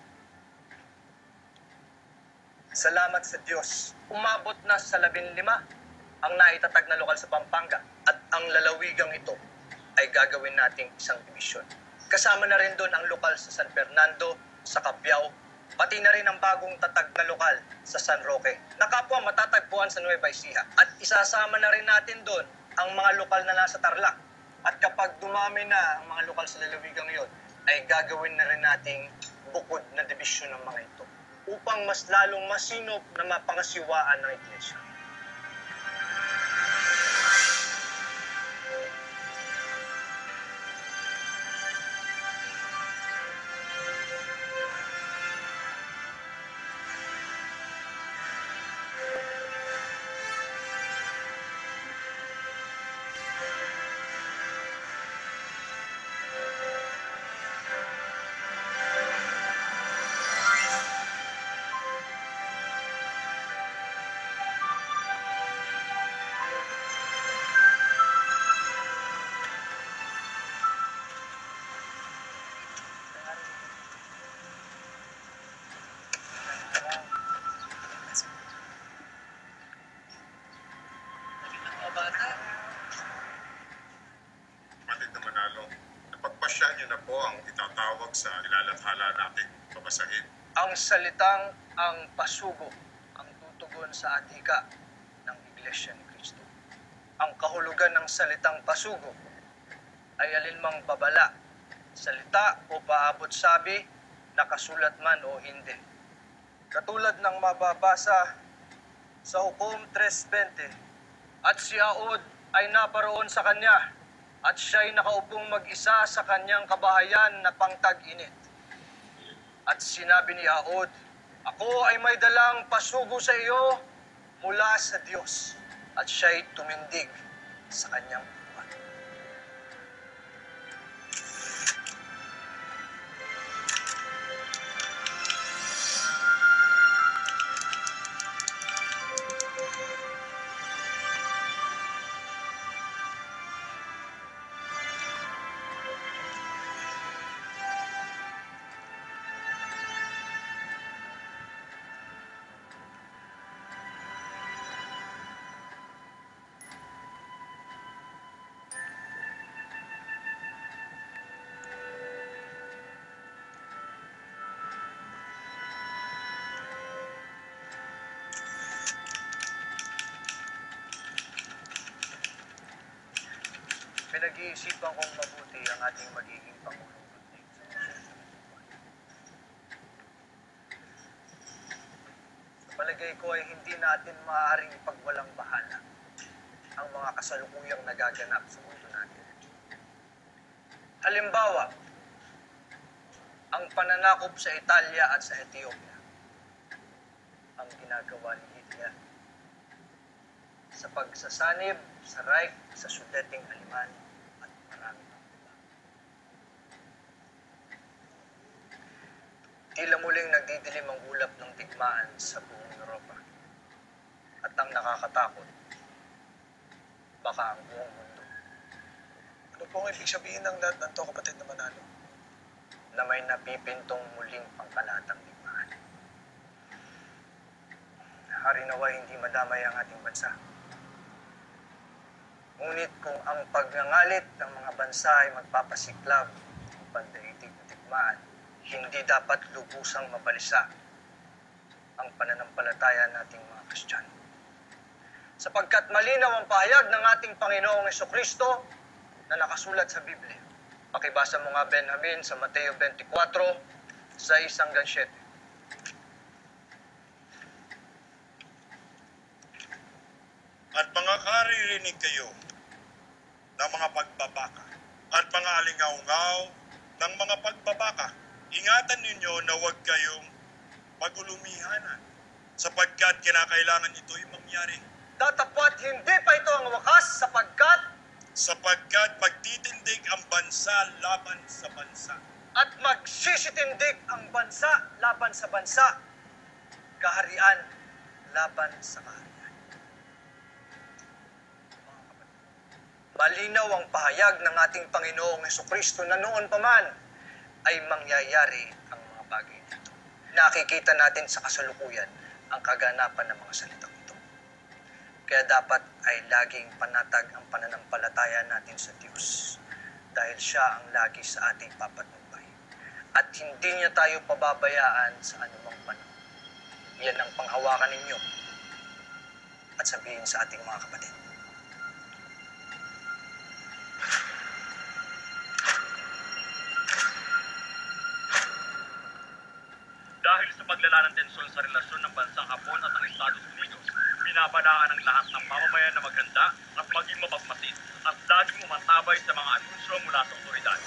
Salamat sa Diyos. Umabot na sa 15 ang naitatag na lokal sa Pampanga at ang lalawigang ito ay gagawin nating isang dibisyon. Kasama na rin doon ang lokal sa San Fernando, sa Cabiao, pati na rin ang bagong tatag na lokal sa San Roque. Nakapwa matatagpuan sa Nueva Ecija. At isasama na rin natin doon ang mga lokal na nasa Tarlac. At kapag dumami na ang mga lokal sa lalawigang iyon, ay gagawin na rin nating bukod na dibisyon ng mga ito upang mas lalong masinop na mapangasiwaan ng iglesia. Kapatid na Manalo, napagpasya niyo na po ang itatawag sa ilalathala nating babasahin. Ang salitang ang pasugo ang tutugon sa adhika ng Iglesia ni Cristo. Ang kahulugan ng salitang pasugo ay alinmang babala, salita o paabot sabi, nakasulat man o hindi. Katulad ng mababasa sa Hukom 3:20, at si Aod ay naparoon sa kanya, at siya'y nakaupong mag-isa sa kanyang kabahayan na pangtag-init. At sinabi ni Aod, ako ay may dalang pasugo sa iyo mula sa Diyos. At siya'y tumindig sa kanyang upan. Pinag-iisipan kong mabuti ang ating magiging Pangulong Rodrigo sa susunod na buwan. Sa palagay ko ay hindi natin maaaring ipagwalang bahala ang mga kasalukuyang nagaganap sa mundo natin. Halimbawa, ang pananakop sa Italia at sa Ethiopia, ang ginagawa ni Hitler sa pagsasanib sa Reich sa Sudeting Aliman at marami pang iba. Tila muling nagdidilim ang ulap ng digmaan sa buong Europa. At ang nakakatakot, baka ang buong mundo. Ano po ang ibig sabihin ng lahat ng to, kapatid na Manalo? Na may napipintong muling pangkalatang digmaan. Hari naway hindi madamay ang ating bansa. Ngunit kung ang pagngangalit ng mga bansa ay magpapasiklab ng pandaigdig na digmaan, hindi dapat lubusang mabalisa ang pananampalataya nating mga Kristiyano. Sapagkat malinaw ang pahayag ng ating Panginoong Jesucristo na nakasulat sa Biblia. Pakibasa mo nga, Benjamin, sa Mateo 24, 6-7. At mga karirinig kayo ng mga pagbabaka at mga alingaw-ngaw ng mga pagbabaka. Ingatan ninyo na huwag kayong magulumihanan sapagkat kinakailangan ito'y mangyari. Datapwat hindi pa ito ang wakas sapagkat magtitindig ang bansa laban sa bansa. At magsisitindig ang bansa laban sa bansa, kaharian laban sa kaharian. Malinaw ang pahayag ng ating Panginoong Hesukristo na noon pa man ay mangyayari ang mga bagay dito. Nakikita natin sa kasalukuyan ang kaganapan ng mga salitang ito. Kaya dapat ay laging panatag ang pananampalataya natin sa Diyos dahil siya ang lagi sa ating papatnubay. At hindi niya tayo pababayaan sa anumang panahon. Yan ang panghawakan ninyo at sabihin sa ating mga kapatid. Dahil sa paglala ng tensyon sa relasyon ng bansang Hapon at ang Estados Unidos, binabanaan ang lahat ng mamamayan na maghanda at maging mapagmasid at laging umatabay sa mga anunsyo mula sa otoridad.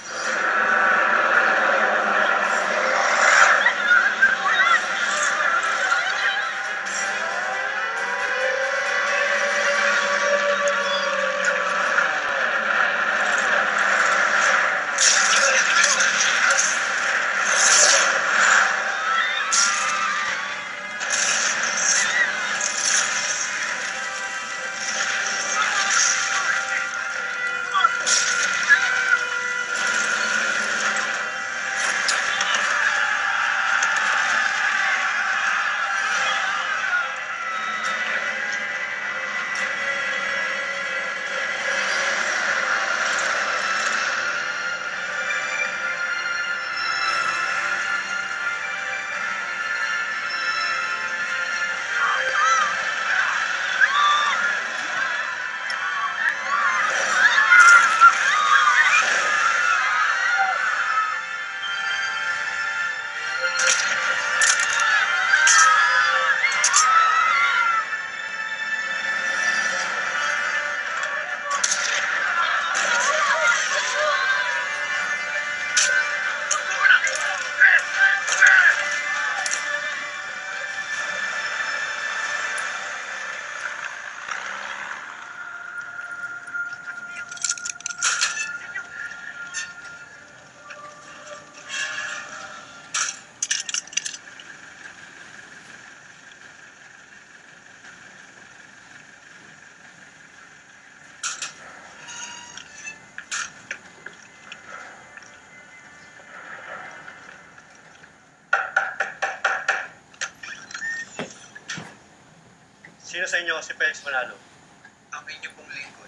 Sino sa inyo si Felix Manalo? Ang inyong pong lingkod.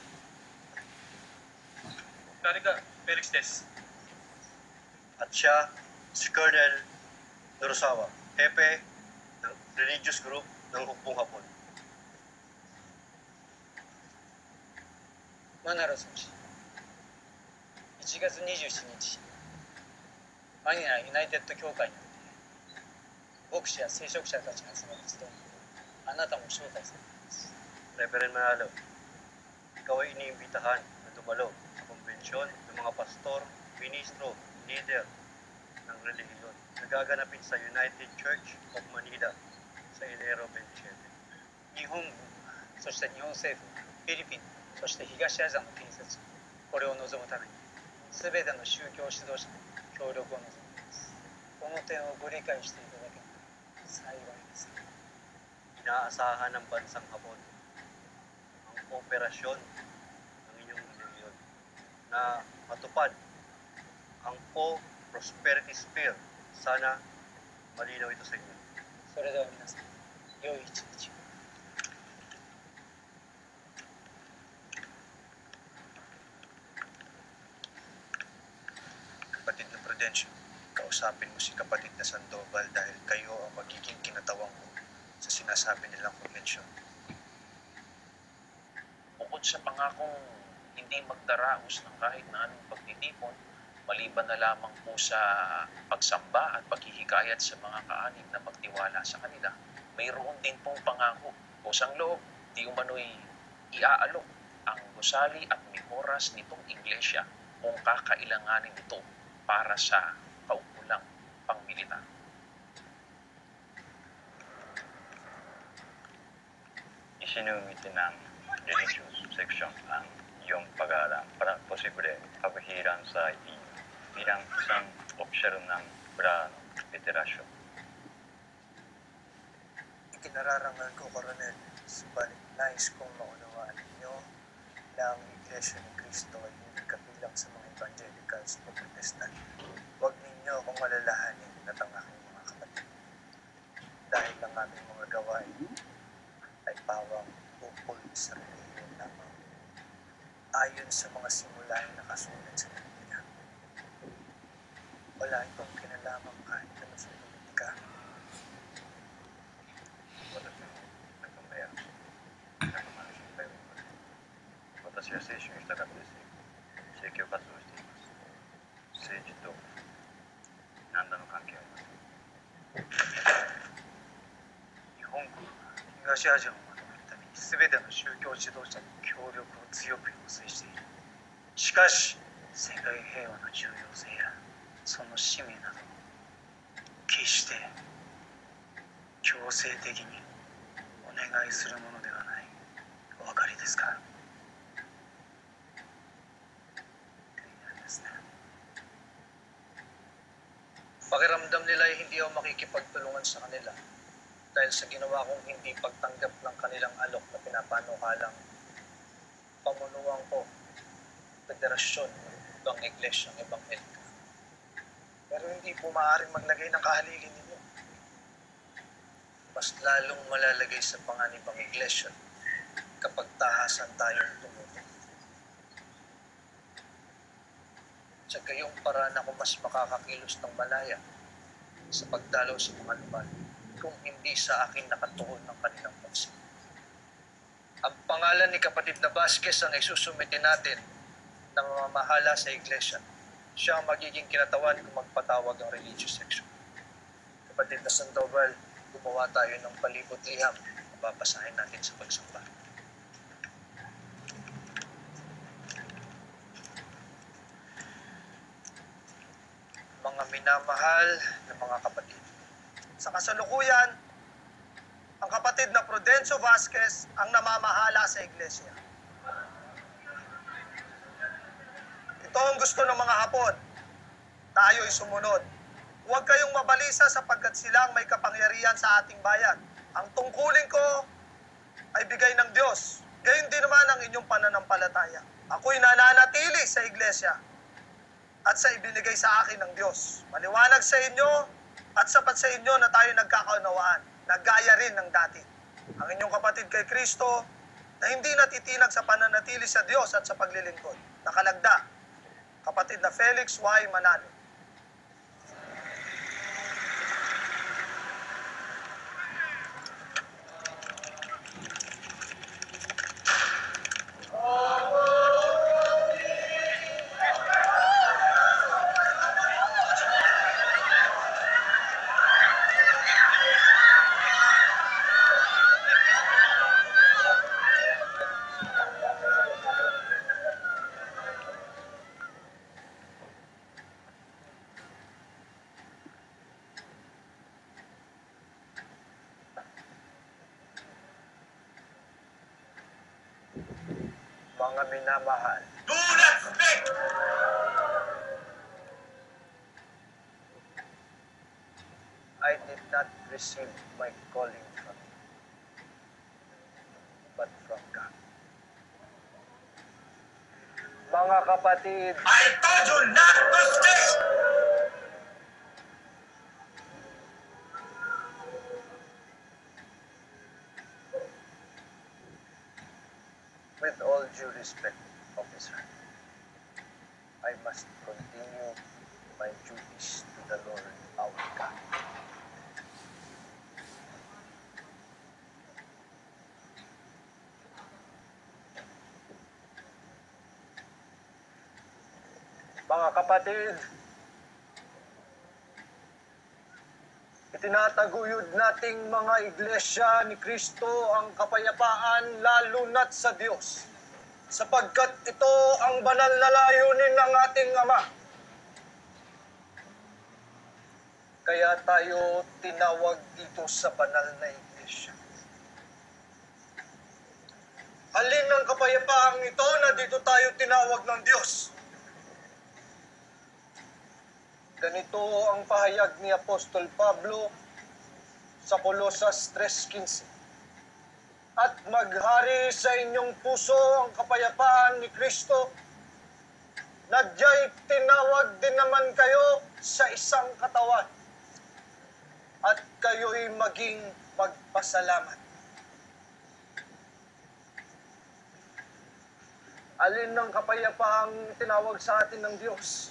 Karika, Felix Des. At siya, si Colonel Norosawa, hepe ng religious group ng Hukbong Hapon. Manalo 選手、1月27日、マニラユナイテッド教会において、牧師や聖職者たちが集まる集いに、あなたも招待されています。 Reverend Manalo, ikaw ay iniimbitahan na dumalo sa konbensyon ng mga pastor, ministro, leader ng relihiyon na gaganapin sa United Church of Manila sa Enero 27. 日本軍、そして日本政府、フィリピン、そして東アジアの建設、これを望むために、すべての宗教指導者の協力を望んでいます。この点をご理解していただければ幸いです。 Inaasahan ng bansang Hapon ang kooperasyon ng inyong relihiyon na matupad ang prosperity sphere. Sana malinaw ito sa inyo. それでは皆さん、良い一日を。 Kapatid na Prudencio, kausapin mo si kapatid na Sandoval dahil kayo ang magiging kinatawang mo sa sinasabi nilang konbensyon. Bukod sa pangakong hindi magdaraos ng kahit na anong pagtitipon, maliban na lamang po sa pagsamba at paghihikayat sa mga kaanib na magtiwala sa kanila, mayroon din pong pangako o sang loob, di umano'y iaalok ang gusali at mikoras nitong iglesia kung kakailanganin ito para sa kaukulang pangmilitar. Isinumiti ng religious section ang iyong pag-aaral para posible kabahiran sa inyo bilang isang opisyal ng Brano Federasyon. nararangal ko, Coronel. Subalit nais kong maunawaan ninyo na ang Iglesia ni Cristo ay hindi kabilang sa mga evangelicals o protestant. Huwag ninyo akong malalahanin at ang aking mga kapatid. Dahil ang aming mga gawain ay pawang ukol sa relihiyon lamang. Ayon sa mga simulain na kasulat sa Biblia. Wala itong kinalaman kahit ano sa politika. 私は聖書に従って政教活動をしています。政治と何らの関係はありません。日本国は東アジアをまとめるために全ての宗教指導者の協力を強く要請している。しかし世界平和の重要性やその使命など決して強制的にお願いするものではない。お分かりですか？ Pakiramdam nila ay hindi ako makikipagtulungan sa kanila dahil sa ginawa kong hindi pagtanggap ng kanilang alok na pinapanukalang pamunuan ko federasyon ng Iglesyang Ebanghelika. Pero hindi po maaaring maglagay ng kahalilin ninyo. Mas lalong malalagay sa panganib ang Iglesia kapag tahasan tayong tumutulong. Sa gayong paraan ako mas makakakilos ng malaya sa pagdalaw sa mga lugar kung hindi sa akin nakatuon ng kanilang pansin. Ang pangalan ni kapatid na Vasquez ang isusumite natin na mamamahala sa iglesia. Siya ang magiging kinatawan kung magpatawag ang religious section. Kapatid na Sandoval, gumawa tayo ng palibot liham na babasahin natin sa pagsamba. Mga minamahal na mga kapatid. Sa kasalukuyan, ang kapatid na Prudencio Vasquez ang namamahala sa iglesia. Ito ang gusto ng mga Hapon. Tayo'y sumunod. Huwag kayong mabalisa sapagkat silang may kapangyarihan sa ating bayan. Ang tungkulin ko ay bigay ng Diyos. Gayon din naman ang inyong pananampalataya. Ako'y nananatili sa iglesia at sa ibinigay sa akin ng Diyos. Maliwanag sa inyo at sapat sa inyo na tayo nagkakaunawaan. Naggaya rin ng dati. Ang inyong kapatid kay Kristo na hindi natitinag sa pananatili sa Diyos at sa paglilingkod. Nakalagda, kapatid na Felix Y. Manalo. Mga minamahal. Do not speak! I did not receive my calling from you, but from God. Mga kapatid, I told you not to speak! with all due respect, officer, I must continue my duties to the Lord our God. Mga kapatid, itinataguyod nating mga iglesia ni Kristo ang kapayapaan lalo na't sa Diyos, sapagkat ito ang banal na layunin ng ating Ama. Kaya tayo tinawag dito sa banal na iglesia. Halin ng kapayapaang ito na dito tayo tinawag ng Diyos. Ganito ang pahayag ni Apostol Pablo sa Kolosas 3:15. At maghari sa inyong puso ang kapayapaan ni Kristo, na diya'y tinawag din naman kayo sa isang katawan, at kayo'y maging magpasalamat. Alin ng kapayapaang tinawag sa atin ng Diyos?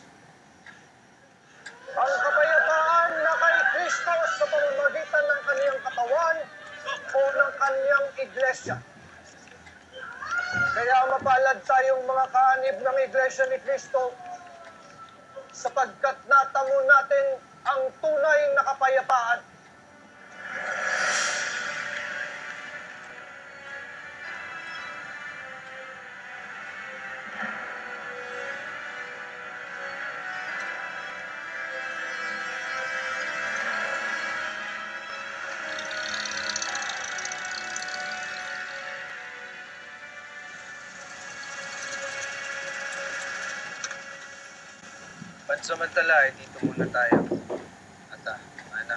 Ang kapayapaan na kay Kristo sa pamamagitan ng kaniyang katawan o ng kaniyang iglesia. Kaya mapalad tayong mga kaanib ng iglesia ni Kristo sapagkat natamo natin ang tunay na kapayapaan. Pansamantala, dito muna tayo. At anak,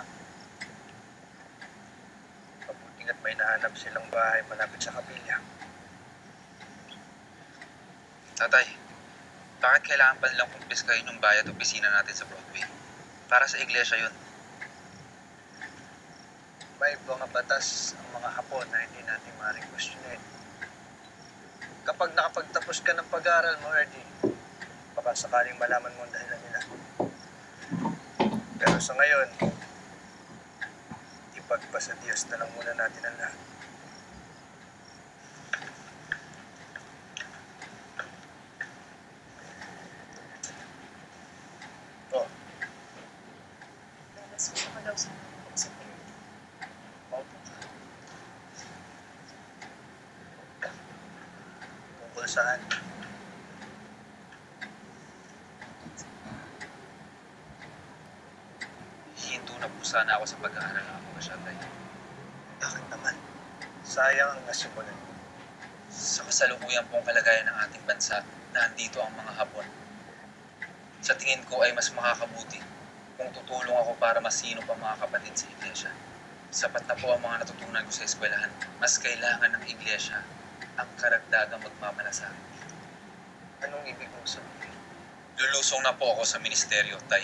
mabuting at may nahanap silang bahay malapit sa kapilya. Tatay, bakit kailangan pa nilang kumpiskahin yung bahay at opisina natin sa Broadway? Para sa iglesia yun. May mga batas ang mga Hapon na hindi natin maaaring questionin. Kapag nakapagtapos ka ng pag-aaral mo, Eddie, baka sakaling malaman mo ang dahilan nila. Pero sa ngayon, ipagpasa Diyos na lang muna natin ang lahat. Oh. Tungkol saan? Sana ako sa pag-aaral ng abogasya, Tay. Bakit naman? Sayang ang nasimulan. Sa kasalukuyan pong kalagayan ng ating bansa na andito ang mga Hapon. Sa tingin ko ay mas makakabuti kung tutulong ako para masino pa mga kapatid sa iglesia. Sapat na po ang mga natutunan ko sa eskwelahan. Mas kailangan ng iglesia ang karagdagang magmamalasakit dito. Anong ibig mong sabihin? Lulusong na po ako sa ministeryo, Tay.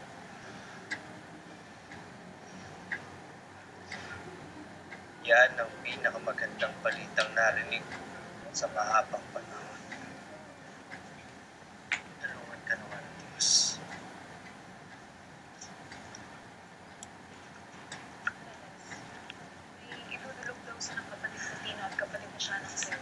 Yan ang pinakamagandang balitang narinig sa mahabang panahon. Tulungan ka naman ng Diyos. May idudulog daw sa ng kapatid na Tino at kapatid na siya ng Sir.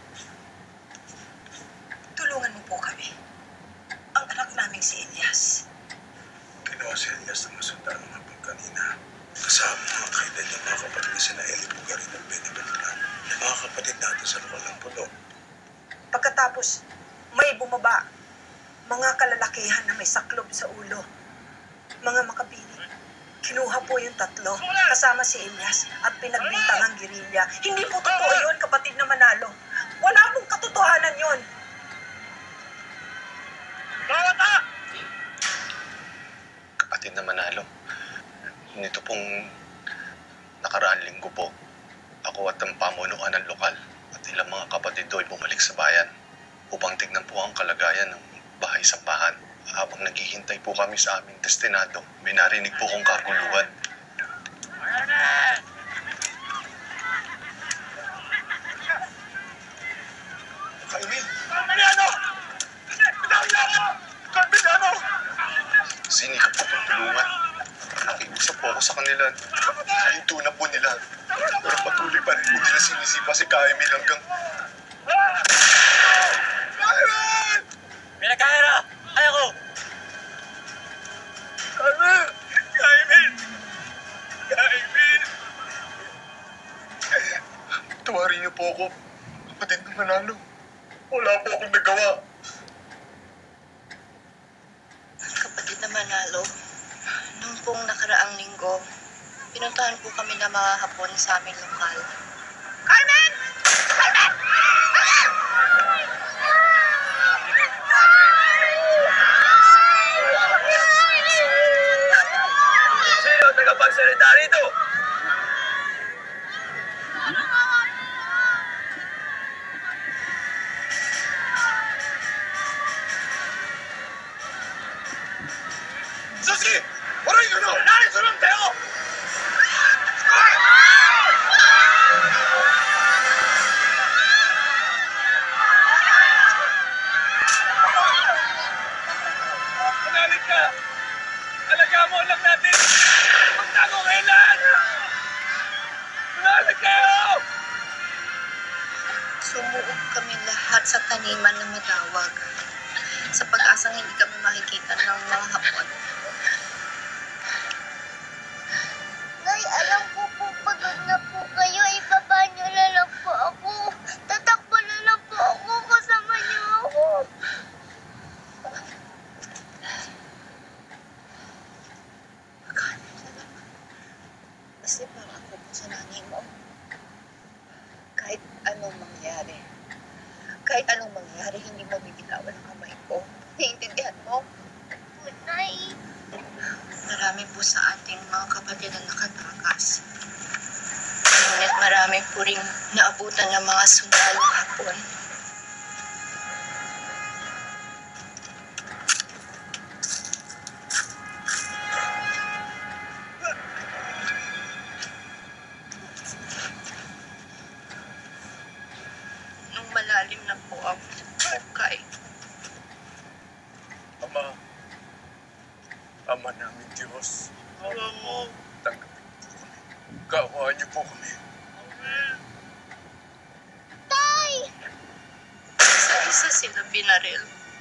Tulungan mo po kami. Ang anak naming si Elias. Kinuha si Elias ng masundalo ng hapon kanina. Kasama mga kailan niya mga kapatid na sina Eli Bugarin at Benny Beltran. Mga kapatid natin sa lokal ng puno. Pagkatapos, may bumaba. Mga kalalakihan na may saklob sa ulo. Mga makabili. Kinuha po yung 3, kasama si Elias at pinagbintangang gerilya. Hindi po totoo yun, kapatid na Manalo. Wala pong katotohanan yun. Kapatid na Manalo, nito pong nakaraang linggo po, ako at ang pamunuan ng lokal at ilang mga kapatid do'y bumalik sa bayan upang tignan po ang kalagayan ng bahay-sambahan. Habang naghihintay po kami sa aming destinado, may narinig po kong kaguluhan. Kaimil! Carmeliano! Carmeliano! Sinikap po kong tulungan. Nakiusap po ako sa kanila. Hinto na po nila. Pero patuloy pa rin po nila sinisipa si Kaimil hanggang... Carmen! May nagkahira! Ay ako! Carmen! Kaimil! Kaimil! Tawarin niyo po ako, kapatid ng Manalo. Wala po akong nagawa. Kapatid na Manalo, nung pong nakaraang linggo, pinuntahan po kami ng mga Hapon sa aming lokal. Carmen! Carmen! Sino tagapagsalita rito? Susi! Waray ka no! Nari, sunod tayo! Manalig ka! Alagaan mo lang natin! Magtago kayo lahat! Manalig kayo! Sumuog kami lahat sa taniman na madawag. Sa pag-asang hindi kami makikita ng mga hapon. Nay, alam ko po pagod na po kayo. Ibaba niyo na lang po ako. Tatakbo na lang po ako. Kasama niyo ako. Kasi parang ako po sa nanay mo. Kahit anong mangyari, hindi mo bibitawan ang kamay ko. Naiintindihan mo? Nay. Marami po sa ating mga kapatid na nakatakas. Ngunit marami po rin naabutan ng mga sundalong hapon. Nung malalim na po ang bukay, Ama namin Diyos, awa mo. Tanggapin po kami. Kaawaan niyo po kami. Tay! isa-isa sila binaril.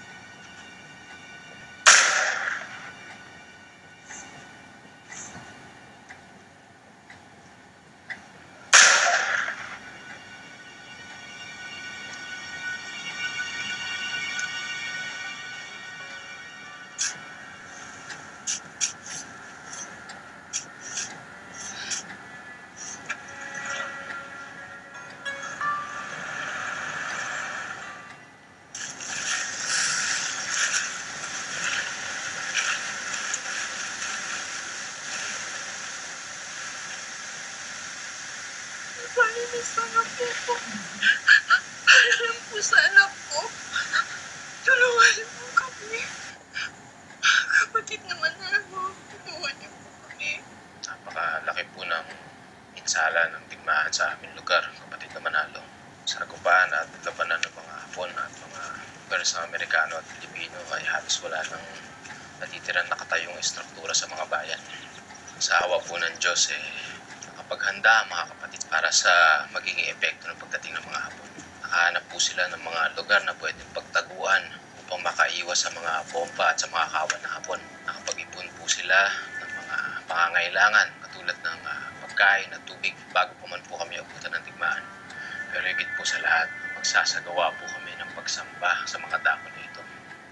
Palinis ang apo ko. Para lang po sa anak ko. Tulungan niyo po kami. Kapatid naman na ako. Tulungan niyo po kami. Napakalaki po ng pinsala ng digmaan sa aming lugar, kapatid na Manalo. Sagupan at labanan ng mga Hapon at mga lugar sa Amerikano at Pilipino ay halos wala nang natitirang nakatayong estruktura sa mga bayan. Sa awa po ng Diyos, nakapaghanda ang mga kapatid para sa magiging epekto ng pagdating ng mga Hapon. Nakahanap po sila ng mga lugar na pwedeng pagtaguan upang makaiwas sa mga bomba at sa mga kawan ng Hapon. Nakapag-ipon po sila ng mga pangangailangan katulad ng pagkain at tubig bago pa man po kami abutan ng digmaan. Pero higit po sa lahat, magsasagawa po kami ng pagsamba sa mga dako na ito.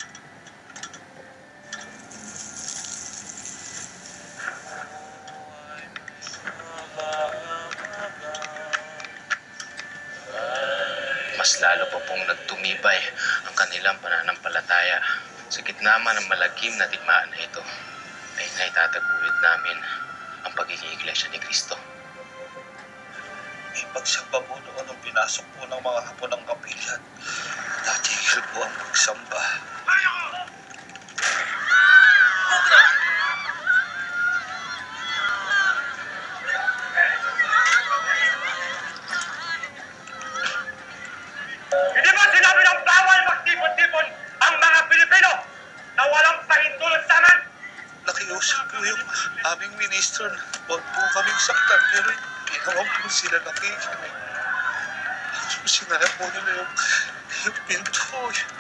Mas lalo pa pong nagtumibay ang kanilang pananampalataya. Sa gitna man ng malagim na digmaan na ito, ay naitataguyod namin ang pagiging iglesia ni Cristo. May pagsamba po noon nung pinasok po ng mga Hapon ng kapilyan. Natigil po ang pagsamba. Hindi ba sinabi ng bawal magtipon-tipon ang mga Pilipino na walang pahintulot sa amin? Nakiusap po yung aming ministro na huwag po kaming saktan, pero ginawa po sila nakikinig. Sinara po nila yung pinto.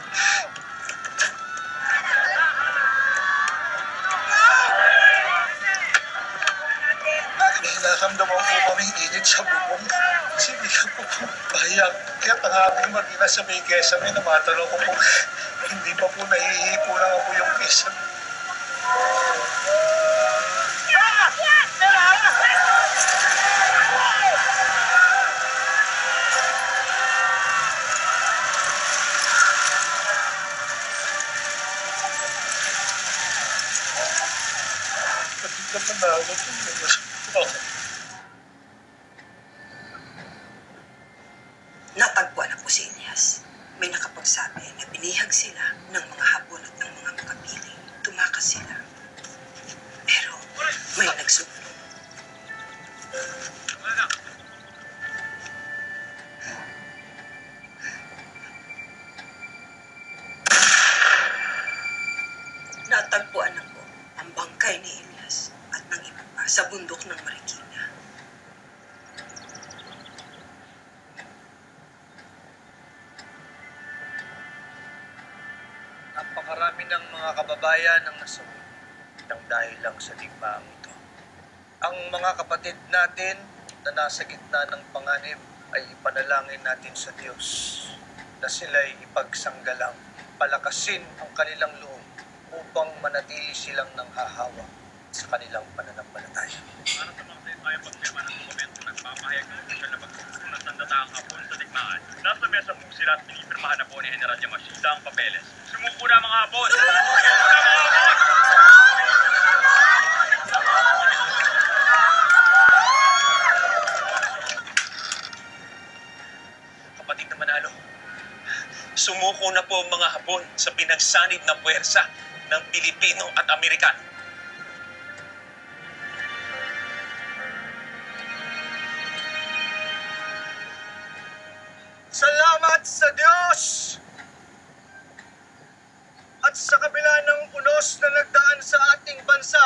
May naramdaman po kaming init sa bubong. Sinigang po po bayak. Kaya ang aming mag-ina sa may kesame na matanong ko po, hindi pa po nahihipo lang po yung kesame. Natagpuan na po si Elias. May nakapagsabi na binihag sila ng mga Hapon at ng mga Makapili. Tumakas sila. natagpuan ako ang bangkay ni Elias at ng iba pa sa bundok ng Marikina. Napakarami ng mga kababayan ang nasawi ng dahil lang sa digmaang ito. Ang mga kapatid natin na nasa gitna ng panganib ay ipanalangin natin sa Diyos na sila'y ipagsanggalang, palakasin ang kanilang loob upang manatili silang nanghahawa sa kanilang pananampalataya. Para sa mga tayo pagpirma ng dokumento nagpapahayag ng opisyal na pagsusunod ng sandataang hapon sa digmaan. Nasa mesa po sila at pinipirmahan na po ni General Yamashita ang papeles. Sumuko na mga hapon! Sumuko na mga hapon! Kapatid na Manalo, sumuko na po ang mga Hapon sa pinagsanib na puwersa ng Pilipino at Amerikano. Salamat sa Diyos! At sa kabila ng unos na nagdaan sa ating bansa,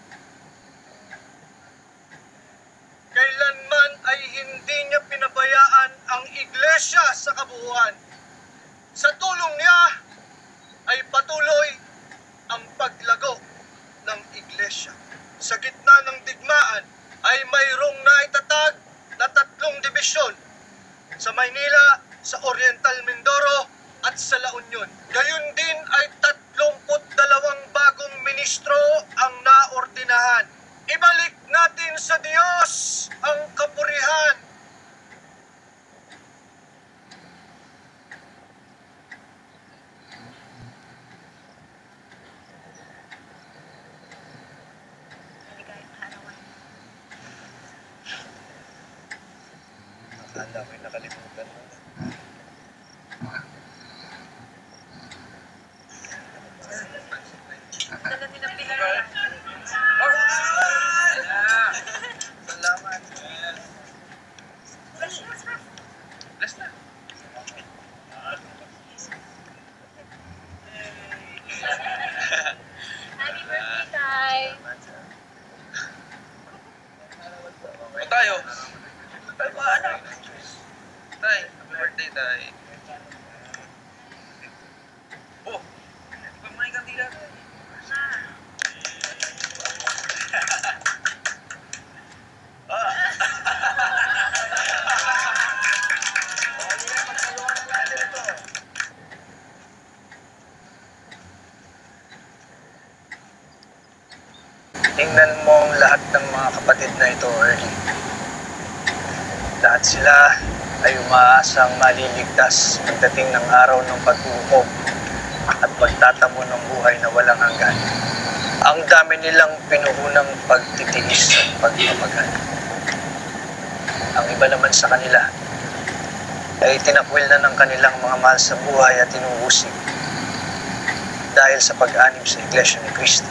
kailanman ay hindi niya pinabayaan ang iglesia sa kabuuan. Sa tulong niya ay patuloy ang paglago ng iglesia. Sa gitna ng digmaan ay mayroong naitatag na 3 dibisyon sa Maynila, sa Oriental Mindoro at sa La Union. Gayon din ay 32 bagong ministro ang naordinahan. Ibalik natin sa Diyos ang kapurihan. Akala ko'y nakalimutan mo. Dala nila Pilar. Salamat. Last na. Happy birthday, Tay. O tayo. Tayo ba, anak? Tay, happy birthday, Tay. Oh, iba mo na yung kandila. Tingnan mo ang lahat ng mga kapatid na ito, Early. Lahat sila ay umaasang maliligtas pagdating ng araw ng paghuhukom at pagtatamo ng buhay na walang hanggan. Ang dami nilang pinuhunang pagtitiis at pagpapagal. Ang iba naman sa kanila ay tinakwil na ng kanilang mga mahal sa buhay at inuusig dahil sa pag-anib sa Iglesia ni Cristo.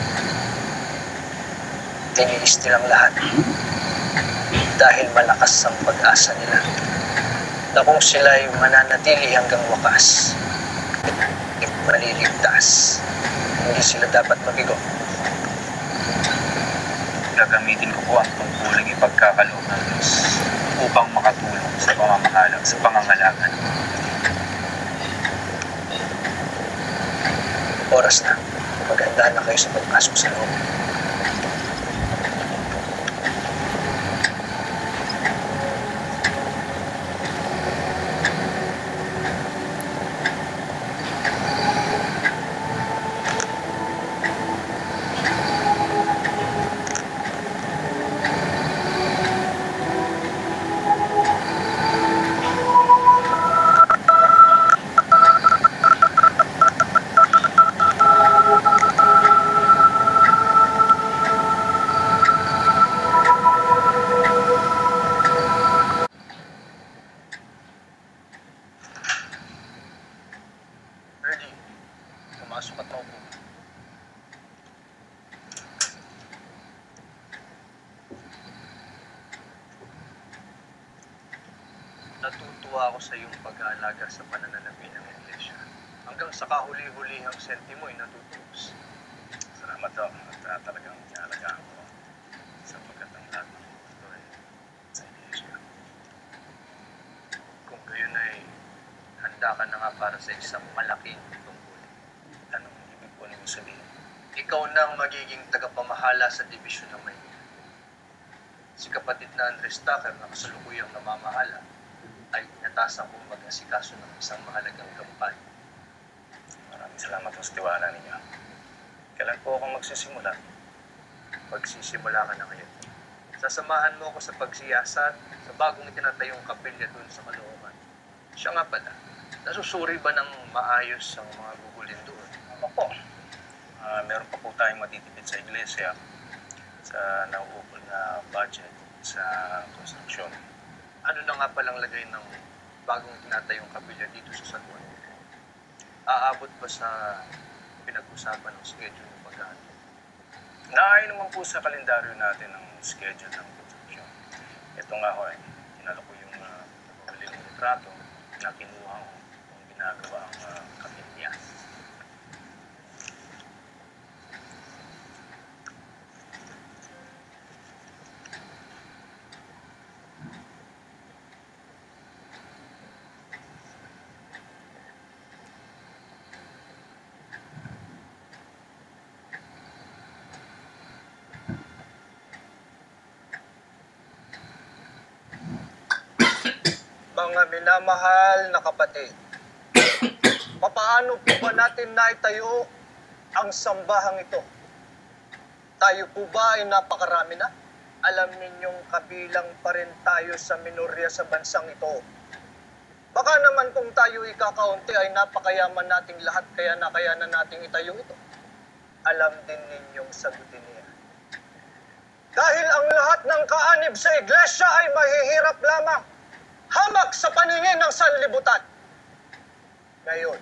Tiniis nilang lahat dahil malakas ang pag-asa nila na kung sila'y mananatili hanggang wakas, maliligtas, hindi sila dapat mabigo. Gagamitin ko po ang tungkuling ipagkakaloob ng Diyos upang makatulong sa pamamahala sa pangangalaga ng mga Oras na. Magandaan na kayo sa pagpasok sa loob. Pumasok at maupo. Natutuwa ako sa iyong pag-aalaga sa pananalapi ng Iglesia. Hanggang sa kahuli-hulihang sentimo ay natutubos. para sa isang malaking tungkulin. Anong ibig po niyo sabihin? Ikaw na ang magiging tagapamahala sa dibisyon ng Maynila. Si kapatid na Andres Tucker na kasalukuyang namamahala ay inatasan kong mag-asikaso ng isang mahalagang kampanya. Maraming salamat sa tiwala ninyo. Kailan po ako magsisimula? Pagsisimula ka na ngayon. Sasamahan mo ako sa pagsiyasat sa bagong itinatayong kapilya doon sa Caloocan. Siya nga pala, nasusuri ba ng maayos ang mga gugulin doon? Opo. Meron pa po tayong matitipid sa iglesia sa nauukol na budget sa konstruksyon. Ano na nga palang lagay ng bagong itinatayong kapilya dito sa San Juan? Aabot ba sa pinag-usapan ng schedule ng paghahanap? Naayon naman po sa kalendaryo natin ang schedule ng konstruksyon. Ito nga ho eh, tinalo ko yung pagkaling retrato na kinuha ko kung ginagawa ang kapilya. Mga minamahal na kapatid, papaano po ba natin naitayo ang sambahang ito? Tayo po ba ay napakarami na? Alam ninyong kabilang pa rin tayo sa minorya sa bansang ito. Baka naman kung tayo ikakaunti ay napakayaman nating lahat kaya nakayanan nating itayo ito. Alam din ninyong sagutin niya. Dahil ang lahat ng kaanib sa iglesia ay mahihirap lamang. Hamak sa paningin ng sanlibutan. Ngayon,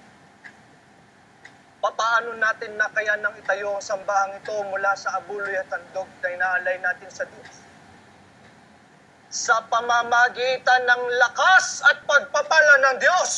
papaano natin nakayanang itayo ang sambahang ito mula sa abuloy at handog na inaalay natin sa Diyos? Sa pamamagitan ng lakas at pagpapala ng Diyos.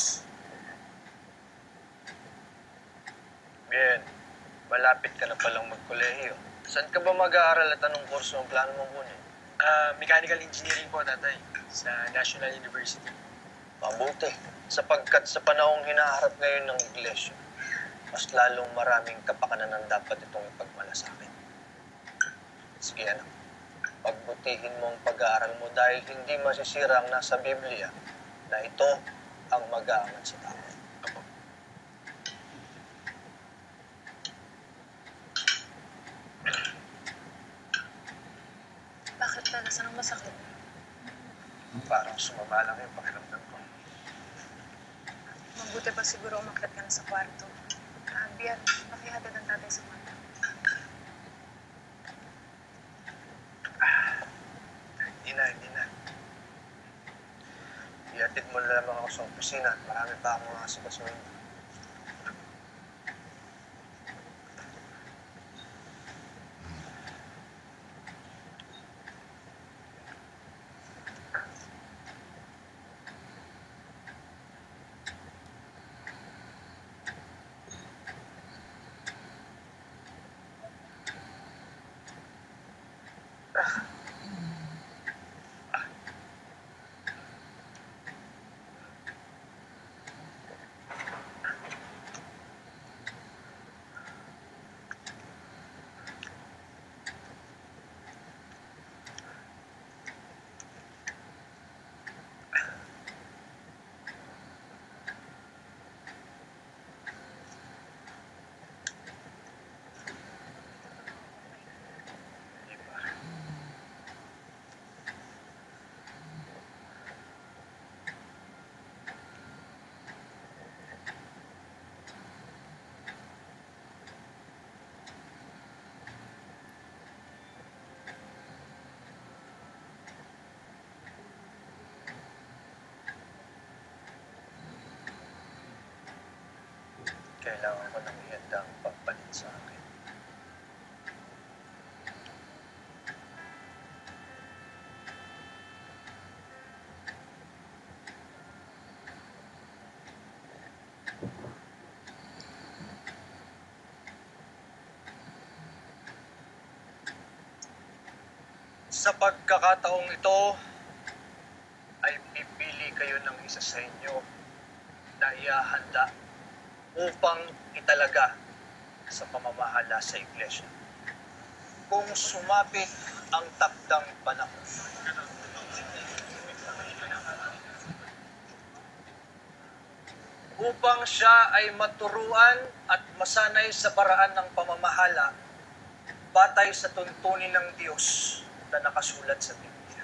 Bien, malapit ka na palang magkolehiyo. Saan ka ba mag-aaral at anong kurso ang plano mong kunin? Mechanical engineering po, tatay, sa National University. Mabuti, sapagkat sa panahong hinaharap ngayon ng iglesia, mas lalong maraming kapakanan ang dapat itong ipagmalasakit. Sige anak, pagbutihin mo ang pag-aaral mo dahil hindi masisira ang nasa Biblia na ito ang mag-aangat sa tao. Bakit talaga? Saan ang masakit? Parang sumama lang yung pakiramdam ko. Mabuti pa siguro umakyat ka na sa kwarto. Bian, pakihatid ang tatay sa kwarto. Hindi na. Ihatid mo na lamang ako sa opisina at marami pa akong mga sikasuhin. Kailangan ko ng ihandang pagpalit sa akin. Sa pagkakataong ito, ay pipili kayo ng isa sa inyo na iahanda upang italaga sa pamamahala sa iglesia. Kung sumapit ang takdang panahon, upang siya ay maturuan at masanay sa paraan ng pamamahala batay sa tuntunin ng Diyos na nakasulat sa Biblia.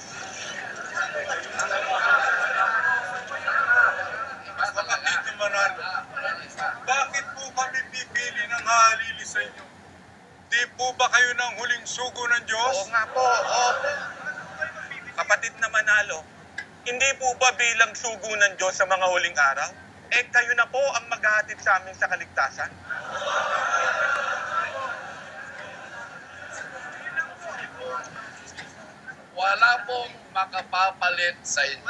Kapatid na Manalo, bakit po kami pipili ng halili sa inyo? Di po ba kayo ng huling sugo ng Diyos? Oo nga po, opo. Kapatid na Manalo, hindi po ba bilang sugo ng Diyos sa mga huling araw? Eh kayo na po ang maghahatid sa amin sa kaligtasan? Wala pong makapapalit sa inyo.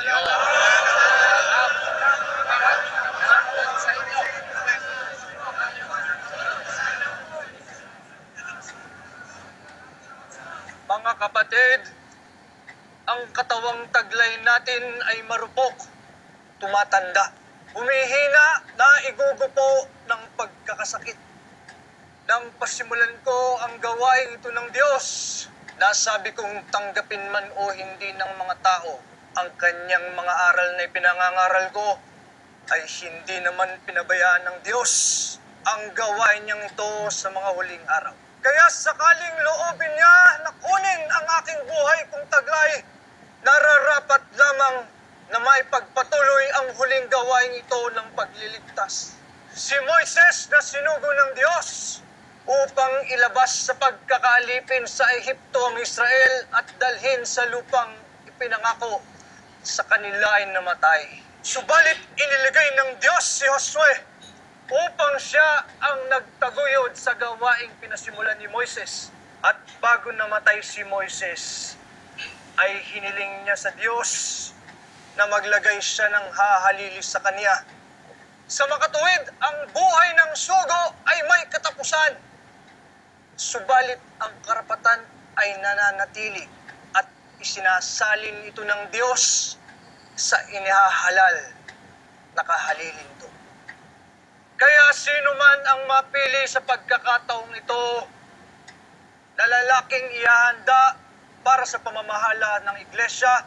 Mga kapatid, ang katawang taglay natin ay marupok, tumatanda, humihina, naigugupo ng pagkakasakit. Nang pasimulan ko ang gawain ito ng Diyos, nasabi kong tanggapin man o hindi ng mga tao ang kanyang mga aral na ipinangangaral ko, ay hindi naman pinabayaan ng Diyos ang gawain niyang ito sa mga huling araw. Kaya sakaling loobin niya na kunin ang aking buhay kung taglay, nararapat lamang na may pagpatuloy ang huling gawain ito ng pagliligtas. Si Moises na sinugo ng Diyos upang ilabas sa pagkakaalipin sa Ehipto ang Israel at dalhin sa lupang ipinangako, sa kanila ay namatay. Subalit iniligay ng Diyos si Josue upang siya ang nagtaguyod sa gawaing pinasimulan ni Moises. At bago namatay si Moises, ay hiniling niya sa Diyos na maglagay siya ng hahalili sa kanya. Sa makatuwid, ang buhay ng sugo ay may katapusan. Subalit ang karapatan ay nananatili at isinasalin ito ng Diyos sa inihahalal na kahalilin to. Kaya sino man ang mapili sa pagkakataong ito na lalaking ihahanda para sa pamamahala ng iglesia,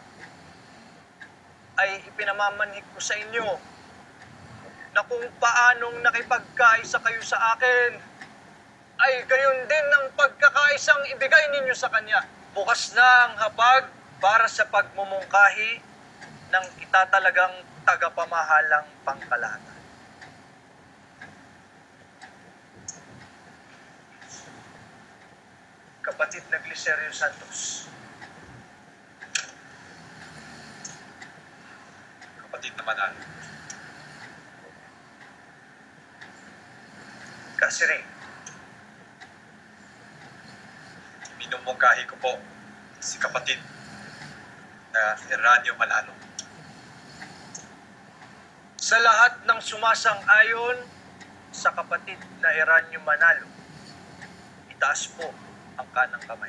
ay ipinamamanhik ko sa inyo na kung paanong nakipagkaisa kayo sa akin, ay gayon din ang pagkakaisang ibigay ninyo sa Kanya. Bukas na ang hapag para sa pagmumungkahi ng itatalagang tagapamahalang pangkalahatan. Kapatid na Glicerio Santos, Kapatid na Manalo, Kasiri, minumungkahi ko po si kapatid na Eranio Manalo. sa lahat ng sumasang-ayon sa kapatid na Eranio Manalo, itaas po ang kanang kamay.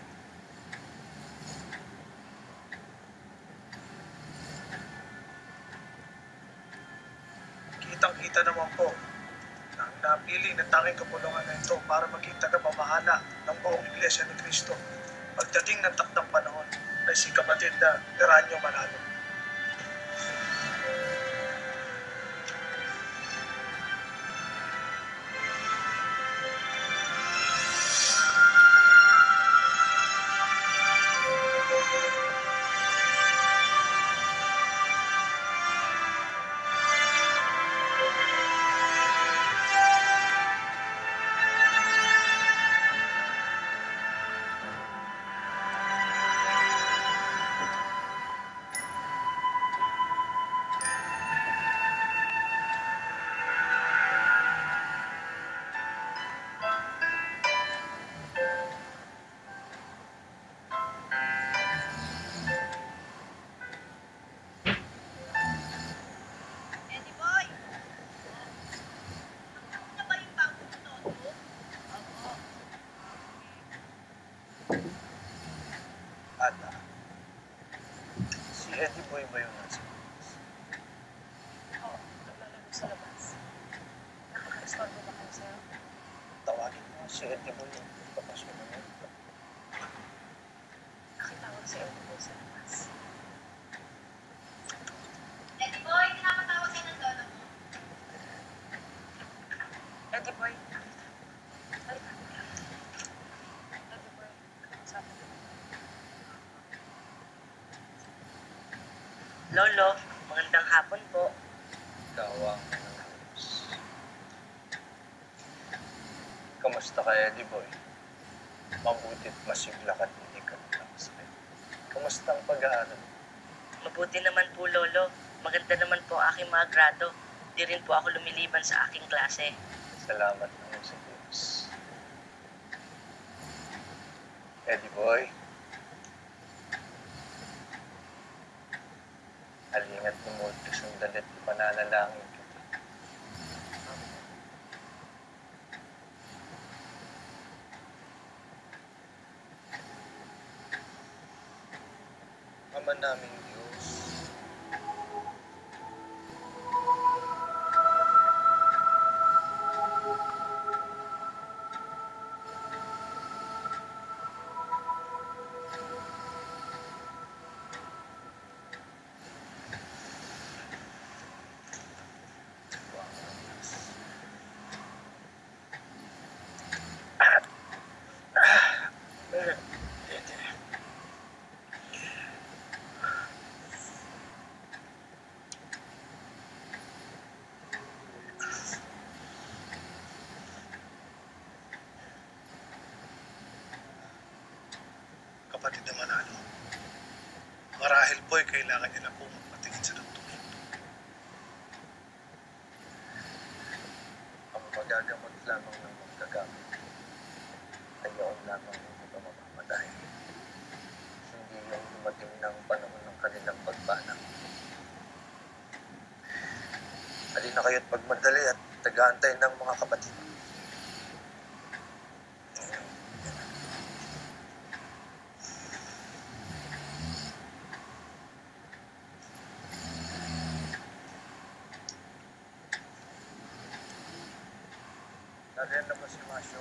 Kitang-kita naman po na ang napili na tanging kapulungan na ito para maging tagapamahala ng buong Iglesia ni Cristo pagdating ng takdang panahon ay si kapatid na Eranio Manalo. Si Eddie Boy ba yung nasa? Oo, naglalaro sa Si Eddie Boy, bakasyon na ngayon. Nakitawag si Eddie Boy sa labas. Eddie Boy, pinapatawag ka ng lolo mo. Eddie Boy, halika. Eddie Boy, sabi ko. Lolo, magandang hapon po. Gawang ng Diyos. Kamusta ka, Eddie Boy? Mabuti't masigla ka't hindi ka nakasakit. Kamusta ang pag-aaral? Mabuti naman po, Lolo. Maganda naman po aking mga grado. Di rin po ako lumiliban sa aking klase. Salamat naman sa Diyos. Eddie Boy, halingat lumulto sandalit, pananalangin kita. Ama naming Diyos, Kapatid na Manalo, marahil po ay kailangan niya na po magpatingin sa doktor. ang magagamot lamang ng maggagamit ay yun lamang hindi pa mamamatay. Hindi yung dumating ng panahon ng kanilang pagbanang. Halina kayo't magmadali at tagaantay ng mga kapatid. Nariyan na ba si Masyo?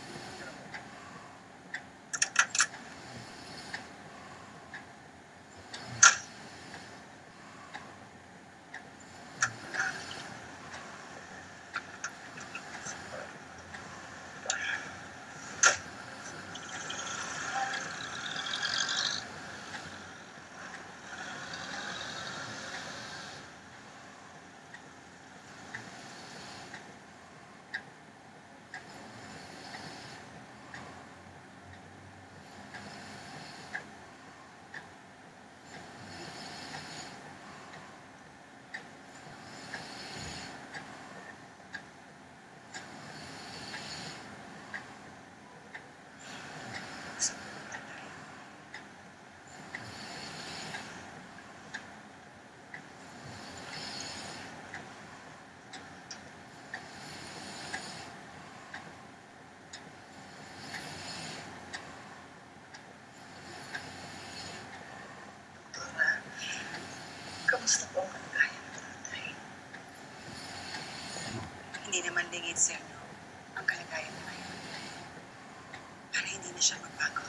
Kamusta po ang kalagayan ng tatay? Hindi naman lingid sa inyo ang kalagayan niya ngayon. Para hindi na siya magbago.